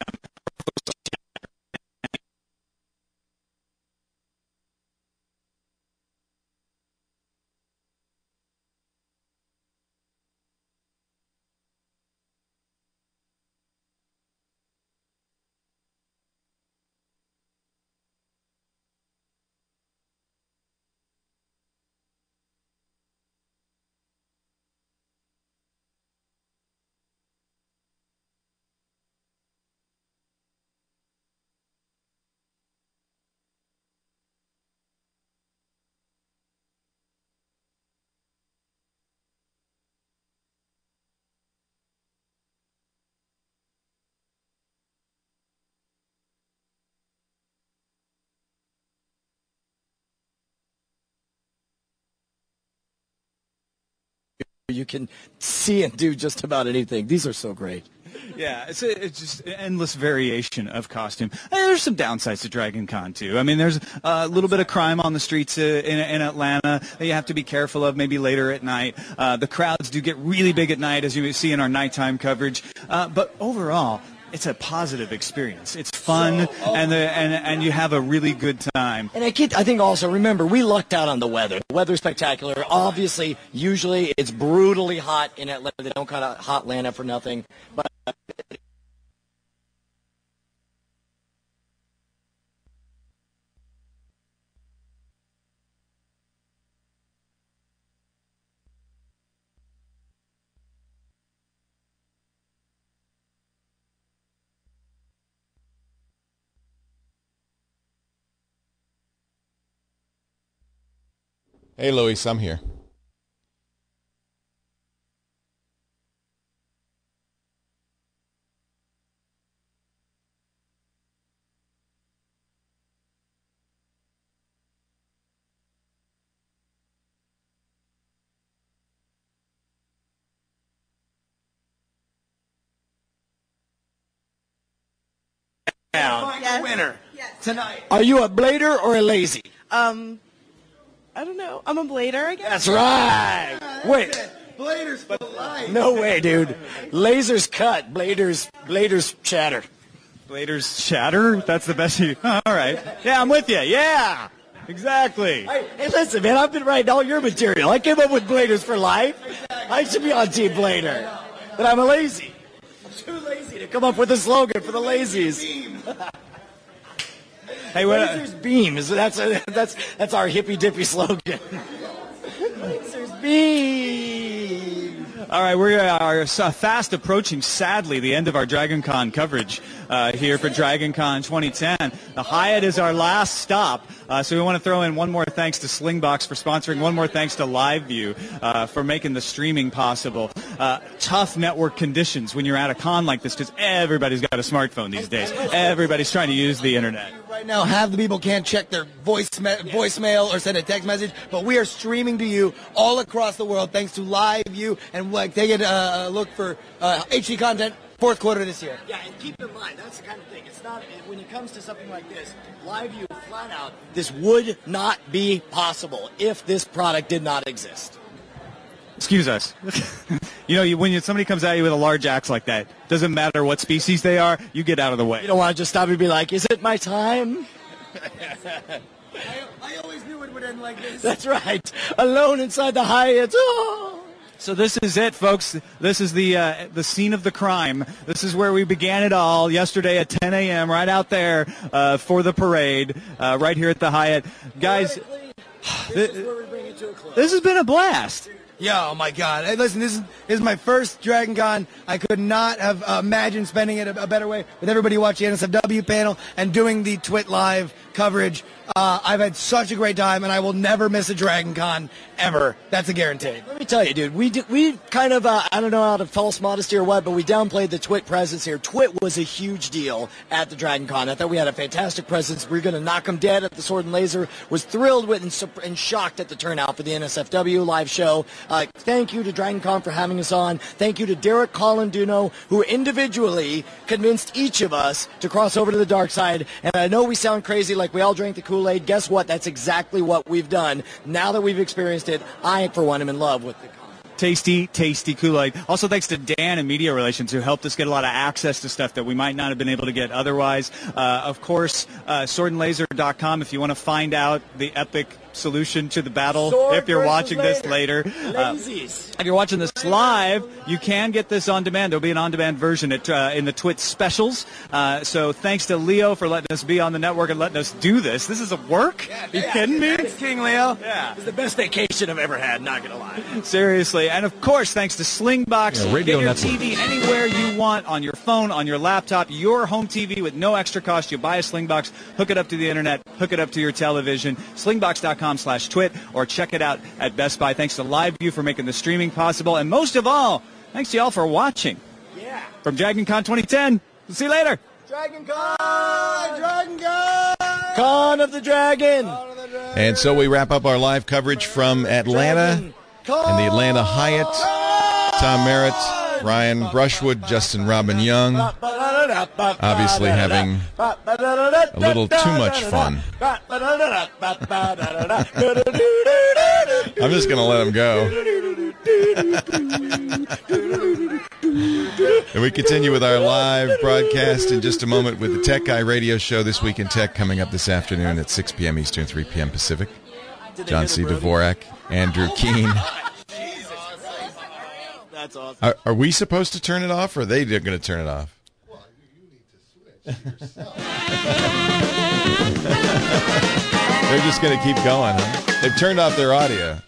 You can see and do just about anything. These are so great. Yeah, it's, a, it's just an endless variation of costume. And there's some downsides to DragonCon, too. I mean, there's a little bit of crime on the streets uh, in, in Atlanta that you have to be careful of maybe later at night. Uh, the crowds do get really big at night, as you see in our nighttime coverage. Uh, but overall, it's a positive experience. It's fun, So, oh and, the, and and you have a really good time. And I, get, I think also, remember, we lucked out on the weather. The weather's spectacular. Obviously, usually it's brutally hot in Atlanta. They don't call it hot Atlanta for nothing. But Hey, Luis, I'm here. Yes. Winner tonight. Are you a blader or a lazy? Um, I don't know. I'm a blader, I guess. That's right. Wait. Bladers for life. No way, dude. Lasers cut. Bladers, bladers shatter. Bladers shatter? That's the best you... All right. Yeah, I'm with you. Yeah. Exactly. Hey, hey, listen, man. I've been writing all your material. I came up with bladers for life. I should be on Team Blader. But I'm a lazy. I'm too lazy to come up with a slogan for the lazies. Hey, what? Lasers beams. That's a, that's that's our hippy dippy slogan. Lasers beams. All right, we are fast approaching, sadly, the end of our DragonCon coverage uh, here for DragonCon twenty ten. The Hyatt is our last stop, uh, so we want to throw in one more thanks to Slingbox for sponsoring, one more thanks to LiveView uh, for making the streaming possible. Uh, tough network conditions when you're at a con like this because everybody's got a smartphone these days. Everybody's trying to use the internet. Right now, half the people can't check their voice me- voicemail or send a text message, but we are streaming to you all across the world thanks to LiveView, and like they get a look for uh, H D content fourth quarter this year. Yeah, and keep in mind, that's the kind of thing. It's not, when it comes to something like this, LiveView flat out, this would not be possible if this product did not exist. Excuse us. You know, you, when you, somebody comes at you with a large axe like that, doesn't matter what species they are, you get out of the way. You don't want to just stop and be like, is it my time? I, I always knew it would end like this. That's right. Alone inside the Hyatt. Oh. So this is it, folks. This is the uh, the scene of the crime. This is where we began it all yesterday at ten a.m. right out there uh, for the parade, uh, right here at the Hyatt. Guys, this is where we bring it to a close. This has been a blast. Yeah, oh my God. Hey, listen, this is, this is my first DragonCon. I could not have uh, imagined spending it a, a better way with everybody watching the N S F W panel and doing the Twit Live coverage. Uh, I've had such a great time, and I will never miss a DragonCon ever. That's a guarantee. Let me tell you, dude, we did, we kind of, uh, I don't know out of false modesty or what, but we downplayed the Twit presence here. Twit was a huge deal at the DragonCon. I thought we had a fantastic presence. We were going to knock them dead at the Sword and Laser. Was thrilled with and, su- and shocked at the turnout for the N S F W live show. Uh, thank you to DragonCon for having us on. Thank you to Derek Colanduno, who individually convinced each of us to cross over to the dark side. And I know we sound crazy like we all drank the Kool-Aid. Guess what? That's exactly what we've done. Now that we've experienced it, I, for one, am in love with the con. Tasty, tasty Kool-Aid. Also, thanks to Dan in Media Relations, who helped us get a lot of access to stuff that we might not have been able to get otherwise. Uh, of course, uh, sword and laser dot com if you want to find out the epic solution to the battle. Sword if you're watching later. this later. Uh, Lazies. if you're watching this live, you can get this on demand. There'll be an on-demand version at, uh, in the Twit specials. Uh, so thanks to Leo for letting us be on the network and letting us do this. This is a work? Yeah, Are you yeah, kidding me? Thanks, King Leo. Yeah. It's the best vacation I've ever had, not going to lie. Seriously. And, of course, thanks to Slingbox. Yeah, Radio Get your Network. T V anywhere you want, on your phone, on your laptop, your home T V with no extra cost. You buy a Slingbox, hook it up to the internet, hook it up to your television, slingbox dot com slash twit, or check it out at Best Buy. Thanks to LiveView for making the streaming possible. And most of all, thanks to y'all for watching. Yeah. From DragonCon twenty ten. We'll see you later. DragonCon! DragonCon! Con of the Dragon! And so we wrap up our live coverage from Atlanta and the Atlanta Hyatt. Tom Merritt, Ryan Brushwood, Justin Robin Young, obviously having a little too much fun. I'm just going to let him go. And we continue with our live broadcast in just a moment with the Tech Guy Radio Show This Week in Tech coming up this afternoon at six p.m. Eastern, three p.m. Pacific. John C. Dvorak, Andrew Keene. That's awesome. Are, are we supposed to turn it off, or are they going to turn it off? They're just going to keep going, huh? They've turned off their audio.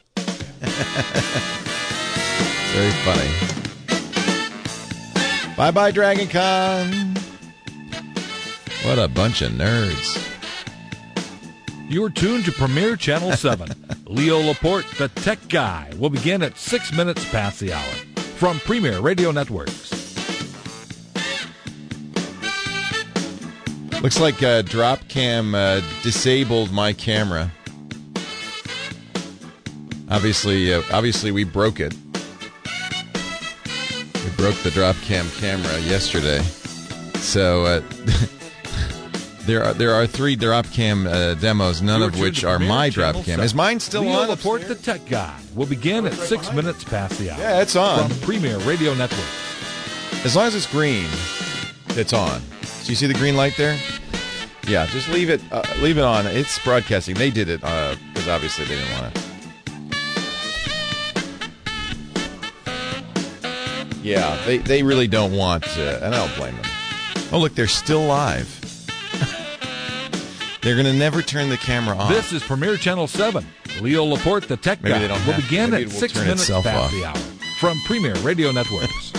Very funny. Bye-bye, DragonCon. What a bunch of nerds. You're tuned to Premier Channel seven. Leo Laporte, the Tech Guy, will begin at six minutes past the hour. From Premier Radio Networks. Looks like uh, Dropcam uh, disabled my camera. Obviously, uh, obviously we broke it. We broke the Dropcam camera yesterday. So uh, there are there are three Dropcam uh, demos, none of which are my Dropcam. Is mine still Leo on? Laporte, the Tech Guy, will begin at six minutes past the hour. Yeah, it's on. From Premier Radio Network. As long as it's green, it's on. Do you see the green light there? Yeah, just leave it uh, leave it on. It's broadcasting. They did it because uh, obviously they didn't want to. Yeah, they, they really don't want to, and I don't blame them. Oh, look, they're still live. They're going to never turn the camera off. This is Premier Channel seven. Leo Laporte, the Tech Maybe Guy, they don't will have to. begin Maybe at it will six turn minutes itself past off. the hour. From Premier Radio Networks.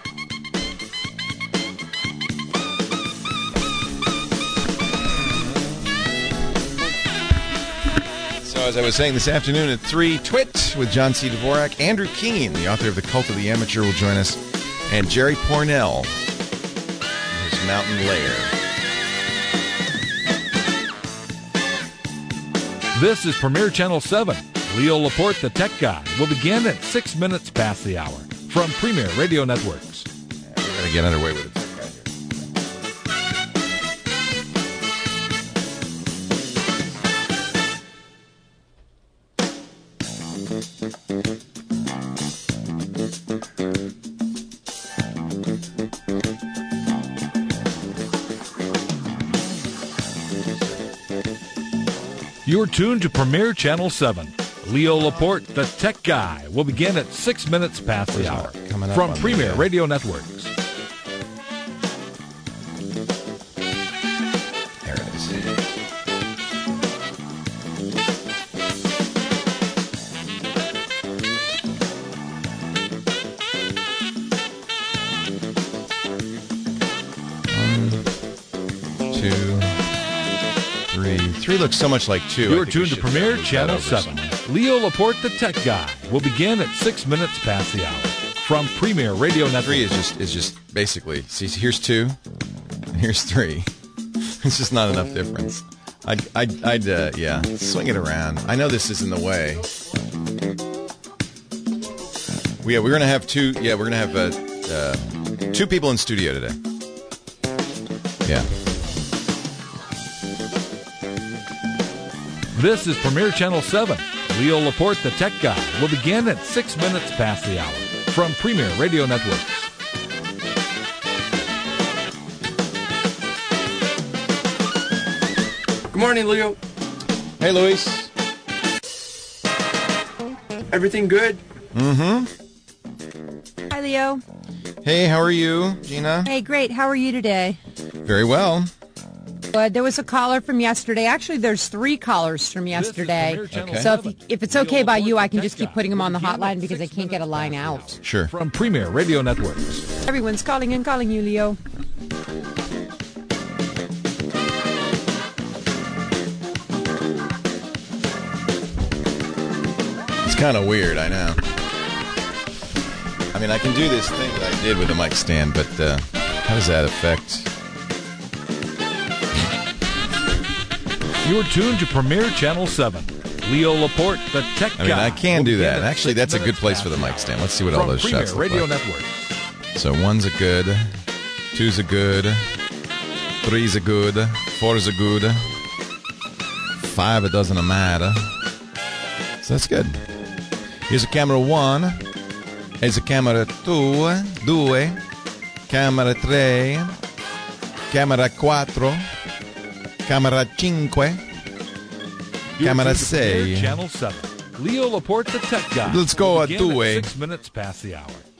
So as I was saying this afternoon at three, Twit with John C. Dvorak. Andrew Keene, the author of The Cult of the Amateur, will join us. And Jerry Pornell, his Mountain Lair. This is Premier Channel seven. Leo Laporte, the Tech Guy, will begin at six minutes past the hour. From Premier Radio Networks. Yeah, we're going to get underway with it. You're tuned to Premier Channel seven. Leo Laporte, the Tech Guy, will begin at six minutes past the hour. Coming up From on Premier the, uh, Radio Networks. There it is. One, two, three. Three looks so much like two. You're tuned to Premier Channel seven. Leo Laporte, the Tech Guy, will begin at six minutes past the hour. From Premier Radio Networks. Three is just is just basically, see, here's two, and here's three. It's just not enough difference. I'd, I'd, I'd uh, yeah, swing it around. I know this is in the way. Well, yeah, we're going to have two, yeah, we're going to have uh, uh, two people in studio today. Yeah. This is Premier Channel seven. Leo Laporte, the Tech Guy, will begin at six minutes past the hour. From Premier Radio Networks. Good morning, Leo. Hey, Luis. Everything good? Mm-hmm. Hi, Leo. Hey, how are you, Gina? Hey, great. How are you today? Very well. Good. There was a caller from yesterday. Actually, there's three callers from yesterday. Okay. So if, you, if it's okay by you, I can just keep putting them on the hotline because I can't get a line out. Sure. From Premier Radio Networks. Everyone's calling and calling you, Leo. It's kind of weird, I know. I mean, I can do this thing that I did with the mic stand, but uh, how does that affect... You're tuned to Premier Channel seven. Leo Laporte, the Tech Guy. I mean, I can will do begin that. at Actually, six that's a good minutes place for the past mic stand. Let's see what From all those Premier shots look Radio like. Network. So one's a good, two's a good, three's a good, four's a good, five it doesn't matter. So that's good. Here's a camera one. Here's a camera two, due, camera tre, camera quattro, camera cinque, You're camera tuned to Premier sei. Channel seven. Leo Laporte, the Tech Guy. Let's go will a begin at two-way. Six minutes past the hour.